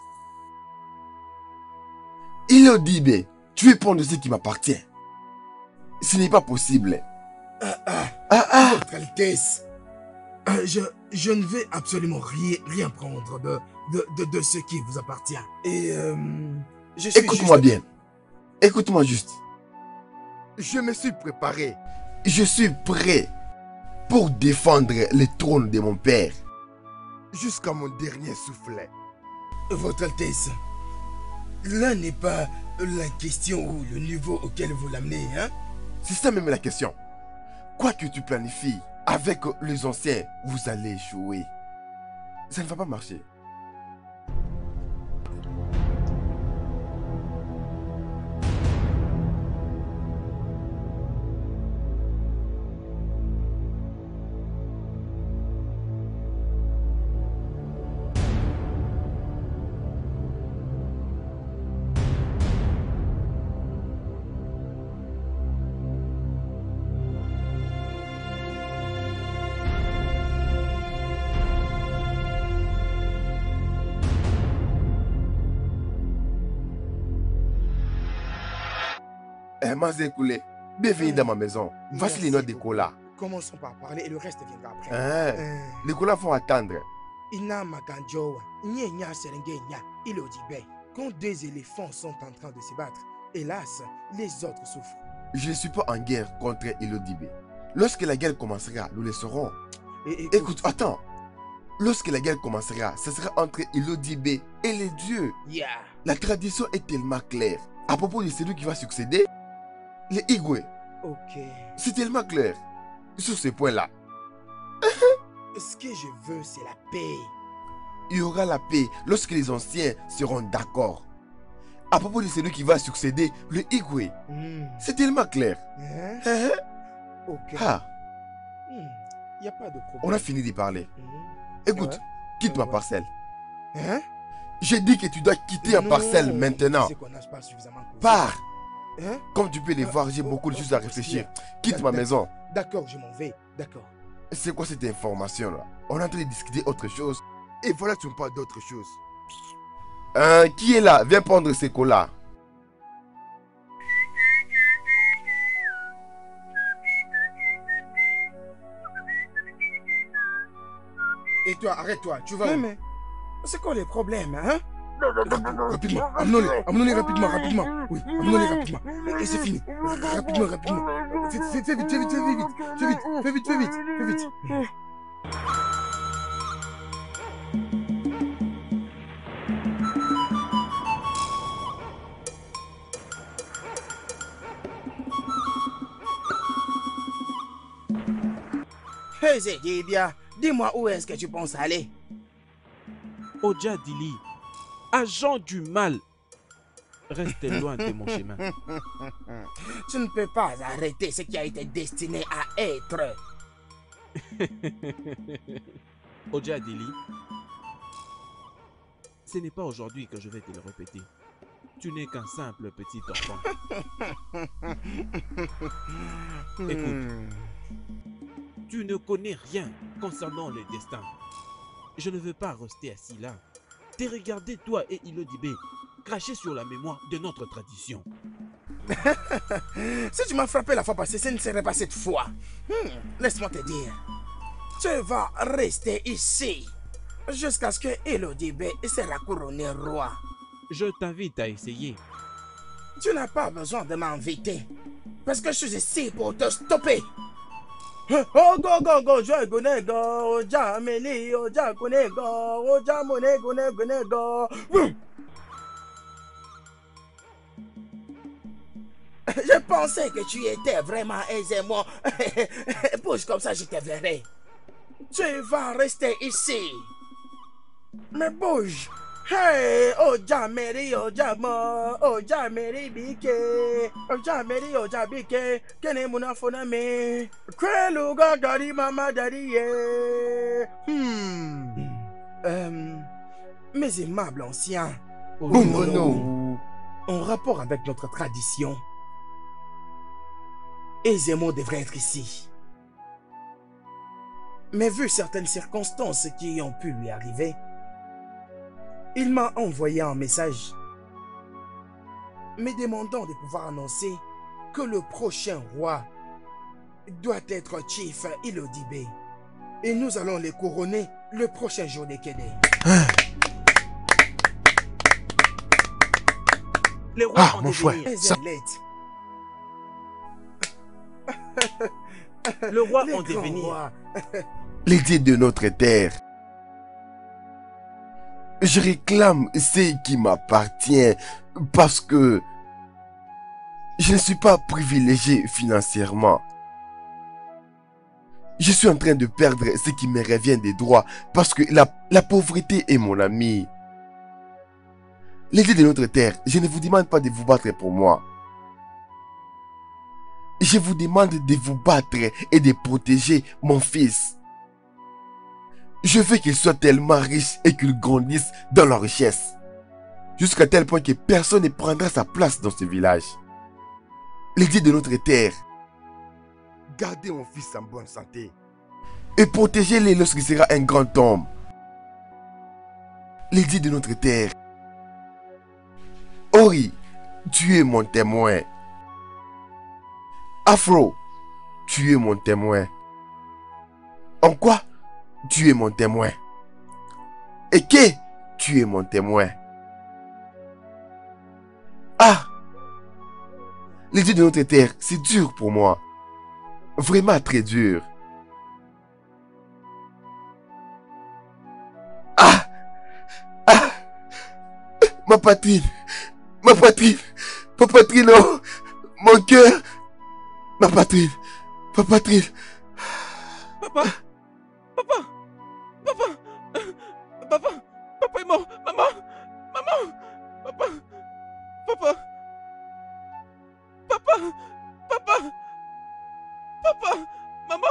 Ilodibé, tu es prendre de ce qui m'appartient. Ce n'est pas possible. Ah, ah, ah, ah. Votre Altesse. Euh, je, je ne vais absolument rien, rien prendre de, de, de, de ce qui vous appartient. Et euh, je suis Écoute-moi juste... bien. Écoute-moi juste. Je me suis préparé. Je suis prêt pour défendre le trône de mon père. Jusqu'à mon dernier souffle. Votre Altesse, là n'est pas la question ou le niveau auquel vous l'amenez, hein? C'est ça même la question. Quoi que tu planifies, avec les anciens, vous allez échouer. Ça ne va pas marcher. Eh, Mazé Koulé, bienvenue dans ma maison. Voici les notes de cola. Commençons par parler et le reste viendra après. Hein? Euh, Les colas vont attendre. Ina Maganjoa, Nye Nya Serenge Nya, Ilodibé. Quand deux éléphants sont en train de se battre, hélas, les autres souffrent. Je ne suis pas en guerre contre Ilodibé. Lorsque la guerre commencera, nous le saurons. Et, écoute, Écoute, attends. Lorsque la guerre commencera, ce sera entre Ilodibé et les dieux. Yeah. La tradition est tellement claire. À propos de celui qui va succéder, les Igwe. Ok. C'est tellement clair. Sur ce point-là, Ce que je veux, c'est la paix. il y aura la paix lorsque les anciens seront d'accord. À propos de celui qui va succéder, le Igwe. Mm. C'est tellement clair. Hein? Hein? Ok. Ah, Il n'y a pas de problème. on a fini de parler. Mm. Écoute, Ouais. quitte ma Ouais. parcelle. Hein? J'ai dit que tu dois quitter la Non, parcelle maintenant. c'est qu'on n'a pas suffisamment causé. Pars. Hein? Comme tu peux les Euh, voir, j'ai oh, beaucoup de oh, choses à oh, réfléchir. yeah. Quitte ma D'accord. maison. D'accord, je m'en vais. D'accord. C'est quoi cette information-là? On est en train de discuter autre chose. Et voilà, tu me parles d'autre chose. Euh, qui est là? Viens prendre ces colas. Et toi, arrête-toi, tu vas Mais, où? mais, C'est quoi les problèmes, hein? Rapidement, amenons-les, amenons-les rapidement, rapidement. Oui, amenons-les rapidement. Et c'est fini. Rapidement, rapidement. Fais, fais, fais vite, fais vite, fais vite, fais vite, fais vite, fais vite, fais vite, fais vite. Hey Zedibia, dis-moi où est-ce que tu penses aller? Oja Dili, agent du mal, reste loin de mon chemin. Tu ne peux pas arrêter ce qui a été destiné à être. Oja Dili, ce n'est pas aujourd'hui que je vais te le répéter. Tu n'es qu'un simple petit enfant. Écoute, tu ne connais rien concernant le destin. Je ne veux pas rester assis là. T'es regardé, toi et Ilodibé, cracher sur la mémoire de notre tradition. Si tu m'as frappé la fois passée, ce ne serait pas cette fois. Hmm, laisse-moi te dire. Tu vas rester ici jusqu'à ce que Elodibé sera couronné roi. Je t'invite à essayer. Tu n'as pas besoin de m'inviter parce que je suis ici pour te stopper. Oh go go go, je connais go, jameli, oh ja connais go, oh ja moné connais connais go. Je pensais que tu étais vraiment aisément. Bouge comme ça, je te verrai. Tu vas rester ici. Mais bouge. Hey, oh jameli, oh jamo, oh jameli bike, oh jameli, oh jabike, kene muna fona me, kwelu ga gari mama daddy ye. Hmm. Euh, mes aimables anciens, Bungono. en rapport avec notre tradition, Ezemo devrait être ici. Mais vu certaines circonstances qui ont pu lui arriver, il m'a envoyé un message me demandant de pouvoir annoncer que le prochain roi doit être Chief Elodibé. Et nous allons les couronner le prochain jour des Kédé. Les rois Ah, ont mon des frère, délires. ça- Le roi Les en grands devenir. rois. L'idée de notre terre. Je réclame ce qui m'appartient parce que je ne suis pas privilégié financièrement. Je suis en train de perdre ce qui me revient des droits parce que la, la pauvreté est mon ami. L'idée de notre terre, je ne vous demande pas de vous battre pour moi. Je vous demande de vous battre et de protéger mon fils. Je veux qu'il soit tellement riche et qu'il grandisse dans la richesse. Jusqu'à tel point que personne ne prendra sa place dans ce village. L'idée de notre terre. Gardez mon fils en bonne santé. Et protégez-le lorsqu'il sera un grand homme. L'idée de notre terre. Ori, tu es mon témoin. Afro, tu es mon témoin. En quoi tu es mon témoin? Et que tu es mon témoin? Ah! L'idée de notre terre, c'est dur pour moi. Vraiment très dur. Ah! Ah! Ma poitrine! Ma poitrine! Ma poitrine, oh! Mon cœur! Ma poitrine! Ma poitrine! Papa! Papa! Papa! Papa! Papa est mort! Maman! Maman! Papa! Papa! Papa! Papa! Papa! Maman!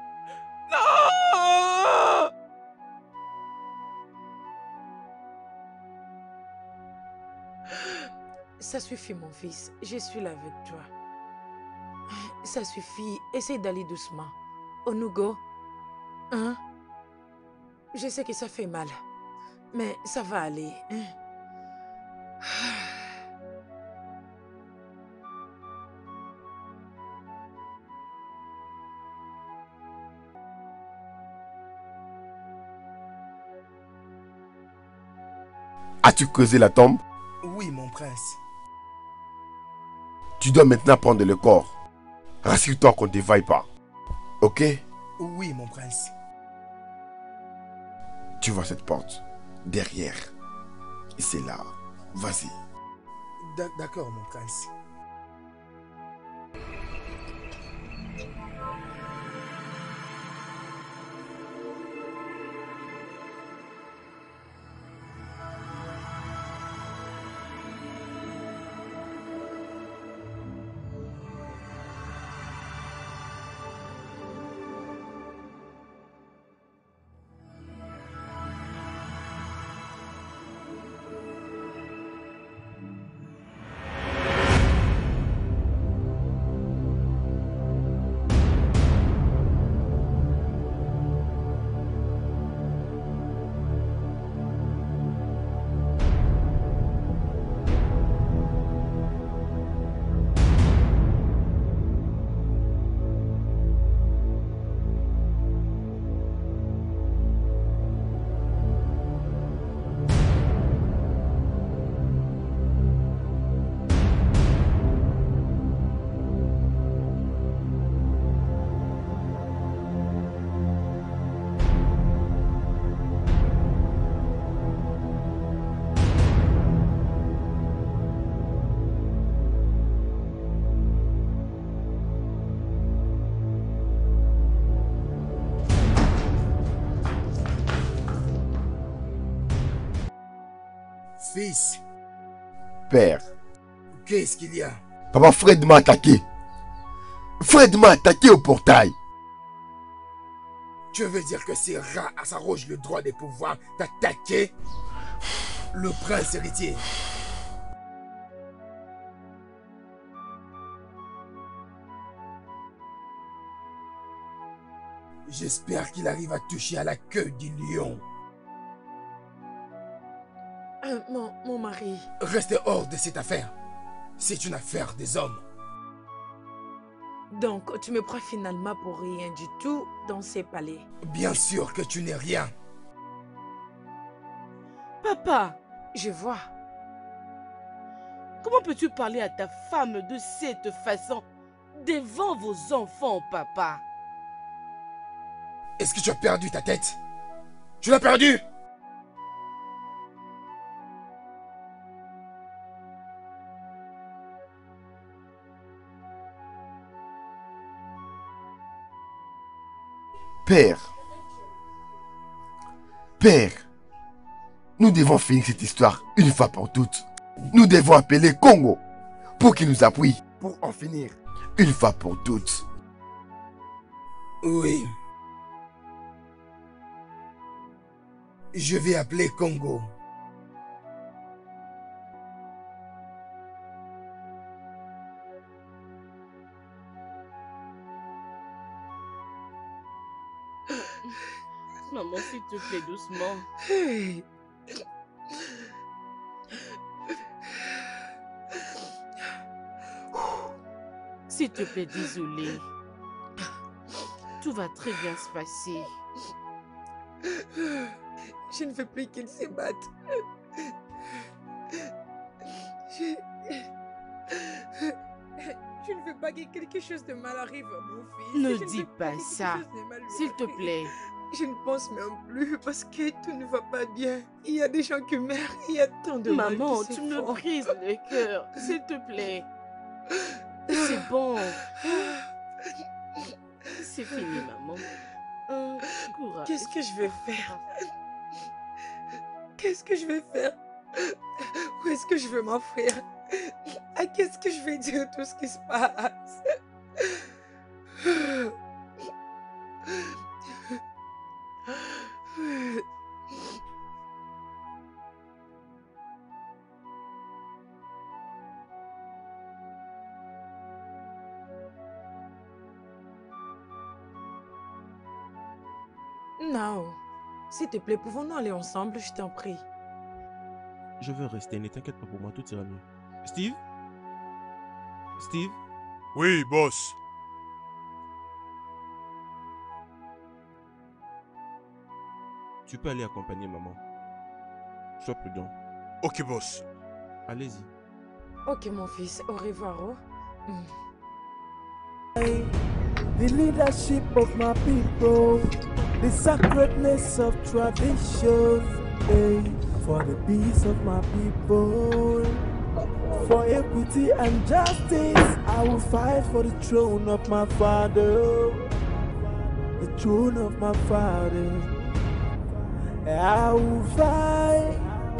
Non! Ça suffit, mon fils. Je suis là avec toi. Ça suffit. Essaye d'aller doucement. Onugo. Hein? Je sais que ça fait mal. Mais ça va aller. Hein? As-tu creusé la tombe? Oui, mon prince. Tu dois maintenant prendre le corps. Rassure-toi qu'on ne dévaille pas. Ok? Oui, mon prince. Tu vois cette porte? Derrière. C'est là. Vas-y. D'ac- D'accord, mon prince. Fils, Père, qu'est-ce qu'il y a? papa Fred m'a attaqué. Fred m'a attaqué au portail. Tu veux dire que ce rat a s'arroge le droit de pouvoir t'attaquer? Le prince héritier. J'espère qu'il arrive à toucher à la queue du lion. Euh, mon, mon mari. Restez hors de cette affaire. C'est une affaire des hommes. Donc, tu me prends finalement pour rien du tout dans ces palais. Bien sûr que tu n'es rien. Papa, je vois. Comment peux-tu parler à ta femme de cette façon devant vos enfants, papa? Est-ce que tu as perdu ta tête? Tu l'as perdu? Père, Père, nous devons finir cette histoire une fois pour toutes. Nous devons appeler Congo pour qu'il nous appuie, pour en finir une fois pour toutes. Oui. Je vais appeler Congo. Maman, s'il te plaît, doucement. Hey. S'il te plaît, désolé. Tout va très bien se passer. Je ne veux plus qu'il se batte. Je... Je ne veux pas que quelque chose de mal arrive à mon fils. Ne Je dis veux pas que ça, quelque chose de mal lui s'il te arrive. plaît. Je ne pense même plus parce que tout ne va pas bien. Il y a des gens qui meurent, il y a tant de mal Maman, qui se tu me font. brises le cœur, s'il te plaît. C'est bon. C'est fini, maman. Hum, courage. Qu'est-ce que je vais faire? Qu'est-ce que je vais faire? Où est-ce que je vais m'enfuir? À qu'est-ce que je vais dire tout ce qui se passe? Non. S'il te plaît, pouvons-nous aller ensemble, je t'en prie. Je veux rester, ne t'inquiète pas pour moi, tout ira mieux. Steve? Steve? Oui, boss. Tu peux aller accompagner maman. Sois prudent. Ok, boss. Allez-y. Ok, mon fils, au revoir. Oh. Mm. The leadership of my people, the sacredness of tradition, hey, for the peace of my people, for equity and justice, I will fight for the throne of my father, the throne of my father. I will fight,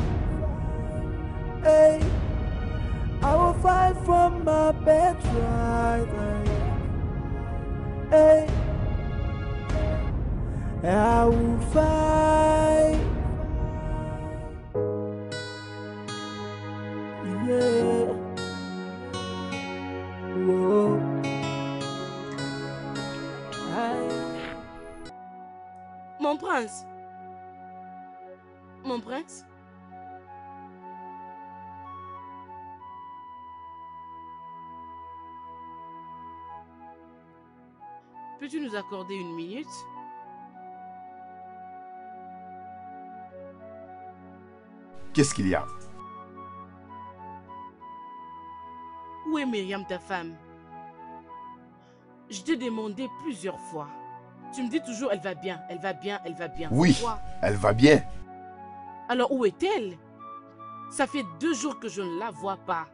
hey, I will fight for my birthright. Hey, I will fight. Yeah. Whoa. I... Mon prince. Mon prince. Peux-tu nous accorder une minute? Qu'est-ce qu'il y a? Où est Myriam, ta femme? Je t'ai demandé plusieurs fois. Tu me dis toujours, elle va bien, elle va bien, elle va bien. Oui, Pourquoi? elle va bien. Alors où est-elle? Ça fait deux jours que je ne la vois pas.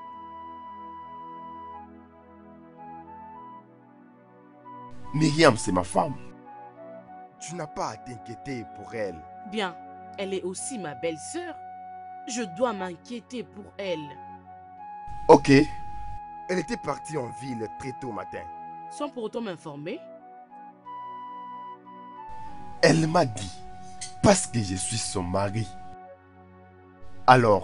Myriam, c'est ma femme. Tu n'as pas à t'inquiéter pour elle. Bien, elle est aussi ma belle-sœur. Je dois m'inquiéter pour elle. Ok. Elle était partie en ville très tôt matin. Sans pour autant m'informer. Elle m'a dit, parce que je suis son mari. Alors,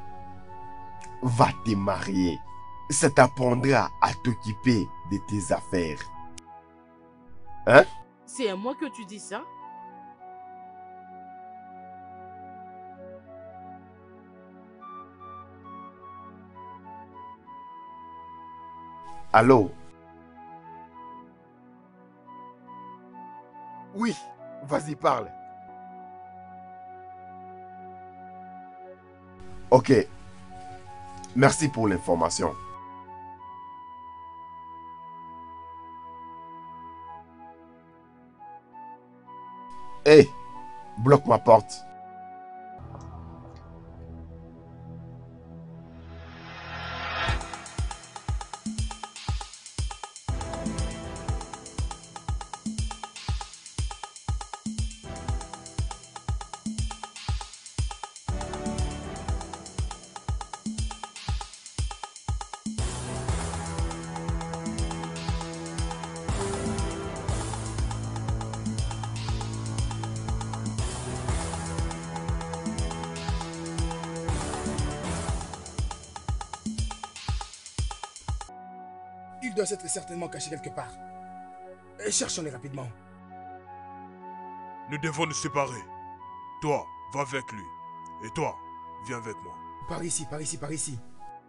va te marier. Ça t'apprendra à t'occuper de tes affaires. Hein? C'est à moi que tu dis ça? Allô? Oui, vas-y, parle. Ok. Merci pour l'information. Hé, hey, bloque ma porte. Il doit s'être certainement caché quelque part. Cherchons-les rapidement. Nous devons nous séparer. Toi, va avec lui. Et toi, viens avec moi. Par ici, par ici, par ici.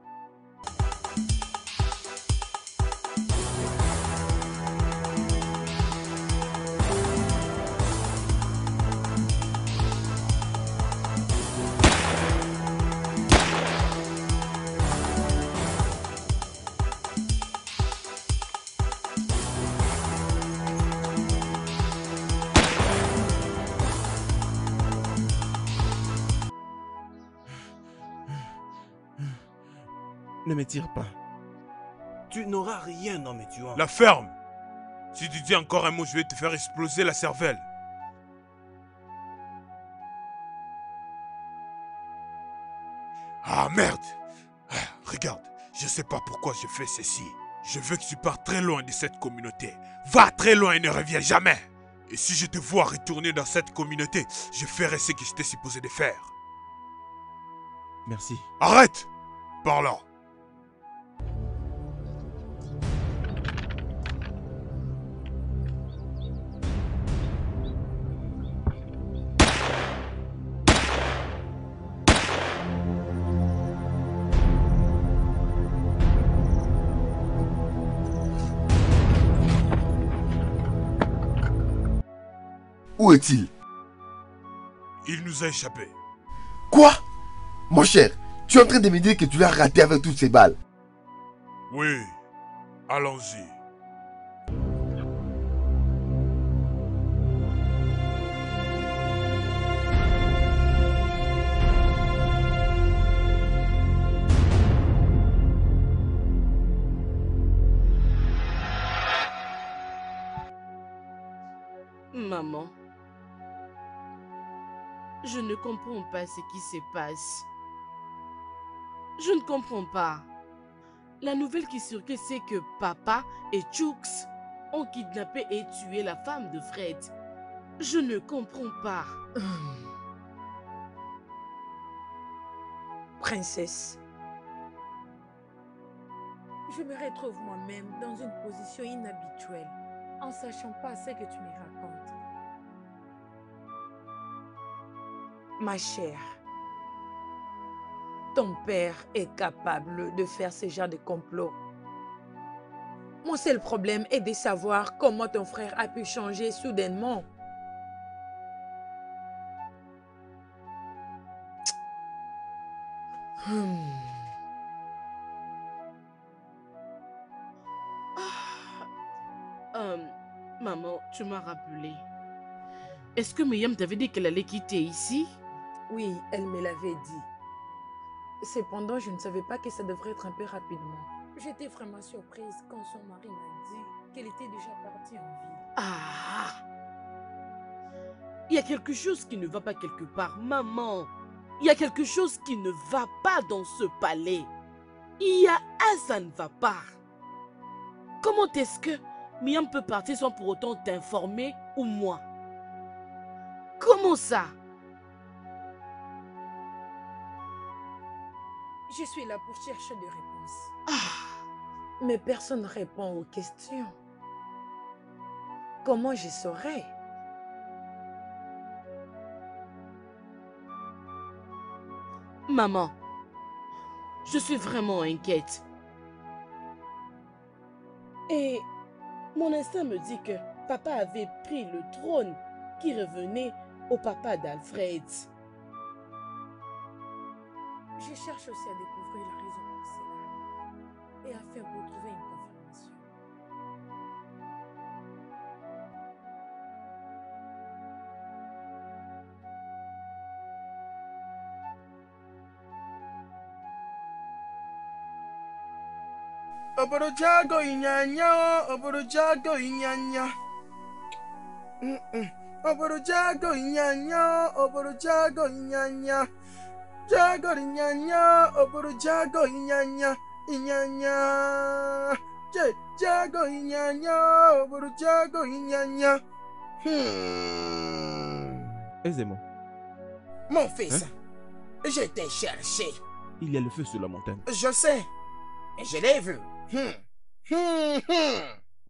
Ne me tire pas. Tu n'auras rien en me tuant. La ferme! Si tu dis encore un mot, je vais te faire exploser la cervelle. Ah merde! Ah, regarde, je sais pas pourquoi je fais ceci. Je veux que tu partes très loin de cette communauté. Va très loin et ne reviens jamais. Et si je te vois retourner dans cette communauté, je ferai ce que j'étais supposé de faire. Merci. Arrête! Par là. Où est-il? Il nous a échappé. Quoi? Mon cher, tu es en train de me dire que tu l'as raté avec toutes ces balles? Oui, allons-y. Maman, je ne comprends pas ce qui se passe. Je ne comprends pas. La nouvelle qui circule, c'est que papa et Chooks ont kidnappé et tué la femme de Fred. Je ne comprends pas. Princesse, je me retrouve moi-même dans une position inhabituelle, en sachant pas ce que tu me racontes. Ma chère, ton père est capable de faire ce genre de complot. Mon seul problème est de savoir comment ton frère a pu changer soudainement. Hmm. Euh, maman, tu m'as rappelé. Est-ce que Myriam t'avait dit qu'elle allait quitter ici? Oui, elle me l'avait dit. Cependant, je ne savais pas que ça devrait être un peu rapidement. J'étais vraiment surprise quand son mari m'a dit qu'elle était déjà partie en ville. Ah! Il y a quelque chose qui ne va pas quelque part, maman. il y a quelque chose qui ne va pas dans ce palais. Il y a un, ça ne va pas. Comment est-ce que Miam peut partir sans pour autant t'informer ou moi? Comment ça? Je suis là pour chercher des réponses. Ah, mais personne ne répond aux questions. Comment je saurais? Maman, je suis vraiment inquiète. Et mon instinct me dit que papa avait pris le trône qui revenait au papa d'Alfred. Je cherche aussi à découvrir la raison pour cela et à faire pour trouver une confirmation. Oboro jago inyanya, oboro jago inyanya. Mm -mm. Oboro jago inyanya, oboro jago inyanya. Jago inyanya, oboro jago inyanya, inyanya. Je, jago inyanya, oboro jago inyanya. Hmm. Aisément. Mon fils, Hein? je t'ai cherché. Il y a le feu sur la montagne. Je sais. Et je l'ai vu. Hmm. Hmm, hmm.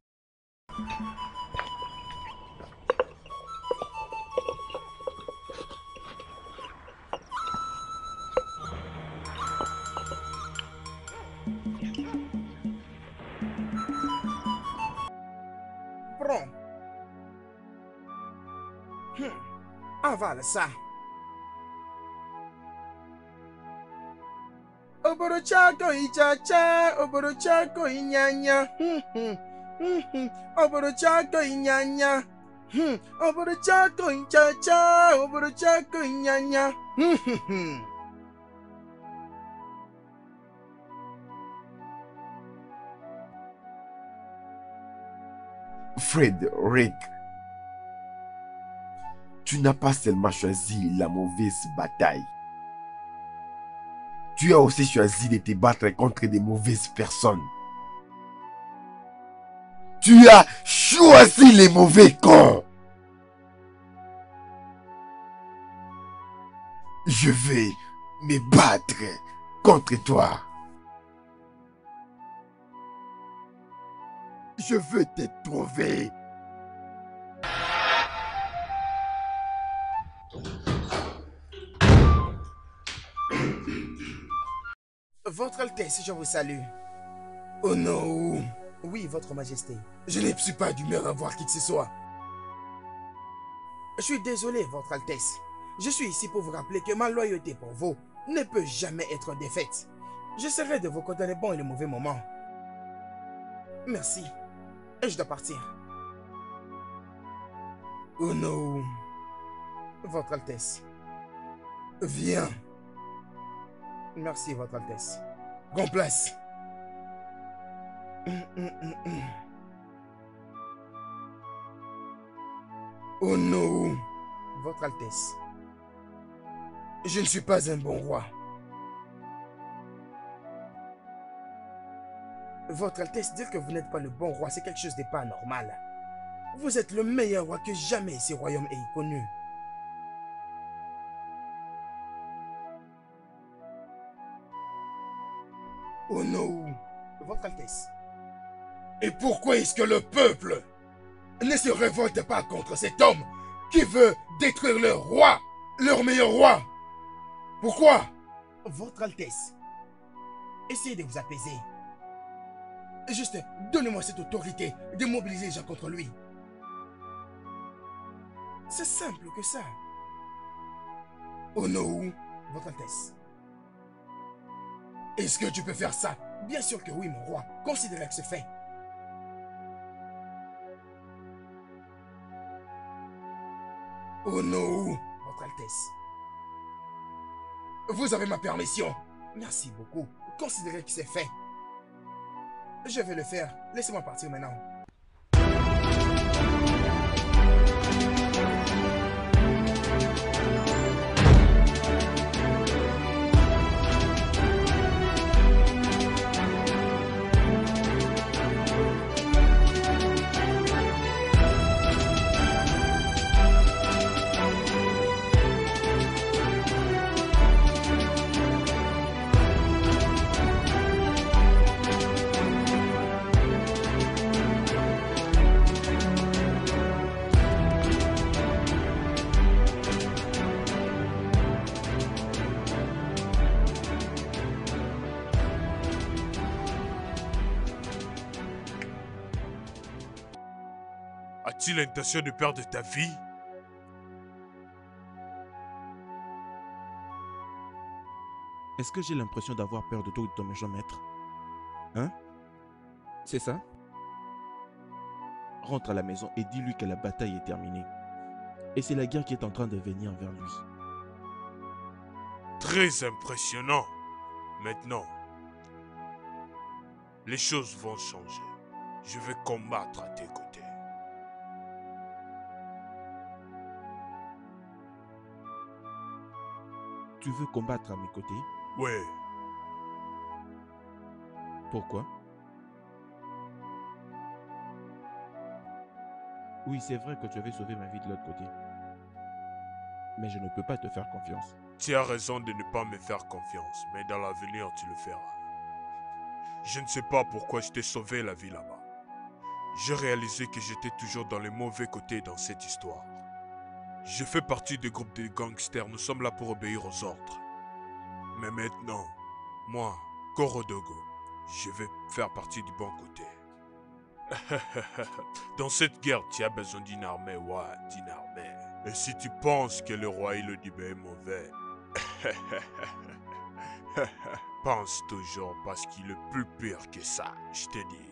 Prends. Hmm. Avale ça. Oboro chago ichacha, oboro chago inyanya. Hmm, hmm, hmm, hmm. Oboro chago inyanya. Hmm. Oboro chago ichacha, oboro chago inyanya. Hmm, hmm, hmm. Frédéric, tu n'as pas seulement choisi la mauvaise bataille. Tu as aussi choisi de te battre contre des mauvaises personnes. Tu as choisi les mauvais camps. Je vais me battre contre toi. Je veux te trouver. Votre Altesse, je vous salue. Oh non. Oui, Votre Majesté. Je ne suis pas d'humeur à voir qui que ce soit. Je suis désolé, Votre Altesse. Je suis ici pour vous rappeler que ma loyauté pour vous ne peut jamais être défaite. Je serai de vos côtés les bons et les mauvais moments. Merci. Et je dois partir. Oh non. Votre Altesse. Viens. Merci, Votre Altesse. Grand place. Hum, hum, hum, hum. Oh non. Votre Altesse. Je ne suis pas un bon roi. Votre Altesse, dire que vous n'êtes pas le bon roi, c'est quelque chose de pas normal. Vous êtes le meilleur roi que jamais ce royaume ait connu. Oh non, Votre Altesse. Et pourquoi est-ce que le peuple ne se révolte pas contre cet homme qui veut détruire leur roi, leur meilleur roi? Pourquoi? Votre Altesse, essayez de vous apaiser. Juste, donnez-moi cette autorité de mobiliser les gens contre lui. C'est simple que ça. Oh non, Votre Altesse. Est-ce que tu peux faire ça? Bien sûr que oui, mon roi. Considérez que c'est fait. Oh non, Votre Altesse. Vous avez ma permission. Merci beaucoup. Considérez que c'est fait. Je vais le faire. Laissez-moi partir maintenant. As-tu l'intention de perdre ta vie? Est-ce que j'ai l'impression d'avoir peur de toi ou de ton méchant maître? Hein? C'est ça? Rentre à la maison et dis-lui que la bataille est terminée. Et c'est la guerre qui est en train de venir vers lui. Très impressionnant. Maintenant, les choses vont changer. Je vais combattre à tes côtés. Tu veux combattre à mes côtés? Oui. Pourquoi? Oui, c'est vrai que tu avais sauvé ma vie de l'autre côté. Mais je ne peux pas te faire confiance. Tu as raison de ne pas me faire confiance, mais dans l'avenir, tu le feras. Je ne sais pas pourquoi je t'ai sauvé la vie là-bas. J'ai réalisé que j'étais toujours dans le mauvais côté dans cette histoire. Je fais partie du groupe de gangsters, nous sommes là pour obéir aux ordres. Mais maintenant, moi, Korodogo, je vais faire partie du bon côté. Dans cette guerre, tu as besoin d'une armée, ouais, d'une armée. Et si tu penses que le roi Ilodibe est mauvais, pense toujours parce qu'il est plus pire que ça, je te dis.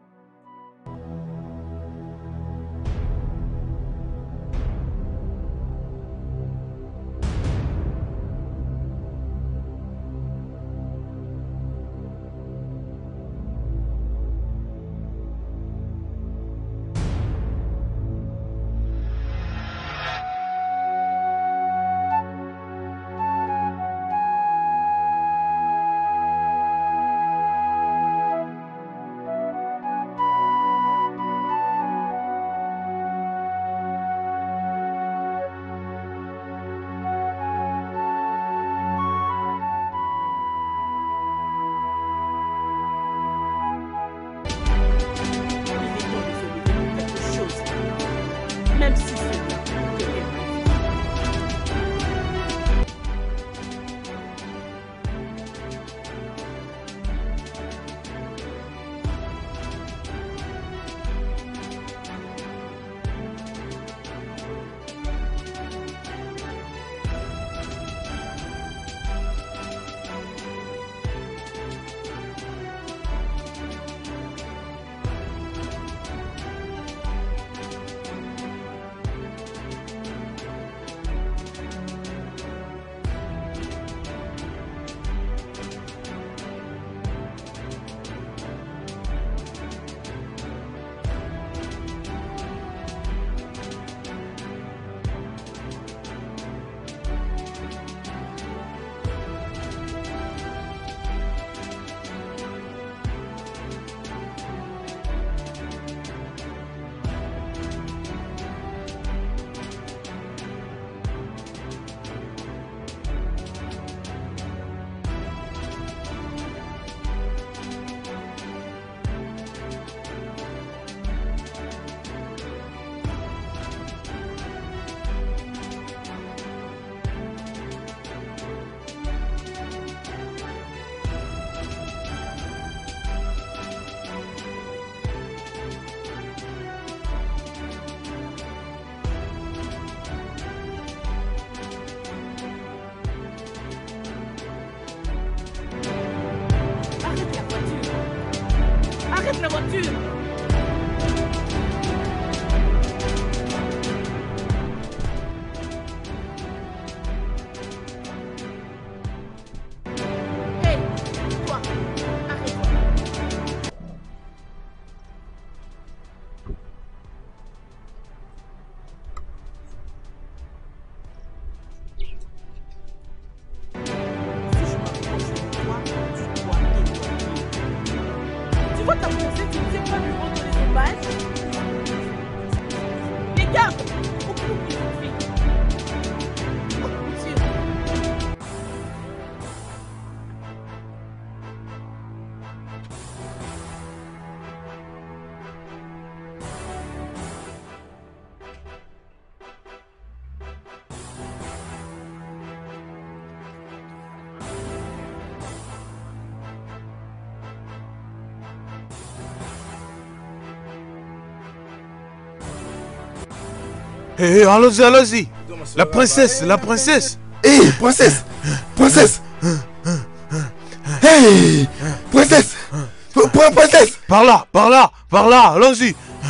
Même si c'est là que est ma vie. Arrête la voiture! Hé, toi, arrête-toi. Si je m'approche de toi, tu dois t'éloigner. Tu vois ta pensée, tu ne sais pas Hé, hey, allons-y, allons-y. La princesse, la princesse. Hé, hey, princesse. Princesse. Hey, princesse. Princesse. Par là, par là, par là, allons-y.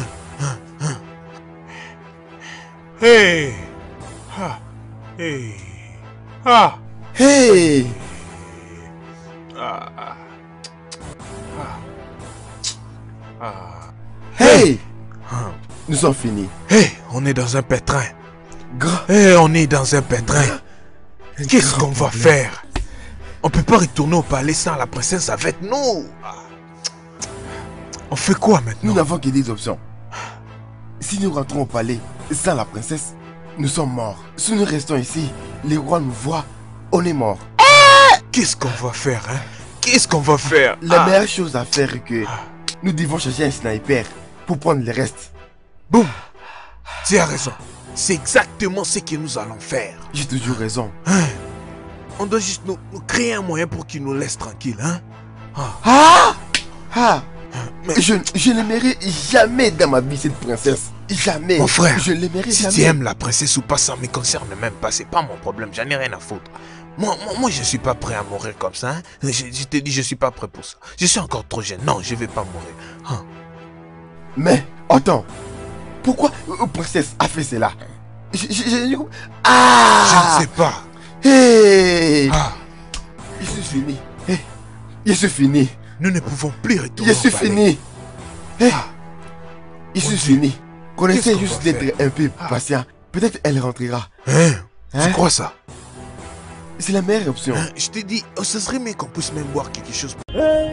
Hey. Ah. Hey. Ah. Hey. Ah. Ah. Ah. Hey. Nous sommes finis. Hey, on est dans un pétrin. Grand. Hey, on est dans un pétrin. Qu'est-ce qu'on va faire? On peut pas retourner au palais sans la princesse avec nous. On fait quoi maintenant? Nous n'avons que des options. Si nous rentrons au palais sans la princesse, nous sommes morts. Si nous restons ici, les rois nous voient, on est morts. Qu'est-ce qu'on va faire, hein? Qu'est-ce qu'on va faire? La ah. meilleure chose à faire est que nous devons chercher un sniper pour prendre le reste. Boum! Tu as raison. C'est exactement ce que nous allons faire. J'ai toujours raison. Hein? On doit juste nous, nous créer un moyen pour qu'il nous laisse tranquille, hein? Ah! Ah! ah. Mais... Je, je n'aimerais jamais dans ma vie cette princesse. Jamais. Mon frère, je l'aimerais si jamais. tu aimes la princesse ou pas, ça ne me concerne même pas. C'est pas mon problème. J'en ai rien à foutre. Moi, moi, moi, je suis pas prêt à mourir comme ça. Hein? Je, je te dis, je suis pas prêt pour ça. Je suis encore trop jeune. Non, je vais pas mourir. Hein? Mais, attends. Pourquoi la princesse a fait cela? je, je, je, ah! je ne sais pas. Hey! Ah. Je suis fini. Hey. Je suis fini. Nous ne pouvons plus retourner. Je suis fini. Hey. Ah. Je suis fini. Qu'on essaie juste d'être un peu ah. patient. Peut-être elle rentrera. Hein? Hein? Tu crois ça? C'est la meilleure option. Hein? Je t'ai dit, oh, ce serait mieux qu'on puisse même boire quelque chose. Hey.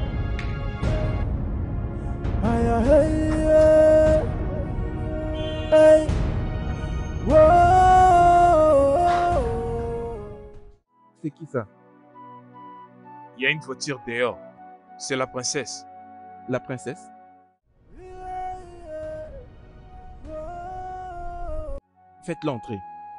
Hey, hey, hey. C'est qui ça? Il y a une voiture dehors. C'est la princesse. La princesse? Faites-la entrer.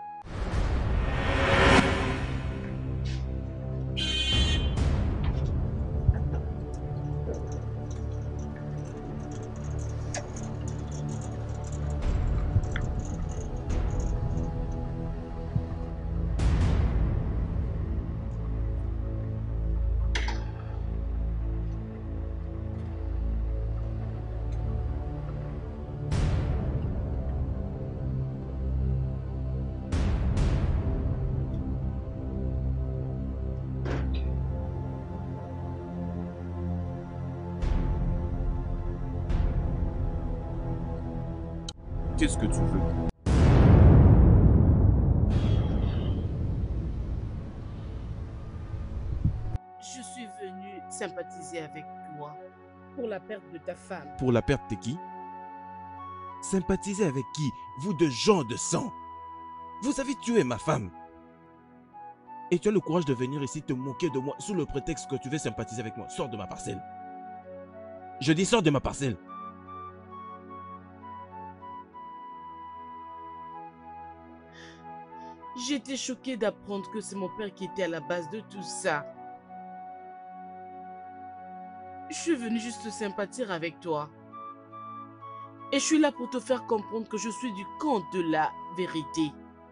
Qu'est-ce que tu veux? Je suis venue sympathiser avec toi pour la perte de ta femme. Pour la perte de qui? Sympathiser avec qui? Vous de gens de sang. Vous avez tué ma femme. Et tu as le courage de venir ici te moquer de moi sous le prétexte que tu veux sympathiser avec moi. Sors de ma parcelle. Je dis sors de ma parcelle. J'étais choquée d'apprendre que c'est mon père qui était à la base de tout ça. Je suis venue juste sympathiser avec toi. Et je suis là pour te faire comprendre que je suis du camp de la vérité.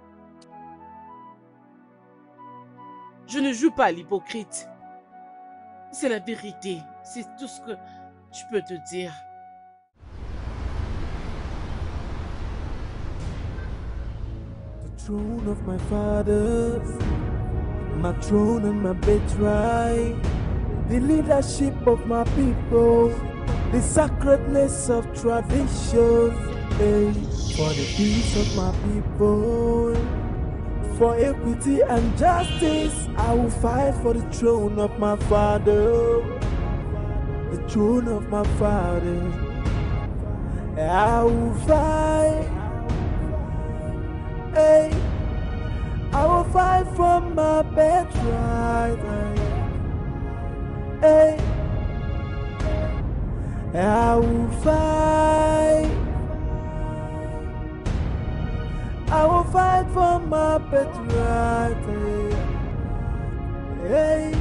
Je ne joue pas à l'hypocrite. C'est la vérité. C'est tout ce que je peux te dire. Throne of my fathers, my throne and my birthright, the leadership of my people, the sacredness of tradition, hey, for the peace of my people, for equity and justice, I will fight for the throne of my father, the throne of my father, I will fight. Hey, I will fight for my birthright. Hey, I will fight. I will fight for my birthright. Hey,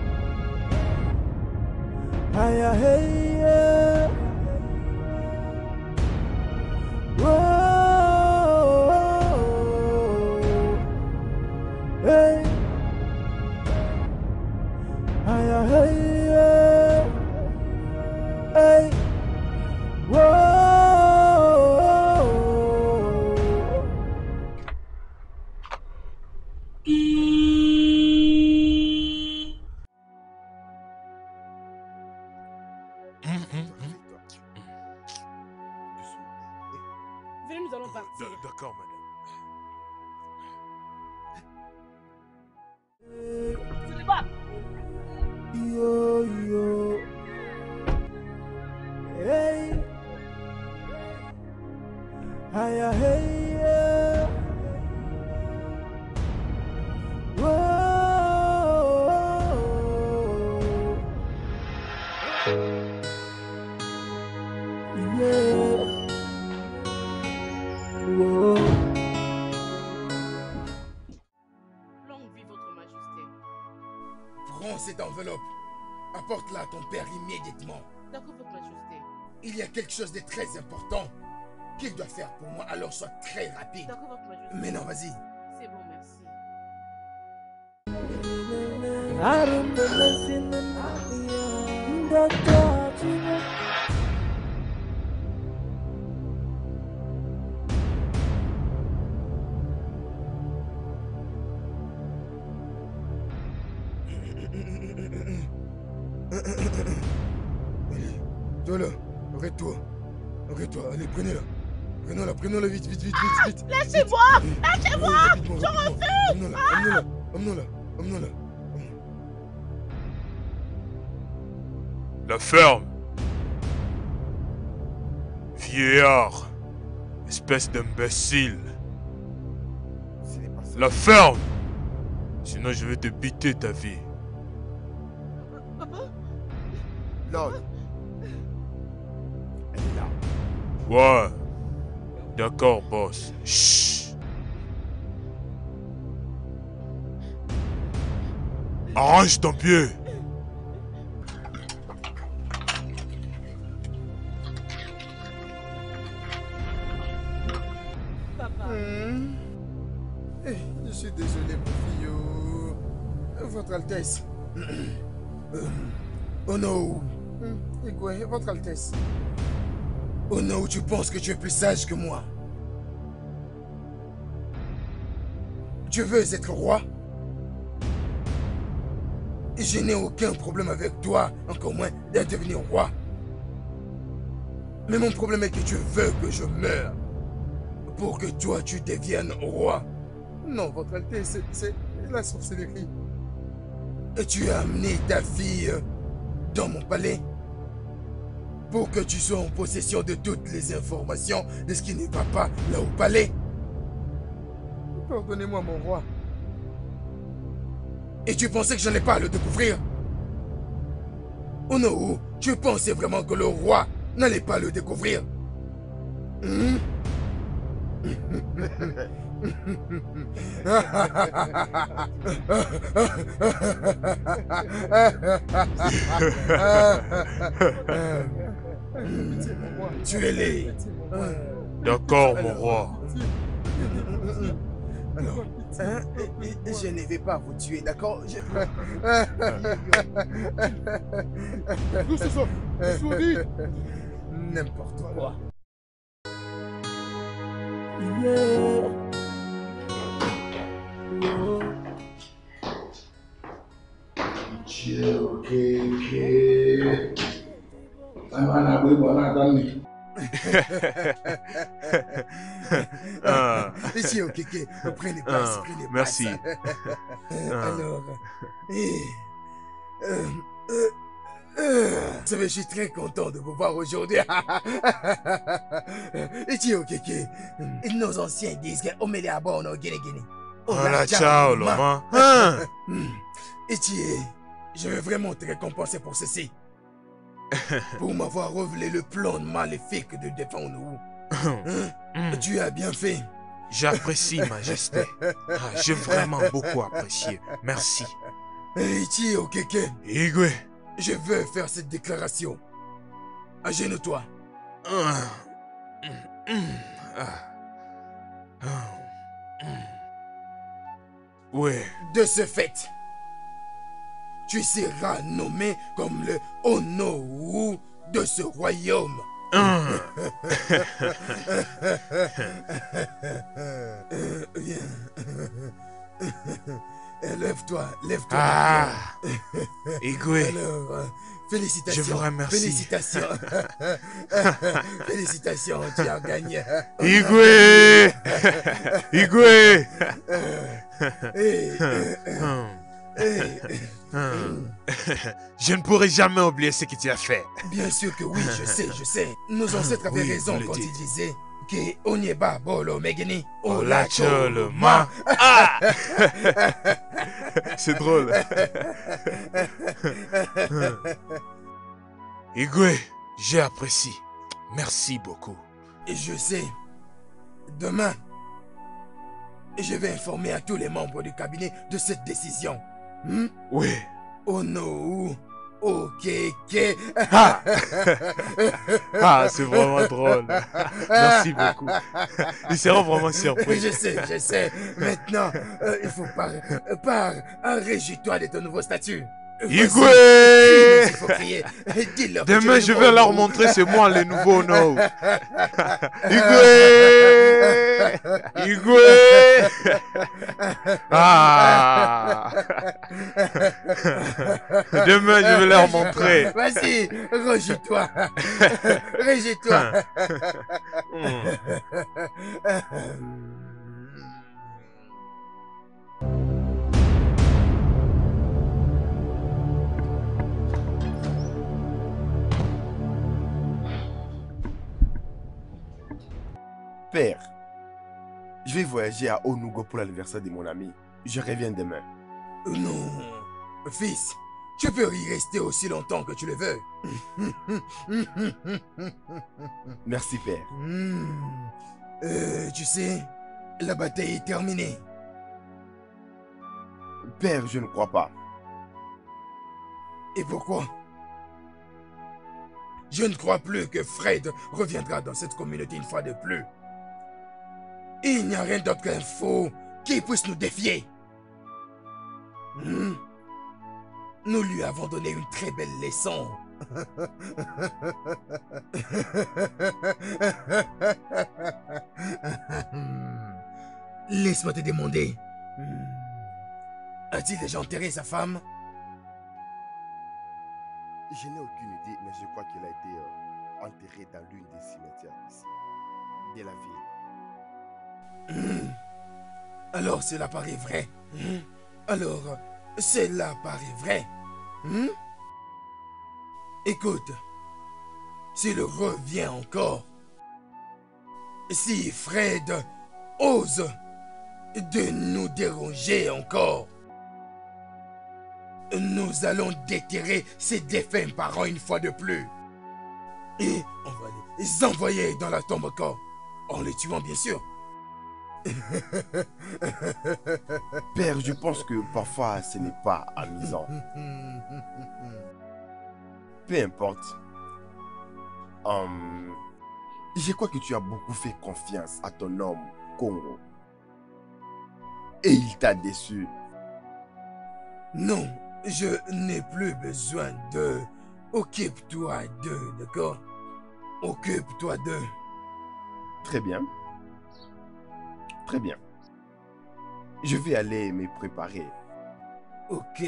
hey, hey, hey. Whoa. yo. Hey. Hiya, hey, yeah. Whoa. Yeah. Whoa. Longue vie, votre majesté. Prends cette enveloppe. Apporte-la à ton père immédiatement. D'accord, votre majesté. Il y a quelque chose de très important qu'il doit faire pour moi, alors sois très rapide. D'accord, votre majesté. Mais non, vas-y. C'est bon, merci. I remember seeing the night, the touch of it. Allez, toi là, arrête-toi. Arrête-toi, allez, prenez-la. Prenez-la, prenez-la vite, vite, vite, vite, vite. Lâchez-moi! Lâchez-moi! Je refuse! Emmenons-la, emmenons-la, emmenons-la, emmenons-la. La ferme. Vieillard. Espèce d'imbécile. La ferme. Sinon je vais te biter ta vie. Papa? Lord. Elle est là. Ouais. D'accord, boss. Chut. Arrange ton pied. Papa. Hmm. Eh, je suis désolé, mon fillot. Votre Altesse. Euh, oh non. Hmm, Igwe, Votre Altesse. Oh non, tu penses que tu es plus sage que moi? Tu veux être roi? Je n'ai aucun problème avec toi, encore moins de devenir roi. Mais mon problème est que tu veux que je meure pour que toi tu deviennes roi. Non, Votre Altesse, c'est la sorcellerie. Et tu as amené ta fille dans mon palais pour que tu sois en possession de toutes les informations de ce qui ne va pas là au palais. Pardonnez-moi, mon roi. Et tu pensais que je n'allais pas à le découvrir? Oh non, tu pensais vraiment que le roi n'allait pas le découvrir? Hmm? Tu es laid. D'accord, mon roi. Alors, hein, je ne vais pas vous tuer, d'accord? Je... C'est ça. N'importe quoi. Yeah. Whoa. Ah. Ici, ok, ok. Prenez Ah, place, prenez place. merci. Ah. Alors, eh, euh, euh, euh, vous savez, je suis très content de vous voir aujourd'hui. Ici, ok, ok. Nos anciens disent que Omele Abono Guinée Guinée. Hola, ciao, Loma. Ah. Ici, je veux vraiment te récompenser pour ceci. Pour m'avoir révélé le plan maléfique de défendre nous. Hein? Tu as bien fait. J'apprécie, Majesté. Ah, j'ai vraiment beaucoup apprécié. Merci. Ichi Okeke. Igwe. Je veux faire cette déclaration. Agenouille-toi. Ouais. De ce fait, tu seras nommé comme le Onowu de ce royaume. euh, viens. Lève-toi, lève-toi. Ah, Igwe. Alors, euh, félicitations. Je vous remercie. Félicitations. Félicitations, tu as gagné. Igwe. Igwe. Et, euh, Je ne pourrai jamais oublier ce que tu as fait. Bien sûr que oui, je sais, je sais. Nos ancêtres avaient Oui, raison vous le quand dites. ils disaient que Onyeba Bolo Megeni Olacholoma. Ah C'est drôle. Igwe, j'ai apprécié. Merci beaucoup. Et je sais, demain, je vais informer à tous les membres du cabinet de cette décision. Hmm? Oui. Oh no, ok, ok. Ah, ah c'est vraiment drôle. Merci beaucoup. Ils seront vraiment surpris. Je sais, je sais. Maintenant, euh, il faut par, par, enrégis-toi de ton nouveau statut. Igwe! Il faut crier. Dis-leur que tu es Demain, le je nouveau vais leur Ono. montrer c'est moi le nouveau No. Igwe! Igwe! Ah! Demain, je vais leur montrer. Vas-y, régis-toi. Régis-toi. Père, je vais voyager à Onugo pour l'anniversaire de mon ami. Je reviens demain. Non, fils, tu peux y rester aussi longtemps que tu le veux. Merci, Père. Hmm. Euh, tu sais, la bataille est terminée. Père, je ne crois pas. Et pourquoi? Je ne crois plus que Fred reviendra dans cette communauté une fois de plus. Il n'y a rien d'autre qu'un faux qui puisse nous défier. Hmm. Nous lui avons donné une très belle leçon. Laisse-moi te demander. Hmm. A-t-il déjà enterré sa femme? Je n'ai aucune idée, mais je crois qu'il a été euh, enterré dans l'une des cimetières ici, de la ville. Hmm. Alors cela paraît vrai. Hmm. Alors cela paraît vrai. Hmm. Écoute, s'il revient encore, si Fred ose de nous déranger encore, nous allons déterrer ses défunts parents une fois de plus. Et on va les envoyer dans la tombe encore, en les tuant bien sûr. Père, je pense que parfois ce n'est pas amusant. Peu importe. Hum, je crois que tu as beaucoup fait confiance à ton homme, Congo. Et il t'a déçu. Non, je n'ai plus besoin de... Occupe-toi d'eux, d'accord? Occupe-toi d'eux. Très bien. Très bien. Je vais aller me préparer. Ok.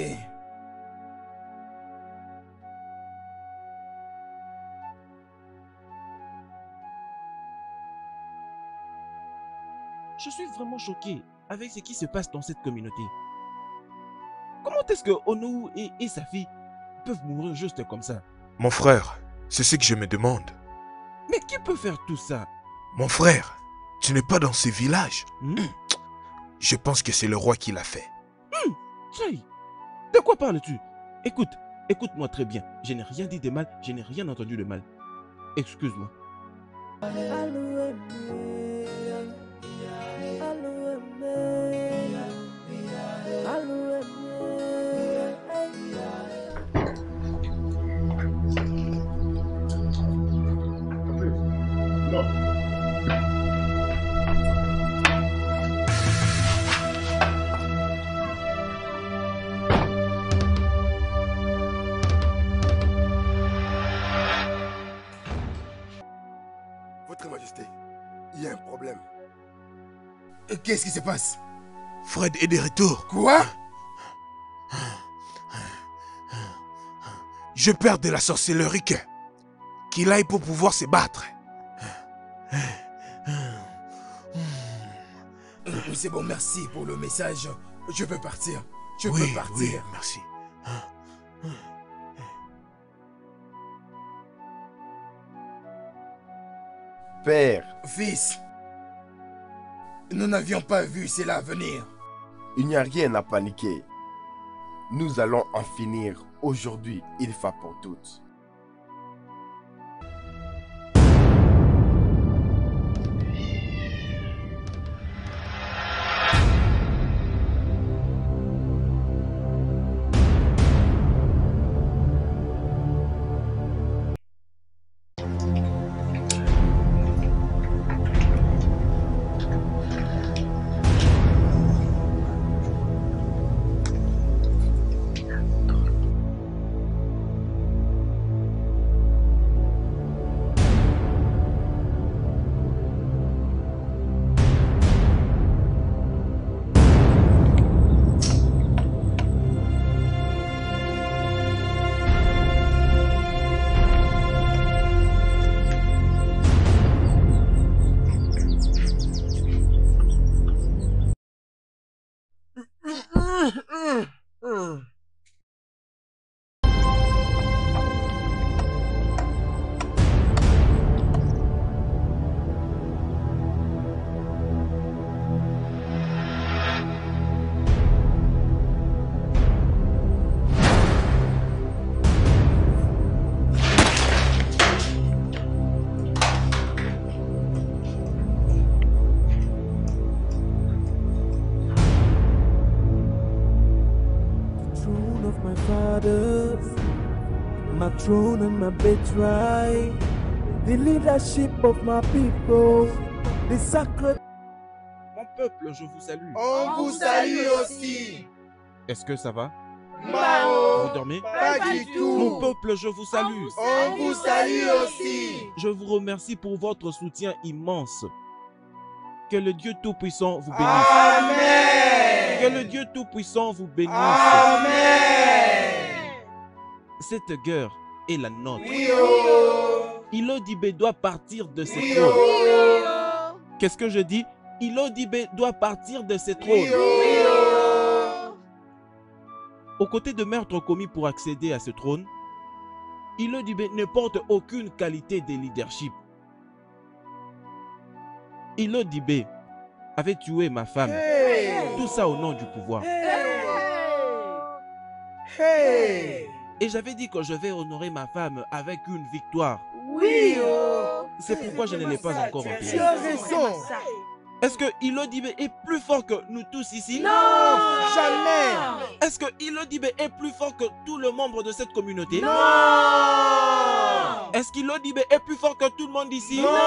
Je suis vraiment choqué avec ce qui se passe dans cette communauté. Comment est-ce que Ono et, et sa fille peuvent mourir juste comme ça? Mon frère, c'est ce que je me demande. Mais qui peut faire tout ça? Mon frère, tu n'es pas dans ce village. Hmm? Je pense que c'est le roi qui l'a fait. Hmm, Tchaï, de quoi parles-tu? Écoute, écoute-moi très bien. Je n'ai rien dit de mal, je n'ai rien entendu de mal. Excuse-moi. Votre Majesté, il y a un problème. Qu'est-ce qui se passe? Fred est de retour. Quoi? Je perds de la sorcellerie que... qu'il aille pour pouvoir se battre. C'est bon, merci pour le message. Je peux partir. Tu oui, peux partir. Oui, merci. Père. Fils, nous n'avions pas vu cela venir. Il n'y a rien à paniquer. Nous allons en finir aujourd'hui une fois pour toutes. My throne and my birthright, the leadership of my people, the sacred. Mon peuple, je vous salue. On vous salue aussi. Est-ce que ça va? Mao. Vous dormez? Pas du tout. Mon peuple, je vous salue. On vous salue aussi. Je vous remercie pour votre soutien immense. Que le Dieu Tout-Puissant vous bénisse. Amen. Que le Dieu Tout-Puissant vous bénisse. Amen. Cette guerre est la nôtre. Oui, oh. Ilodibé doit partir de ses Oui, trônes. oh. Qu'est-ce que je dis? Ilodibé doit partir de ses trônes. Oui, oh. Aux côtés de meurtres commis pour accéder à ce trône, Ilodibé ne porte aucune qualité de leadership. Ilodibé avait tué ma femme. Hey. Tout ça au nom du pouvoir. Hey. Hey. Et j'avais dit que je vais honorer ma femme avec une victoire. Oui, oh. C'est pourquoi je ne l'ai pas encore enterrée. Tu as raison. Est-ce que Ilodibé est plus fort que nous tous ici? Non, jamais. Est-ce que Ilodibé est plus fort que tous les membres de cette communauté? Non. Est-ce qu'Ilodibé est plus fort que tout le monde ici? Non.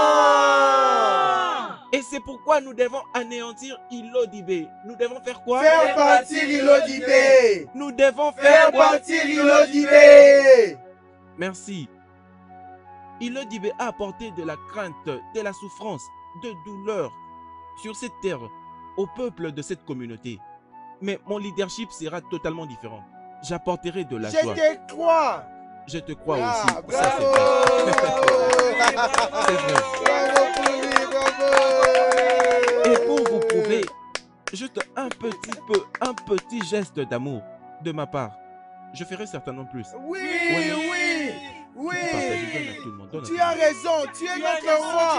Et c'est pourquoi nous devons anéantir Ilodibé. Nous devons faire quoi? Faire partir Ilodibé. Nous devons faire, faire partir Ilodibé. Merci. Ilodibé a apporté de la crainte, de la souffrance, de douleur sur cette terre au peuple de cette communauté. Mais mon leadership sera totalement différent. J'apporterai de la Je joie. Je te crois. Je te crois ah, aussi. Bravo. Ça, c'est vrai. C'est vrai. Bravo pour lui, bravo. Et pour vous prouver, juste un petit peu, un petit geste d'amour de ma part. Je ferai certainement plus. Oui, oui, oui, oui. Partager, donne à tout le monde, donne à Tu tout le as monde. raison, tu es notre roi.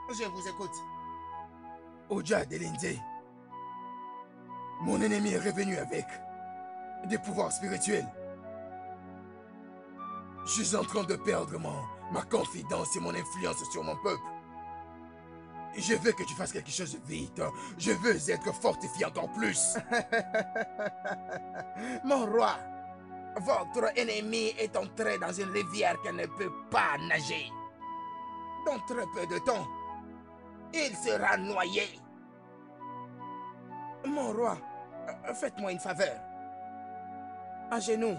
Je vous écoute. Oja Delinde, mon ennemi est revenu avec des pouvoirs spirituels. Je suis en train de perdre mon, ma confidence et mon influence sur mon peuple. Je veux que tu fasses quelque chose vite. Je veux être fortifié encore plus. Mon roi, votre ennemi est entré dans une rivière qu'elle ne peut pas nager. Dans très peu de temps, il sera noyé. Mon roi, faites-moi une faveur. À genoux.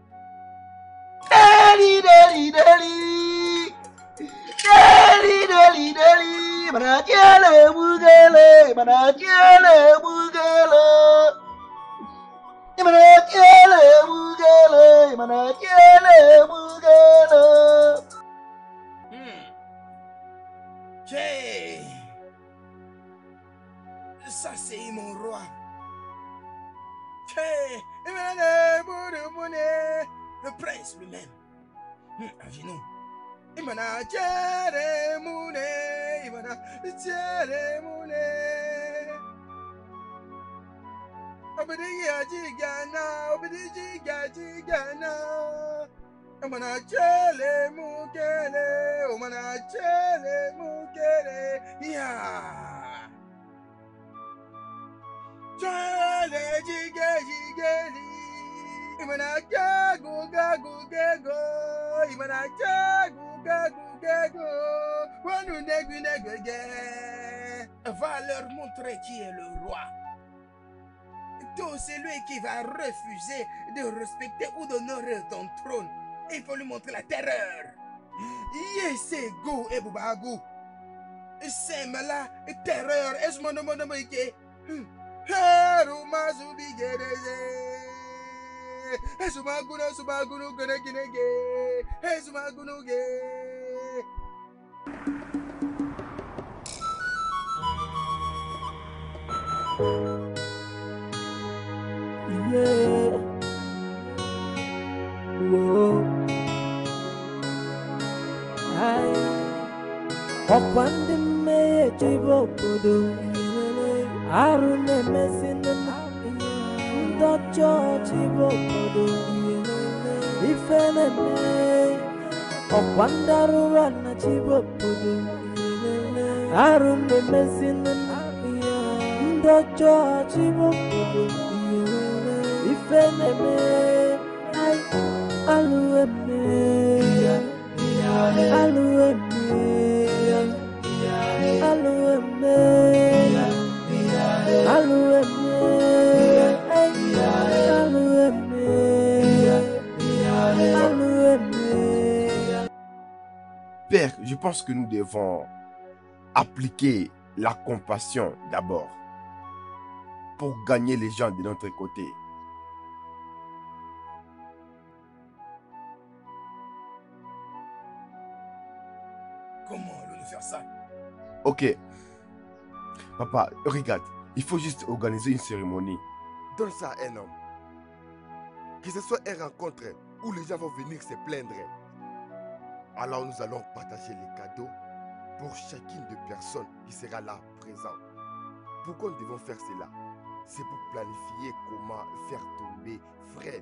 Deli, deli, deli. Deli, deli, deli. Manatiele mugele, manatiele mugele. Manatiele mugele, manatiele mugele. Hmm. J'ai... Ça c'est mon roi. J'ai... Le prince lui-même. Hmm. À genoux. Imana tiere mune, imana tiere mune. Obedi ya jigana, obedi jiga jigana. Imana tiere mukele, imana tiere mukele. Ya. Tiere jiga jigeli. Imana gagu gagu gagu. Imana gagu. Va leur montrer qui est le roi. Tout celui qui va refuser de respecter ou d'honorer ton trône, il faut lui montrer la terreur. Yese go e bubagu. Semala terreur es mono mono moike. Haru mazubi gereze. Esumaguna sumagunu geneginege. Esumagunuge. Yeah. Whoa. Hi. Okwande me chibo bodo. Arune mesinde Docho chibo bodo. Ifene me. Okwanda rurana chibo bodo. Arune mesinde Docho chibo bodo. Ifene me, ay, aluwe me, aluwe me, aluwe me, aluwe me, ay, aluwe me, aluwe me. Père, je pense que nous devons appliquer la compassion d'abord pour gagner les gens de notre côté. Comment allons-nous faire ça? Ok. Papa, regarde, il faut juste organiser une cérémonie. Donne ça à un homme. Que ce soit une rencontre où les gens vont venir se plaindre. Alors nous allons partager les cadeaux pour chacune des personnes qui sera là présente. Pourquoi nous devons faire cela? C'est pour planifier comment faire tomber Fred.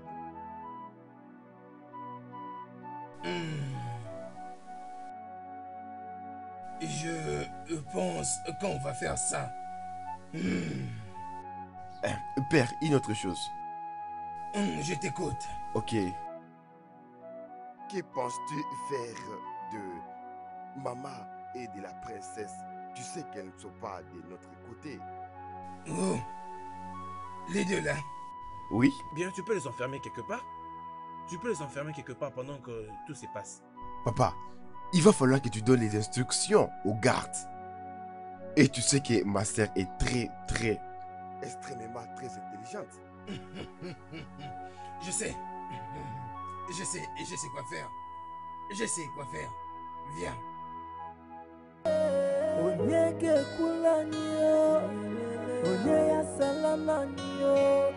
Hmm. Je pense qu'on va faire ça. Hmm. Eh, Père, une autre chose. Hmm, je t'écoute. Ok. Que penses-tu faire de maman et de la princesse? Tu sais qu'elles ne sont pas de notre côté. Oh. Les deux là. Oui. Bien, tu peux les enfermer quelque part. Tu peux les enfermer quelque part pendant que tout se passe. Papa, il va falloir que tu donnes les instructions aux gardes. Et tu sais que ma sœur est très, très... extrêmement très intelligente. Je sais. Je sais, je sais quoi faire. Je sais quoi faire. Viens. Onyeke kulanyo, onyeya salamanyo,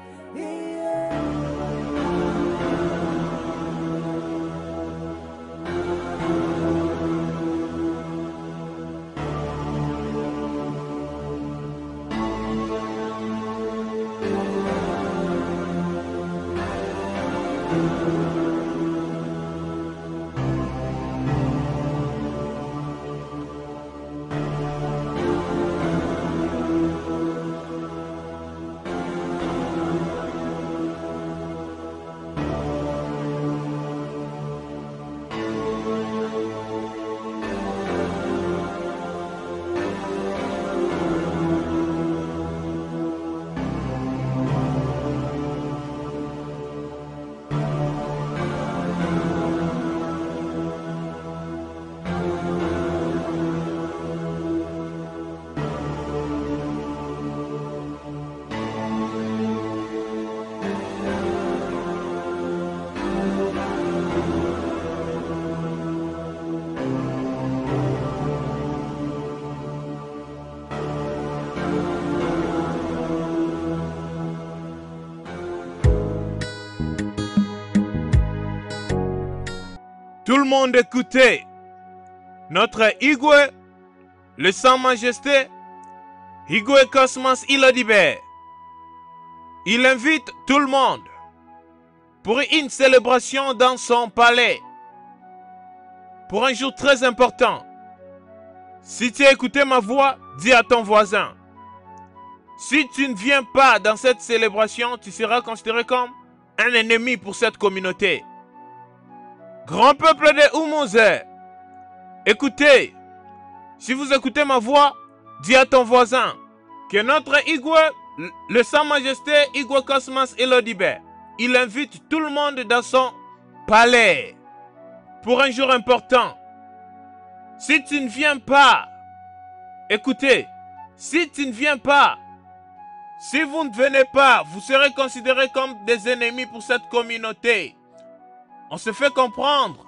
Tout le monde écoutez. Notre Igwe, le Sans Majesté, Igwe Cosmas Ilodibe, il invite tout le monde pour une célébration dans son palais, pour un jour très important. Si tu as écouté ma voix, dis à ton voisin. Si tu ne viens pas dans cette célébration, tu seras considéré comme un ennemi pour cette communauté. Grand peuple de Oumouze, écoutez. Si vous écoutez ma voix, dis à ton voisin que notre Igwe, le Sans Majesté Igwe Cosmas Ilodibe, il invite tout le monde dans son palais pour un jour important. Si tu ne viens pas, écoutez, si tu ne viens pas, si vous ne venez pas, vous serez considérés comme des ennemis pour cette communauté. On se fait comprendre.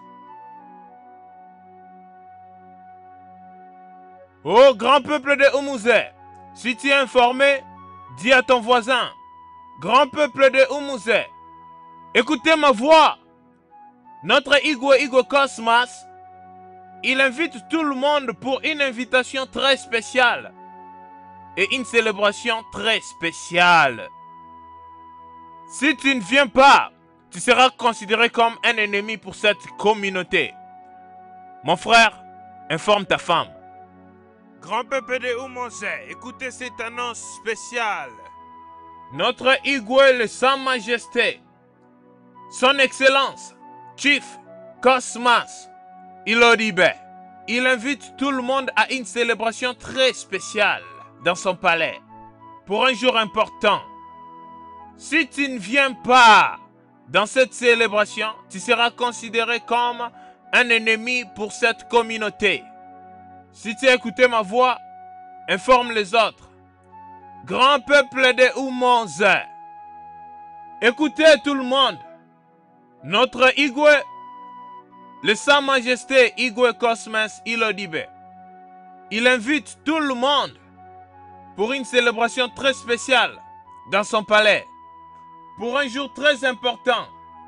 Oh, grand peuple de Oumouze, si tu es informé, dis à ton voisin. Grand peuple de Oumouze, écoutez ma voix. Notre Igwe Igwe Cosmas, il invite tout le monde pour une invitation très spéciale et une célébration très spéciale. Si tu ne viens pas, tu seras considéré comme un ennemi pour cette communauté. Mon frère, informe ta femme. Grand peuple de Oumouze, écoutez cette annonce spéciale. Notre Igwe le Sans Majesté, son Excellence, Chief Cosmas Ilodibe, il invite tout le monde à une célébration très spéciale dans son palais, pour un jour important. Si tu ne viens pas dans cette célébration, tu seras considéré comme un ennemi pour cette communauté. Si tu as écouté ma voix, informe les autres. Grand peuple de Oumouze, écoutez tout le monde. Notre Igwe, le Sans Majesté Igwe Cosmas Ilodibe, il invite tout le monde pour une célébration très spéciale dans son palais, pour un jour très important.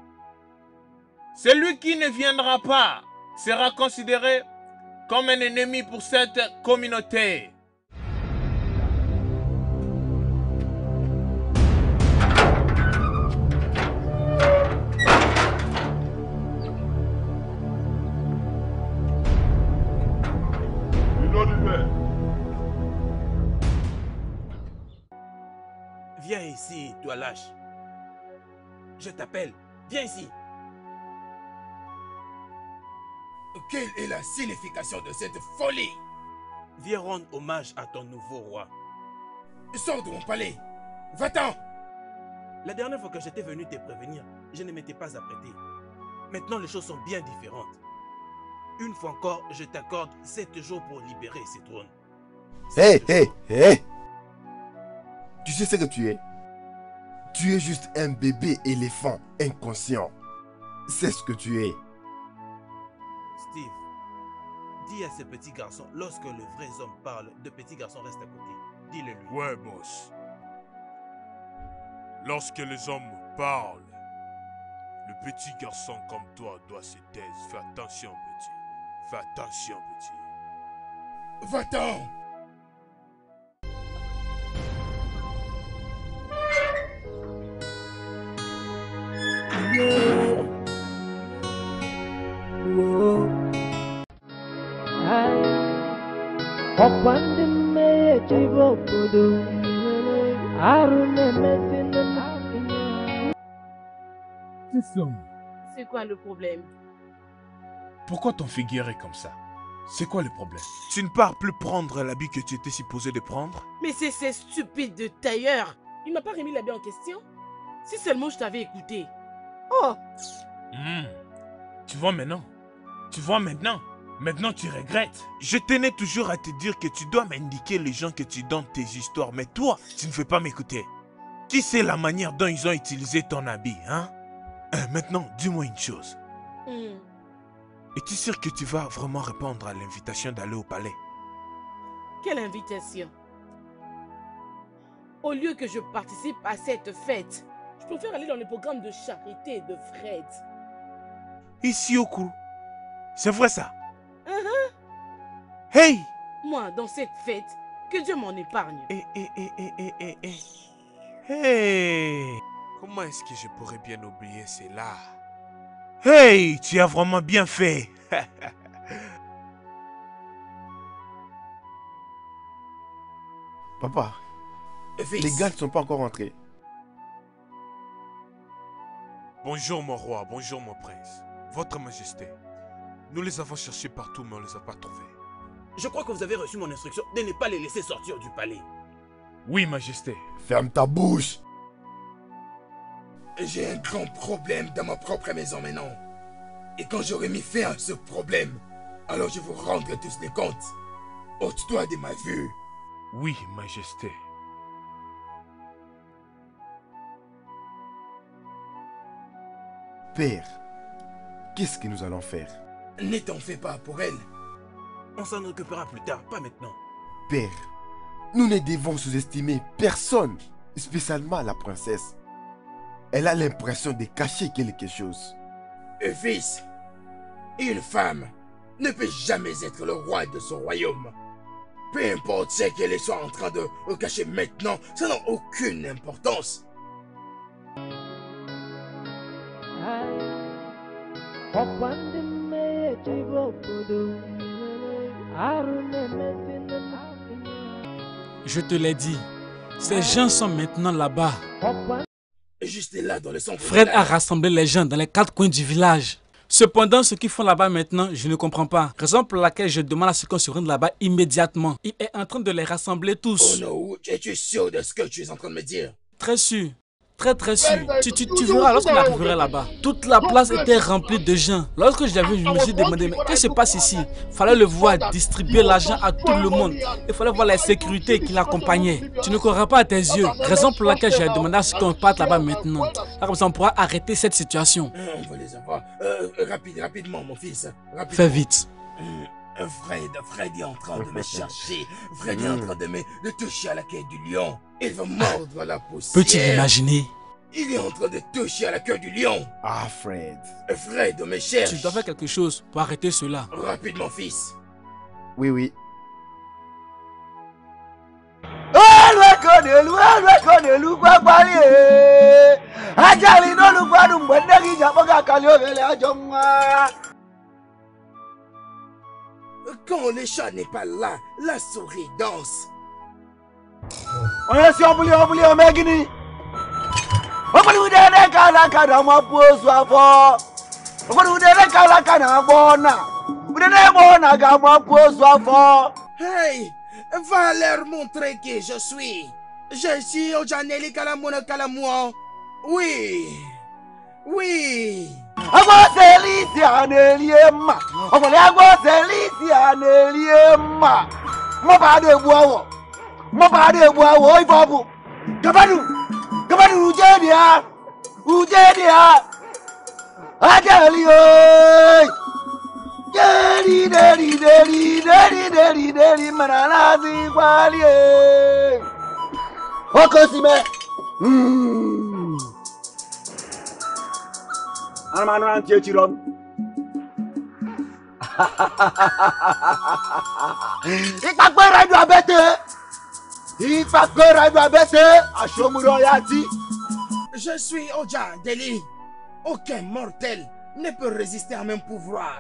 Celui qui ne viendra pas sera considéré comme un ennemi pour cette communauté. Viens ici, toi lâche. Je t'appelle. Viens ici. Quelle est la signification de cette folie? Viens rendre hommage à ton nouveau roi. Sors de mon palais. Va-t'en. La dernière fois que j'étais venu te prévenir, je ne m'étais pas apprêté. Maintenant, les choses sont bien différentes. Une fois encore, je t'accorde sept jours pour libérer ces trônes. Hé, hé, hé! Tu sais ce que tu es? Tu es juste un bébé éléphant inconscient. C'est ce que tu es. Steve, dis à ce petit garçon, lorsque le vrai homme parle, de petit garçon reste à côté. Dis-le lui. Ouais, boss. Lorsque les hommes parlent, le petit garçon comme toi doit se taire. Fais attention, petit. Fais attention, petit. Va-t'en. Yeah. Whoa. I opened the magic of the C'est quoi le problème? Pourquoi ton figure est comme ça? C'est quoi le problème? Tu ne pars plus prendre l'habit que tu étais supposé de prendre? Mais c'est ces stupides de tailleur. Il m'a pas remis l'habit en question. Si seulement je t'avais écouté. Oh! Mmh. Tu vois maintenant? Tu vois maintenant? Maintenant tu regrettes. Je tenais toujours à te dire que tu dois m'indiquer les gens que tu donnes tes histoires. Mais toi, tu ne veux pas m'écouter. Qui sait la manière dont ils ont utilisé ton habit, hein? euh, Maintenant, dis-moi une chose. Mm. Es-tu sûr que tu vas vraiment répondre à l'invitation d'aller au palais? Quelle invitation? Au lieu que je participe à cette fête, je préfère aller dans le programme de charité de Fred. Ici au coup, C'est vrai ça? Uh-huh. Hey! Moi, dans cette fête, que Dieu m'en épargne. Eh, eh, eh, eh, eh, eh, eh. Hey! Comment est-ce que je pourrais bien oublier cela? Hey! Tu as vraiment bien fait! Papa, Fils. les gars ne sont pas encore rentrés. Bonjour mon roi, bonjour mon prince. Votre majesté, nous les avons cherchés partout mais on ne les a pas trouvés. Je crois que vous avez reçu mon instruction de ne pas les laisser sortir du palais. Oui, majesté. Ferme ta bouche. J'ai un grand problème dans ma propre maison maintenant. Et quand j'aurai mis fin à ce problème, alors je vous rendrai tous les comptes. Ôte-toi de ma vue. Oui, majesté. Père, qu'est-ce que nous allons faire? Ne t'en fais pas pour elle. On s'en occupera plus tard, pas maintenant. Père, nous ne devons sous-estimer personne, spécialement la princesse. Elle a l'impression de cacher quelque chose. Et fils, une femme ne peut jamais être le roi de son royaume. Peu importe ce qu'elle soit en train de cacher maintenant, ça n'a aucune importance. Je te l'ai dit, ces gens sont maintenant là-bas. Juste là dans le centre. Fred a rassemblé les gens dans les quatre coins du village. Cependant, ce qu'ils font là-bas maintenant, je ne comprends pas. Raison pour laquelle je demande à ce qu'on se rende là-bas immédiatement. Il est en train de les rassembler tous. Oh non, es-tu sûr de ce que tu es en train de me dire? Très sûr. Très très sûr. Tu, tu, tu verras lorsqu'on arriverait là-bas. Toute la place était remplie de gens. Lorsque je l'avais vu, je me suis demandé, mais qu'est-ce qui se passe ici? Il fallait le voir distribuer l'argent à tout le monde. Il fallait voir la sécurité qui l'accompagnait. Tu ne croiras pas à tes yeux. Raison pour laquelle j'ai demandé à ce qu'on parte là-bas maintenant. Là, comme ça, on pourra arrêter cette situation. On va les avoir. Euh, rapide, rapidement, mon fils. Rapidement. Fais vite. Euh, Fred, Fred est en train de me chercher. Fred est en train de me de toucher à la queue du lion. Il va mordre la poussière. Peux-tu l'imaginer? Il est en train de toucher à la queue du lion. Ah, Fred. Fred me cherche. Tu dois faire quelque chose pour arrêter cela. Rapidement, fils. Oui, oui. Quand le chat n'est pas là, la souris danse. On est sur Oublie, oublie, on est guiné. Oublie, on est kala kala, ma pose à fort. Oublie, on est kala kala, bona. Oublie, on est bona, ma pose à fort. Hey, va leur montrer qui je suis. Je suis Ojaneli Kalamuna Kalamouan. Oui, oui. Agboselisi aneliema. Ọmọlẹ agboselisi aneliema. Mo bá dé bu awọ. Mo bá dé bu awọ ifọ̀bù. Gabadu. Gabadu ujedia. Ujedia. Ajali ooo. Deri deri deri deri deri deri manana si kwali e. Oko si me. Hmm. Anamanu anti echirom. Ìpàgbé radio abẹ́tẹ̀. Ìpàgbé radio abẹ́tẹ̀. Aṣomuro yati. Je suis Ojan Deli. Aucun mortel ne peut résister à mon pouvoir.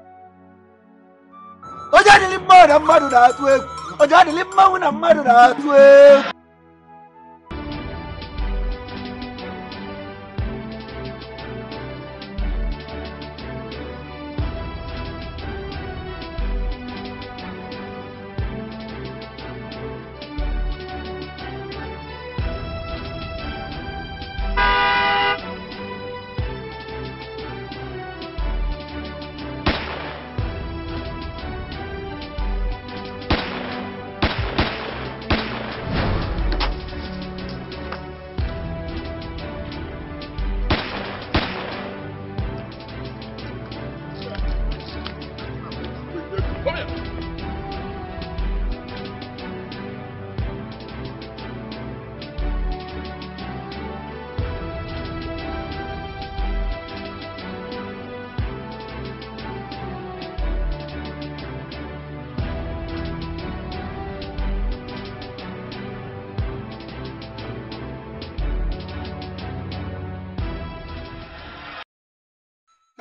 Ojan Deli mọ̀ na mmadụ na-atụ egwu. Ojan Deli mmanwụ na mmadụ na-atụ egwu.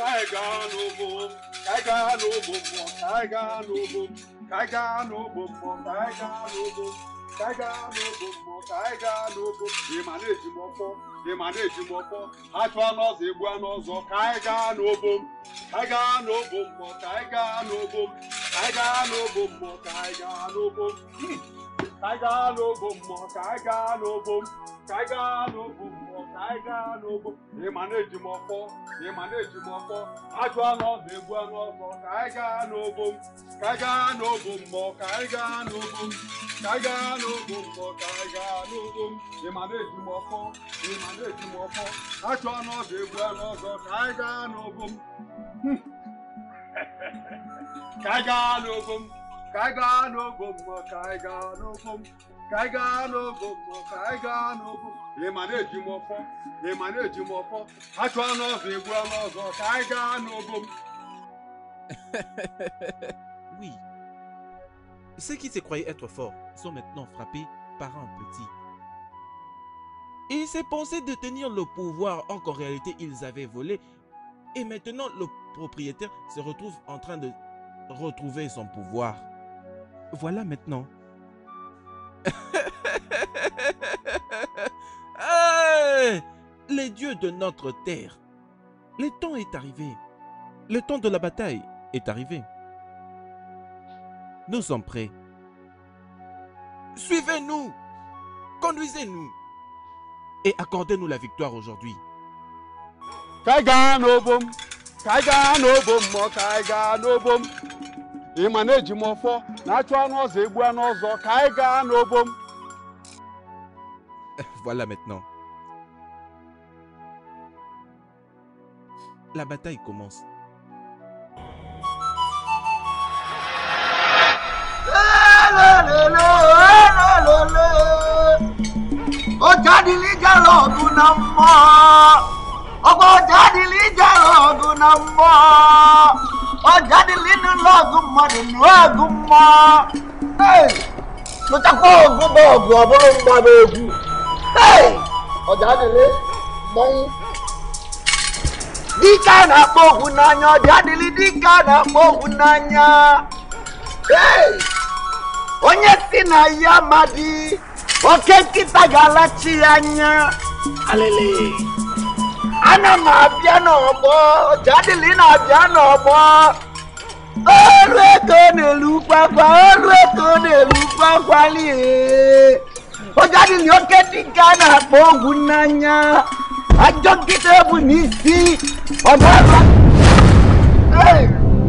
Kaiga no boom, Kaiga no boom, Kaiga no boom, Kaiga no boom, Kaiga no boom, Kaiga no boom, Kaiga no boom. The manage mofo, the manage mofo. Atwa no zebu anozo, Kaiga no boom, Kaiga no boom, Kaiga no boom, Kaiga no boom, Kaiga no boom. Kaiga no boom, Kaiga no boom, Kaiga no boom, Kaiga no boom. The manage mofo, the manage mofo. Atwa no zebu anozo, Kaiga no boom, Kaiga no boom, Kaiga no boom, Kaiga no boom, Kaiga no boom. The manage mofo, the manage mofo. Atwa no zebu anozo, Kaiga no boom. Kaiga no boom, Kaiga no boom, Kaiga no boom, Kaiga no boom, Kaiga no boom. The manage mofo, the manage mofo. Atwa no zebu anozo, Kaiga no boom. Oui. Ceux qui se croyaient être forts sont maintenant frappés par un petit. Ils s'est pensé détenir le pouvoir, or qu'en réalité ils avaient volé. Et maintenant le propriétaire se retrouve en train de retrouver son pouvoir. Voilà maintenant. Hey, les dieux de notre terre. Le temps est arrivé. Le temps de la bataille est arrivé. Nous sommes prêts. Suivez-nous. Conduisez-nous. Et accordez-nous la victoire aujourd'hui. Kaiga no boom, Kaiga no boom, Kaiga no boom. The manage mofo, na atwa no zebu anozo, Kaiga no boom. Voilà maintenant. La bataille commence. Ojadili jalogu na mmo, Ojadili jalogu na mmo, Ojadili nulogu mmadụ nulogu mmo. Hey, lụtakwa ogu bụ ọgụ ọ bụrụ mgbaba egwu. Hey, Ojadili mmọnwụ. Dike a na-akpọ ogwu n'anya, Ojadili dike a na-akpọ ogwu n'anya. Hey, onye si na ya amadi. Oke nkịta ga-alachi anya. Alele. Ana m abịa n'ọgbọ, Ojadili na-abịa n'ọgbọ. Olu ego na-elu kwakwa, olu ego na-elu kwakwa lie. Ojadili oke dike a na-akpọ ogwu n'anya. Ajọ nkịta ebu n'isi. Ọbara. Hey!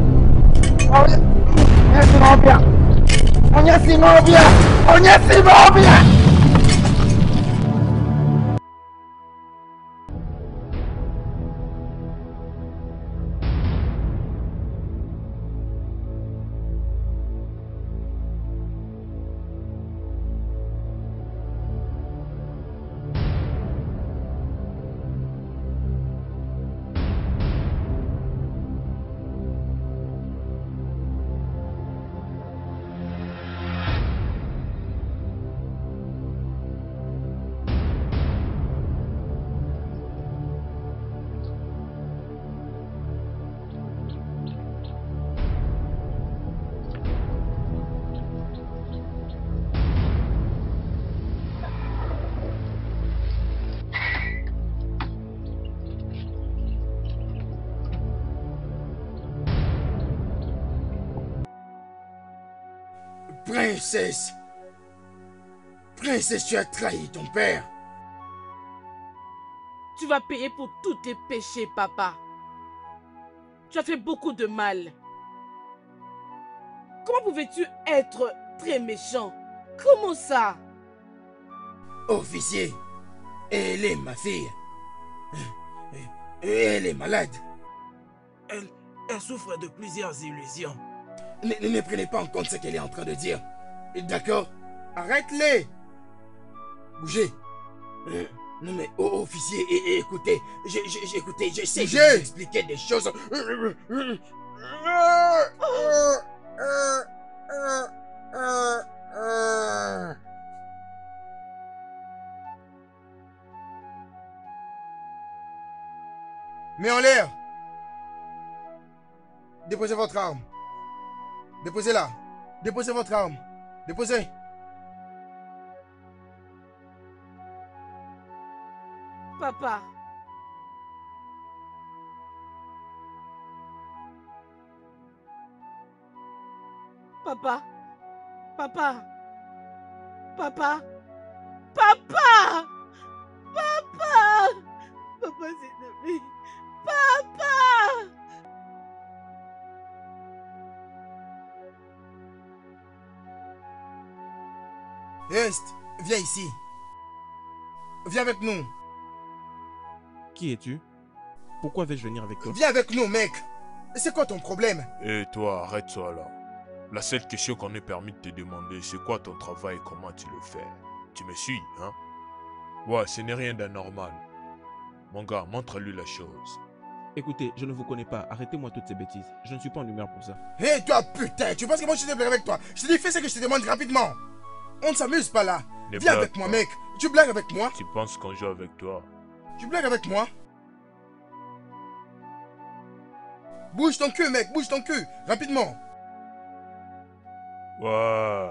Onye si n'ọbịa. Onye si n'ọbịa. Onye si n'ọbịa. Princesse! Princesse, tu as trahi ton père! Tu vas payer pour tous tes péchés, papa. Tu as fait beaucoup de mal. Comment pouvais-tu être très méchant? Comment ça? Officier, elle est ma fille. Elle est malade. Elle, elle souffre de plusieurs illusions. Ne, ne prenez pas en compte ce qu'elle est en train de dire. D'accord? Arrête-les! Bougez! Euh, non mais, oh, officier, et, et, écoutez, j'ai écoutez, j'essaie de vous expliquer des choses. Mets en l'air! Déposez votre arme. Déposez-la. Déposez votre arme. Déposez. Papa. Papa. Papa. Papa. Papa. Papa. Papa, s'il te plaît. Papa. Est, viens ici. Viens avec nous. Qui es-tu? Pourquoi vais-je venir avec toi? Viens avec nous, mec. C'est quoi ton problème? Et toi, arrête-toi là. La seule question qu'on est permis de te demander, c'est quoi ton travail et comment tu le fais? Tu me suis, hein? Ouais, ce n'est rien d'anormal. Mon gars, montre-lui la chose. Écoutez, je ne vous connais pas. Arrêtez-moi toutes ces bêtises. Je ne suis pas en humeur pour ça. Hé, hey, toi, putain, tu penses que moi je te blague avec toi? Je te dis, fais ce que je te demande rapidement. On ne s'amuse pas là. Ne Viens blague avec moi, pas. mec. Tu blagues avec moi? Tu penses qu'on joue avec toi? Tu blagues avec moi? Bouge ton cul, mec, bouge ton cul, rapidement. Ouais.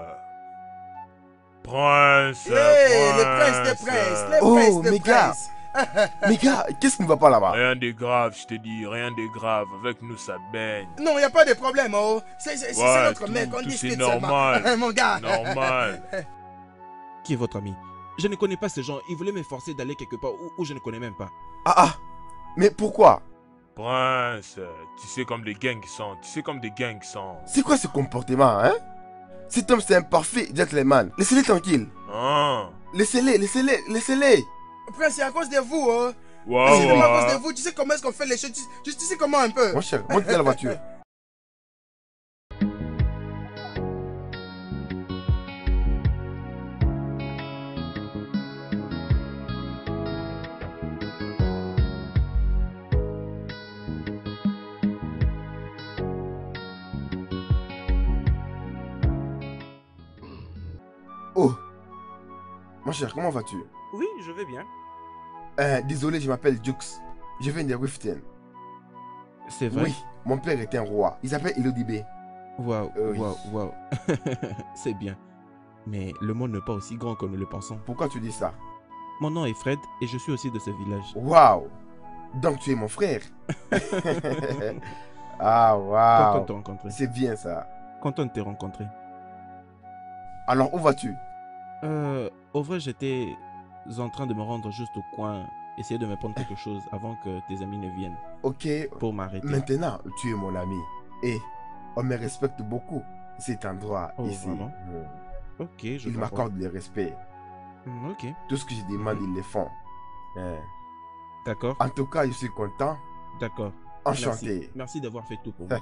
Prince, Hey, prince. le prince des princes, le Oh, prince des mes gars. princes. Mais gars, qu'est-ce qui ne va pas là-bas? Rien de grave, je te dis, rien de grave. Avec nous, ça baigne. Non, il n'y a pas de problème, oh. C'est c'est- c'est Ouais, notre tout- mec, on tout discute c'est normal. seulement. Mon gars. Normal. Qui est votre ami? Je ne connais pas ces gens. Ils voulaient me forcer d'aller quelque part où, où je ne connais même pas. Ah ah. Mais pourquoi? Prince, tu sais comme des gangs sont, tu sais comme des gangs sont. C'est quoi ce comportement, hein? Cet homme, c'est un parfait gentleman. Laissez-les tranquille. Ah. Laissez-les, laissez-les, laissez-les. Prince, c'est à cause de vous, oh. Ouais, C'est vraiment à ouais. cause de vous. Tu sais comment est-ce qu'on fait les choses? Tu, tu- tu sais comment un peu? Mon cher, monte dans la voiture. Oh, mon cher, comment vas-tu? Oui, je vais bien. Euh, désolé, je m'appelle Jux. Je viens de Riften. C'est vrai? Oui, mon père est un roi. Il s'appelle Elodibé. Waouh, Euh, oui. waouh, waouh. C'est bien. Mais le monde n'est pas aussi grand que nous le pensons. Pourquoi tu dis ça? Mon nom est Fred et je suis aussi de ce village. Waouh! Donc tu es mon frère. Ah, waouh! Content de te rencontrer. C'est bien ça. Content de te rencontrer. Alors, où vas-tu? Euh, au vrai, j'étais en train de me rendre juste au coin, essayer de me prendre quelque chose avant que tes amis ne viennent. Ok. Pour m'arrêter. Maintenant, tu es mon ami. Et on me respecte beaucoup. Cet endroit Oh, ici. vraiment? Hmm. Ok, je Ils comprends. m'accordent le respect. Hmm, ok. Tout ce que je demande, ils le font. Hein. D'accord. En tout cas, je suis content. D'accord. Enchanté. Merci, Merci d'avoir fait tout pour moi.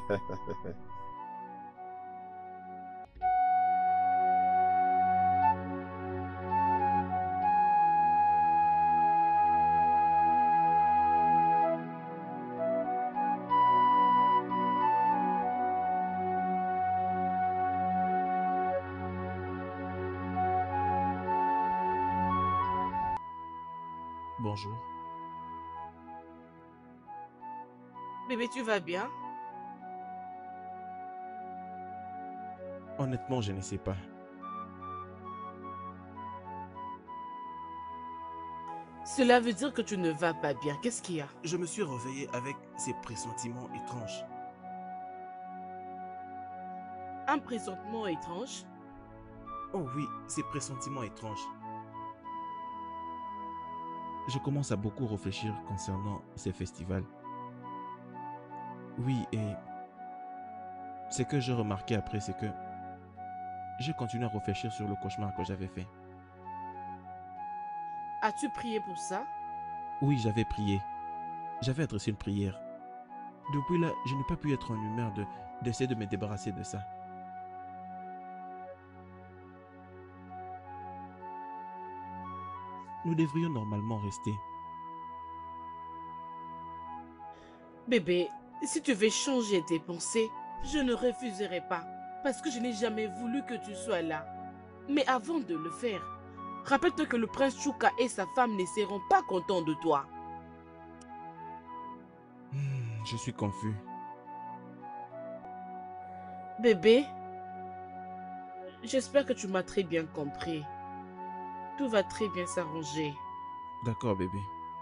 Bonjour. Bébé, tu vas bien? Honnêtement, je ne sais pas. Cela veut dire que tu ne vas pas bien. Qu'est-ce qu'il y a? Je me suis réveillé avec ces pressentiments étranges. Un pressentement étrange? Oh oui, ces pressentiments étranges. Je commence à beaucoup réfléchir concernant ces festivals. Oui, et ce que j'ai remarqué après, c'est que j'ai continué à réfléchir sur le cauchemar que j'avais fait. As-tu prié pour ça? Oui, j'avais prié. J'avais adressé une prière. Depuis là, je n'ai pas pu être en humeur de, d'essayer de me débarrasser de ça. Nous devrions normalement rester. Bébé, si tu veux changer tes pensées, je ne refuserai pas. Parce que je n'ai jamais voulu que tu sois là. Mais avant de le faire, rappelle-toi que le prince Chouka et sa femme ne seront pas contents de toi. Hmm, je suis confus. Bébé, j'espère que tu m'as très bien compris. Tout va très bien s'arranger. D'accord, bébé.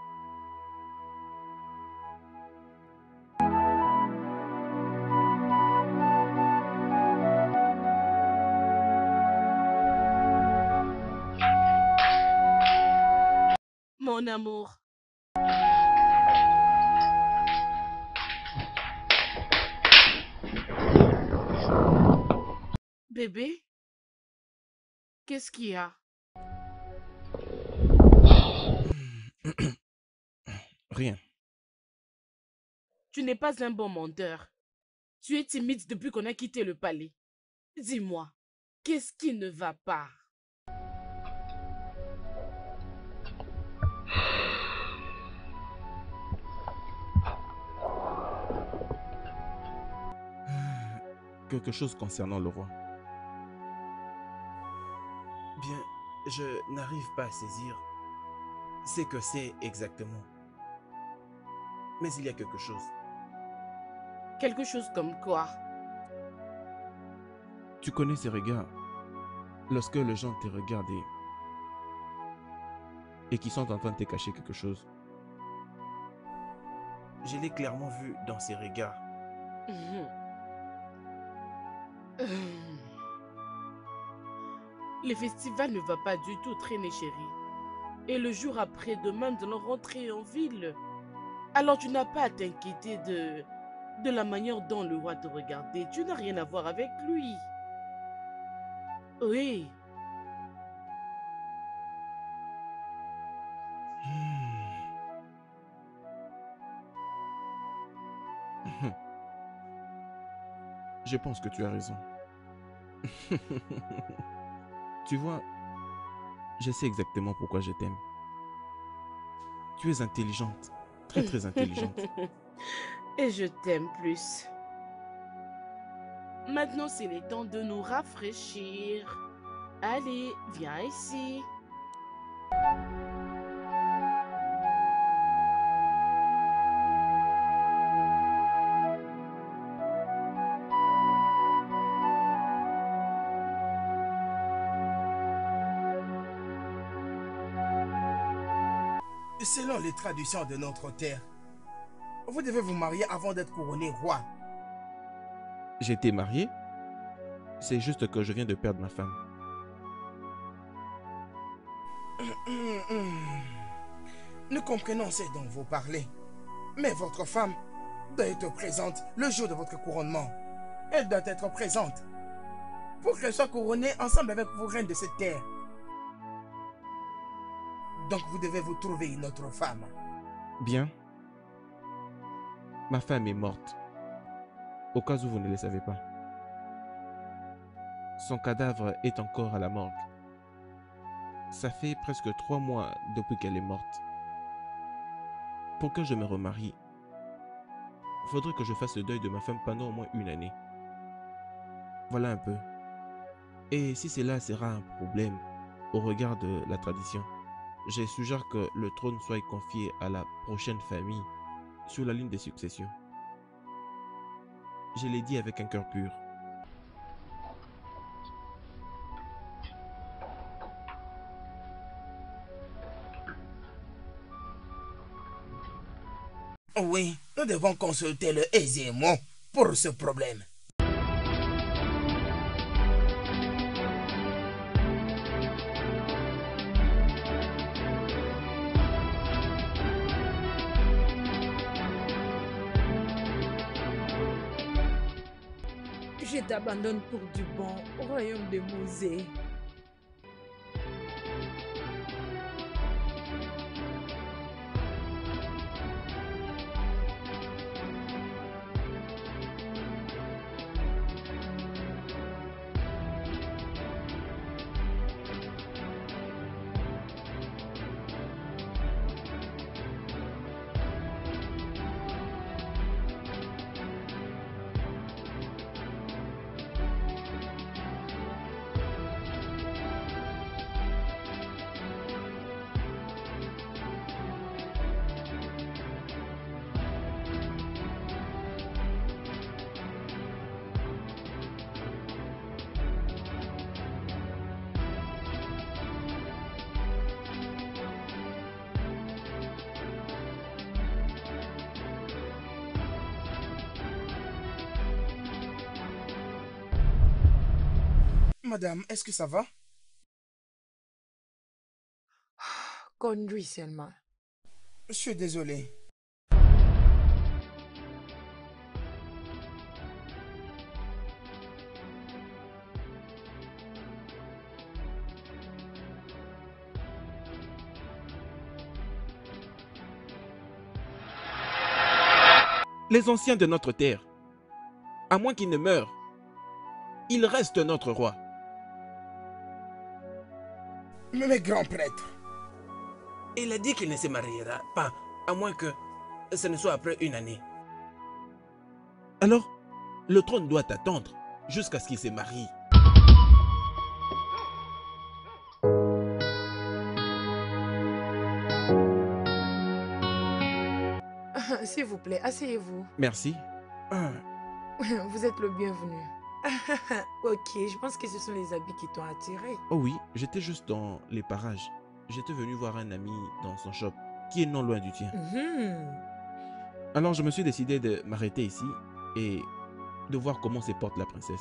Mon amour. Bébé, qu'est-ce qu'il y a? Rien. Tu n'es pas un bon menteur. Tu es timide depuis qu'on a quitté le palais. Dis-moi, qu'est-ce qui ne va pas? Quelque chose concernant le roi. Bien, je n'arrive pas à saisir ce que c'est exactement. Mais il y a quelque chose. Quelque chose comme quoi? Tu connais ces regards. Lorsque les gens te regardent et, et qui sont en train de te cacher quelque chose. Je l'ai clairement vu dans ces regards. Mmh. Euh... Le festival ne va pas du tout traîner, chérie. Et le jour après, demain, nous allons rentrer en ville. Alors tu n'as pas à t'inquiéter de, de la manière dont le roi te regardait. Tu n'as rien à voir avec lui. Oui. Je pense que tu as raison. Tu vois, je sais exactement pourquoi je t'aime. Tu es intelligente, très très intelligente. Et je t'aime plus. Maintenant, c'est le temps de nous rafraîchir. Allez, viens ici. Selon les traditions de notre terre, vous devez vous marier avant d'être couronné roi. J'ai été marié. C'est juste que je viens de perdre ma femme. Nous comprenons ce dont vous parlez. Mais votre femme doit être présente le jour de votre couronnement. Elle doit être présente pour qu'elle soit couronnée ensemble avec vos reines de cette terre. Donc vous devez vous trouver une autre femme. Bien. Ma femme est morte. Au cas où vous ne le savez pas. Son cadavre est encore à la morgue. Ça fait presque trois mois depuis qu'elle est morte. Pour que je me remarie, il faudrait que je fasse le deuil de ma femme pendant au moins une année. Voilà un peu. Et si cela sera un problème au regard de la tradition, je suggère que le trône soit confié à la prochaine famille sur la ligne de succession. Je l'ai dit avec un cœur pur. Oui, nous devons consulter le aisément pour ce problème. Je t'abandonne pour du bon au royaume de Mosée. madame, est-ce que ça va? Conduis seulement. Je suis désolé. Les anciens de notre terre, à moins qu'ils ne meurent, il reste notre roi. Mais mes grands prêtres. Il a dit qu'il ne se mariera pas, à moins que ce ne soit après une année. Alors, le trône doit attendre jusqu'à ce qu'il se marie. S'il vous plaît, asseyez-vous. Merci. Ah. Vous êtes le bienvenu. Ok, je pense que ce sont les habits qui t'ont attiré. Oh oui, j'étais juste dans les parages. J'étais venu voir un ami dans son shop, qui est non loin du tien. Mhm. Alors je me suis décidé de m'arrêter ici et de voir comment se porte la princesse.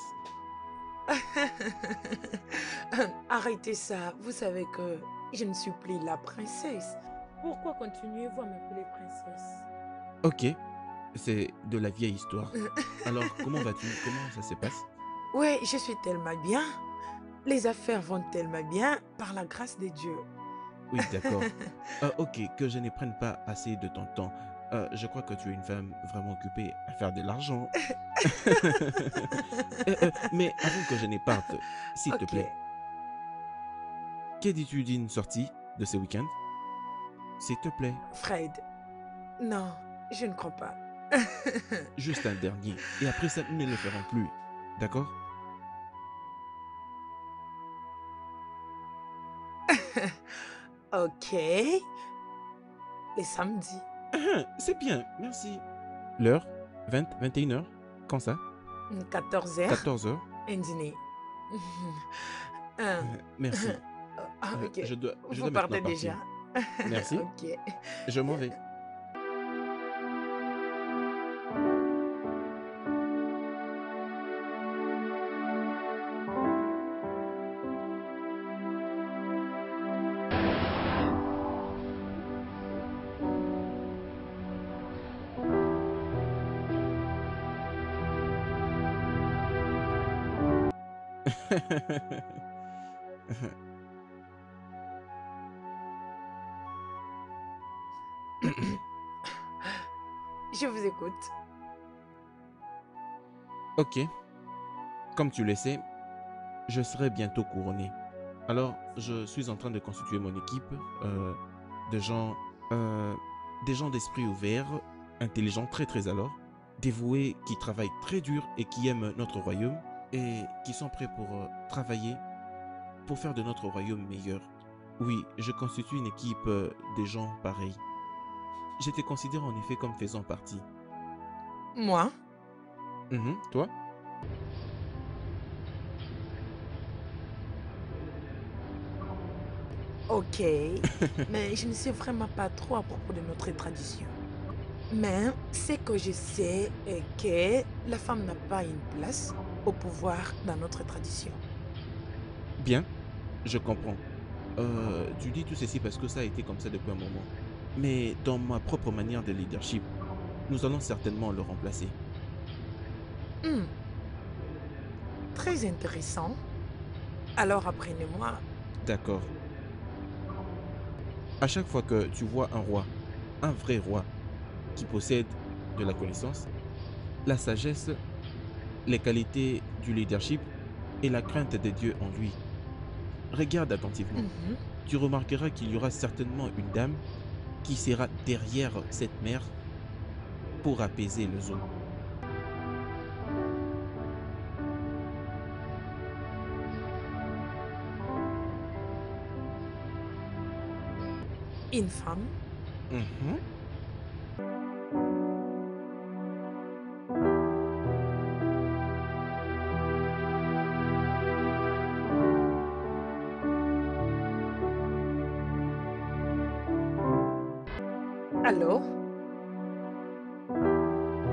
Arrêtez ça, vous savez que je ne suis plus la princesse. Pourquoi continuez-vous à m'appeler princesse? Ok, c'est de la vieille histoire. Alors comment vas-tu? Comment ça se passe? Ouais, je suis tellement bien. Les affaires vont tellement bien par la grâce de Dieu. Oui, d'accord. euh, ok, que je ne prenne pas assez de ton temps. Euh, je crois que tu es une femme vraiment occupée à faire de l'argent. euh, euh, mais avant que je ne parte, s'il Ok. te plaît, que dis-tu d'une sortie de ce week-end? S'il te plaît. Fred, non, je ne crois pas. Juste un dernier. Et après ça, nous ne le ferons plus. D'accord? Ok. Les samedis. Ah, c'est bien, merci. L'heure? vingt, vingt et une heures? Quand ça? quatorze heures. quatorze heures. Un dîner. Un. Euh, merci. Ah, Euh, ok. Je dois, je Vous dois partez maintenant déjà. partir. Merci. Ok. Je m'en vais. Je vous écoute. Ok. Comme tu le sais, je serai bientôt couronné. Alors, je suis en train de constituer mon équipe euh, de gens, euh, des gens d'esprit ouvert, intelligents, très très alors, dévoués, qui travaillent très dur et qui aiment notre royaume et qui sont prêts pour euh, travailler pour faire de notre royaume meilleur. Oui, je constitue une équipe euh, de gens pareils. Je te considère en effet comme faisant partie. Moi? Mhm, toi? Ok, mais je ne sais vraiment pas trop à propos de notre tradition. Mais ce que je sais est que la femme n'a pas une place au pouvoir dans notre tradition. Bien, je comprends. Euh, tu dis tout ceci parce que ça a été comme ça depuis un moment. Mais dans ma propre manière de leadership, nous allons certainement le remplacer. Hmm. Très intéressant. Alors apprenez-moi. D'accord. À chaque fois que tu vois un roi, un vrai roi, qui possède de la connaissance, la sagesse, les qualités du leadership et la crainte de Dieu en lui, regarde attentivement. Mhm. Tu remarqueras qu'il y aura certainement une dame qui sera derrière cette mère pour apaiser le zoo. Une femme? Mhm. Allô?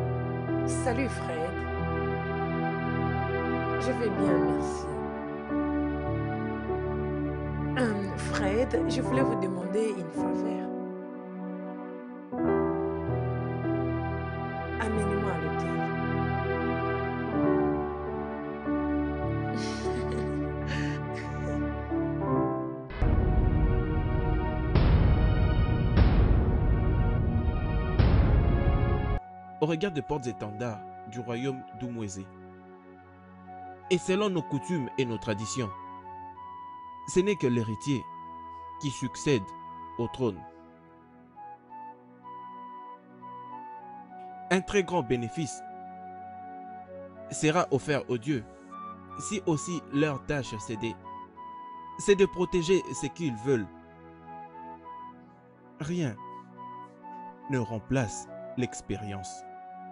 Salut Fred. Je vais bien, merci. Fred, je voulais vous demander une faveur. Amenez-moi à l'hôtel. Au regard des portes-étendards du royaume d'Umweze, et selon nos coutumes et nos traditions, ce n'est que l'héritier qui succède au trône. Un très grand bénéfice sera offert aux dieux si aussi leur tâche cédée, c'est de protéger ce qu'ils veulent. Rien ne remplace l'expérience.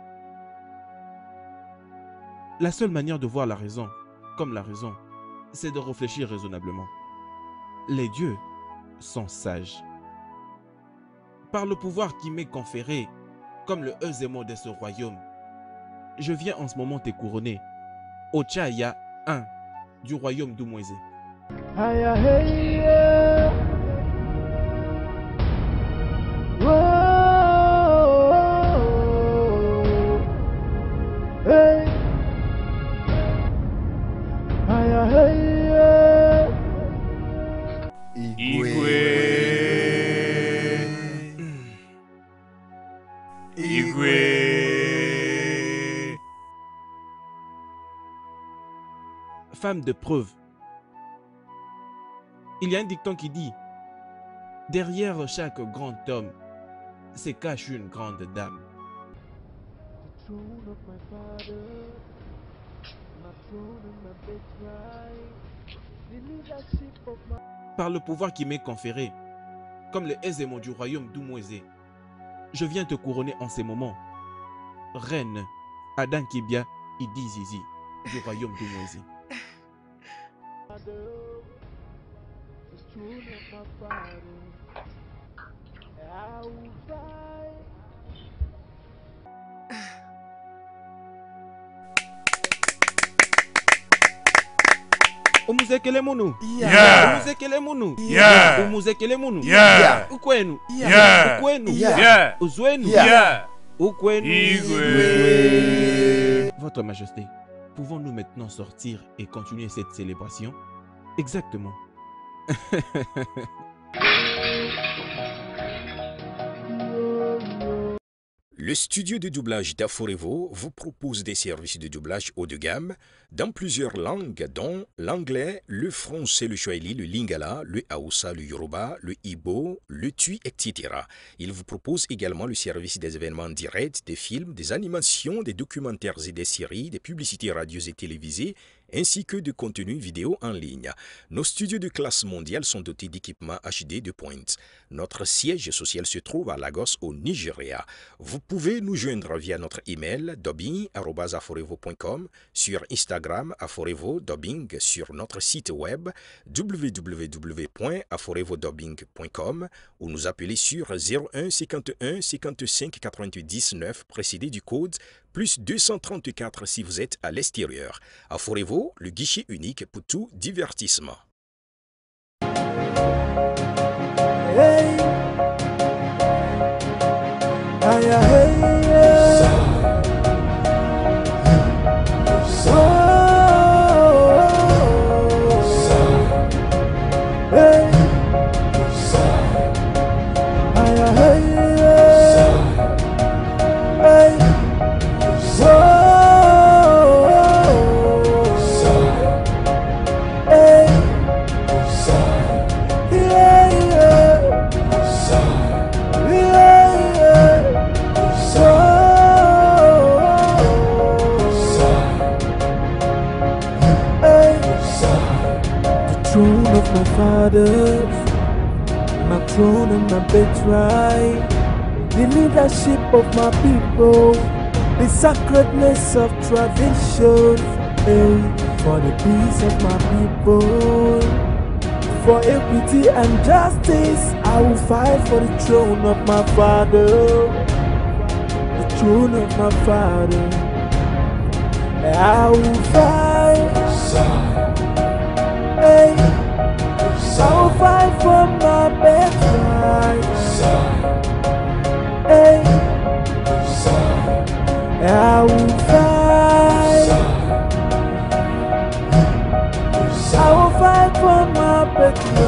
La seule manière de voir la raison comme la raison, c'est de réfléchir raisonnablement. Les dieux sont sages. Par le pouvoir qui m'est conféré, comme le Ezemo de ce royaume, je viens en ce moment te couronner au Chaya un du royaume d'Umweze. Aya, hey, yeah. Whoa. Hey. Aya, hey, yeah. Igwe. Igwe. Femme de preuve. Il y a un dicton qui dit: derrière chaque grand homme se cache une grande dame. Par le pouvoir qui m'est conféré, comme le Ezemo du royaume d'Umweze, je viens te couronner en ces moments, reine Adankibia Idizizi du royaume d'Umweze. Omuzekele munu. Yeah. Omuzekele munu. Yeah. Omuzekele munu. Yeah. Ukwenu. Yeah. Ukwenu. Yeah. Uzwenu. Yeah. Ukwenu. Igwe. Votre Majesté, pouvons-nous maintenant sortir et continuer cette célébration? Exactement. Le studio de doublage d'Aforevo vous propose des services de doublage haut de gamme dans plusieurs langues, dont l'anglais, le français, le swahili, le lingala, le haoussa, le yoruba, le ibo, le tui, et cetera. Il vous propose également le service des événements directs, des films, des animations, des documentaires et des séries, des publicités radios et télévisées, ainsi que de contenus vidéo en ligne. Nos studios de classe mondiale sont dotés d'équipements H D de pointe. Notre siège social se trouve à Lagos, au Nigeria. Vous pouvez nous joindre via notre email dubbing arobase aforevo point com, sur Instagram aforevo dubbing, sur notre site web w w w point aforevodubbing point com ou nous appeler sur zéro un cinquante et un cinquante-cinq quatre-vingt-huit dix-neuf précédé du code plus deux cent trente-quatre si vous êtes à l'extérieur. Aforevo, le guichet unique pour tout divertissement. Hey. Aya, hey, yeah. Whoa. Hey. Aya, hey, yeah. Hey. Whoa. Hey. Yeah, yeah. Throne of my fathers, my throne and my birthright, the leadership of my people, the sacredness of tradition, hey, for the peace of my people, for equity and justice, I will fight for the throne of my father, the throne of my father, I will fight. Hey, I will fight for avec moi.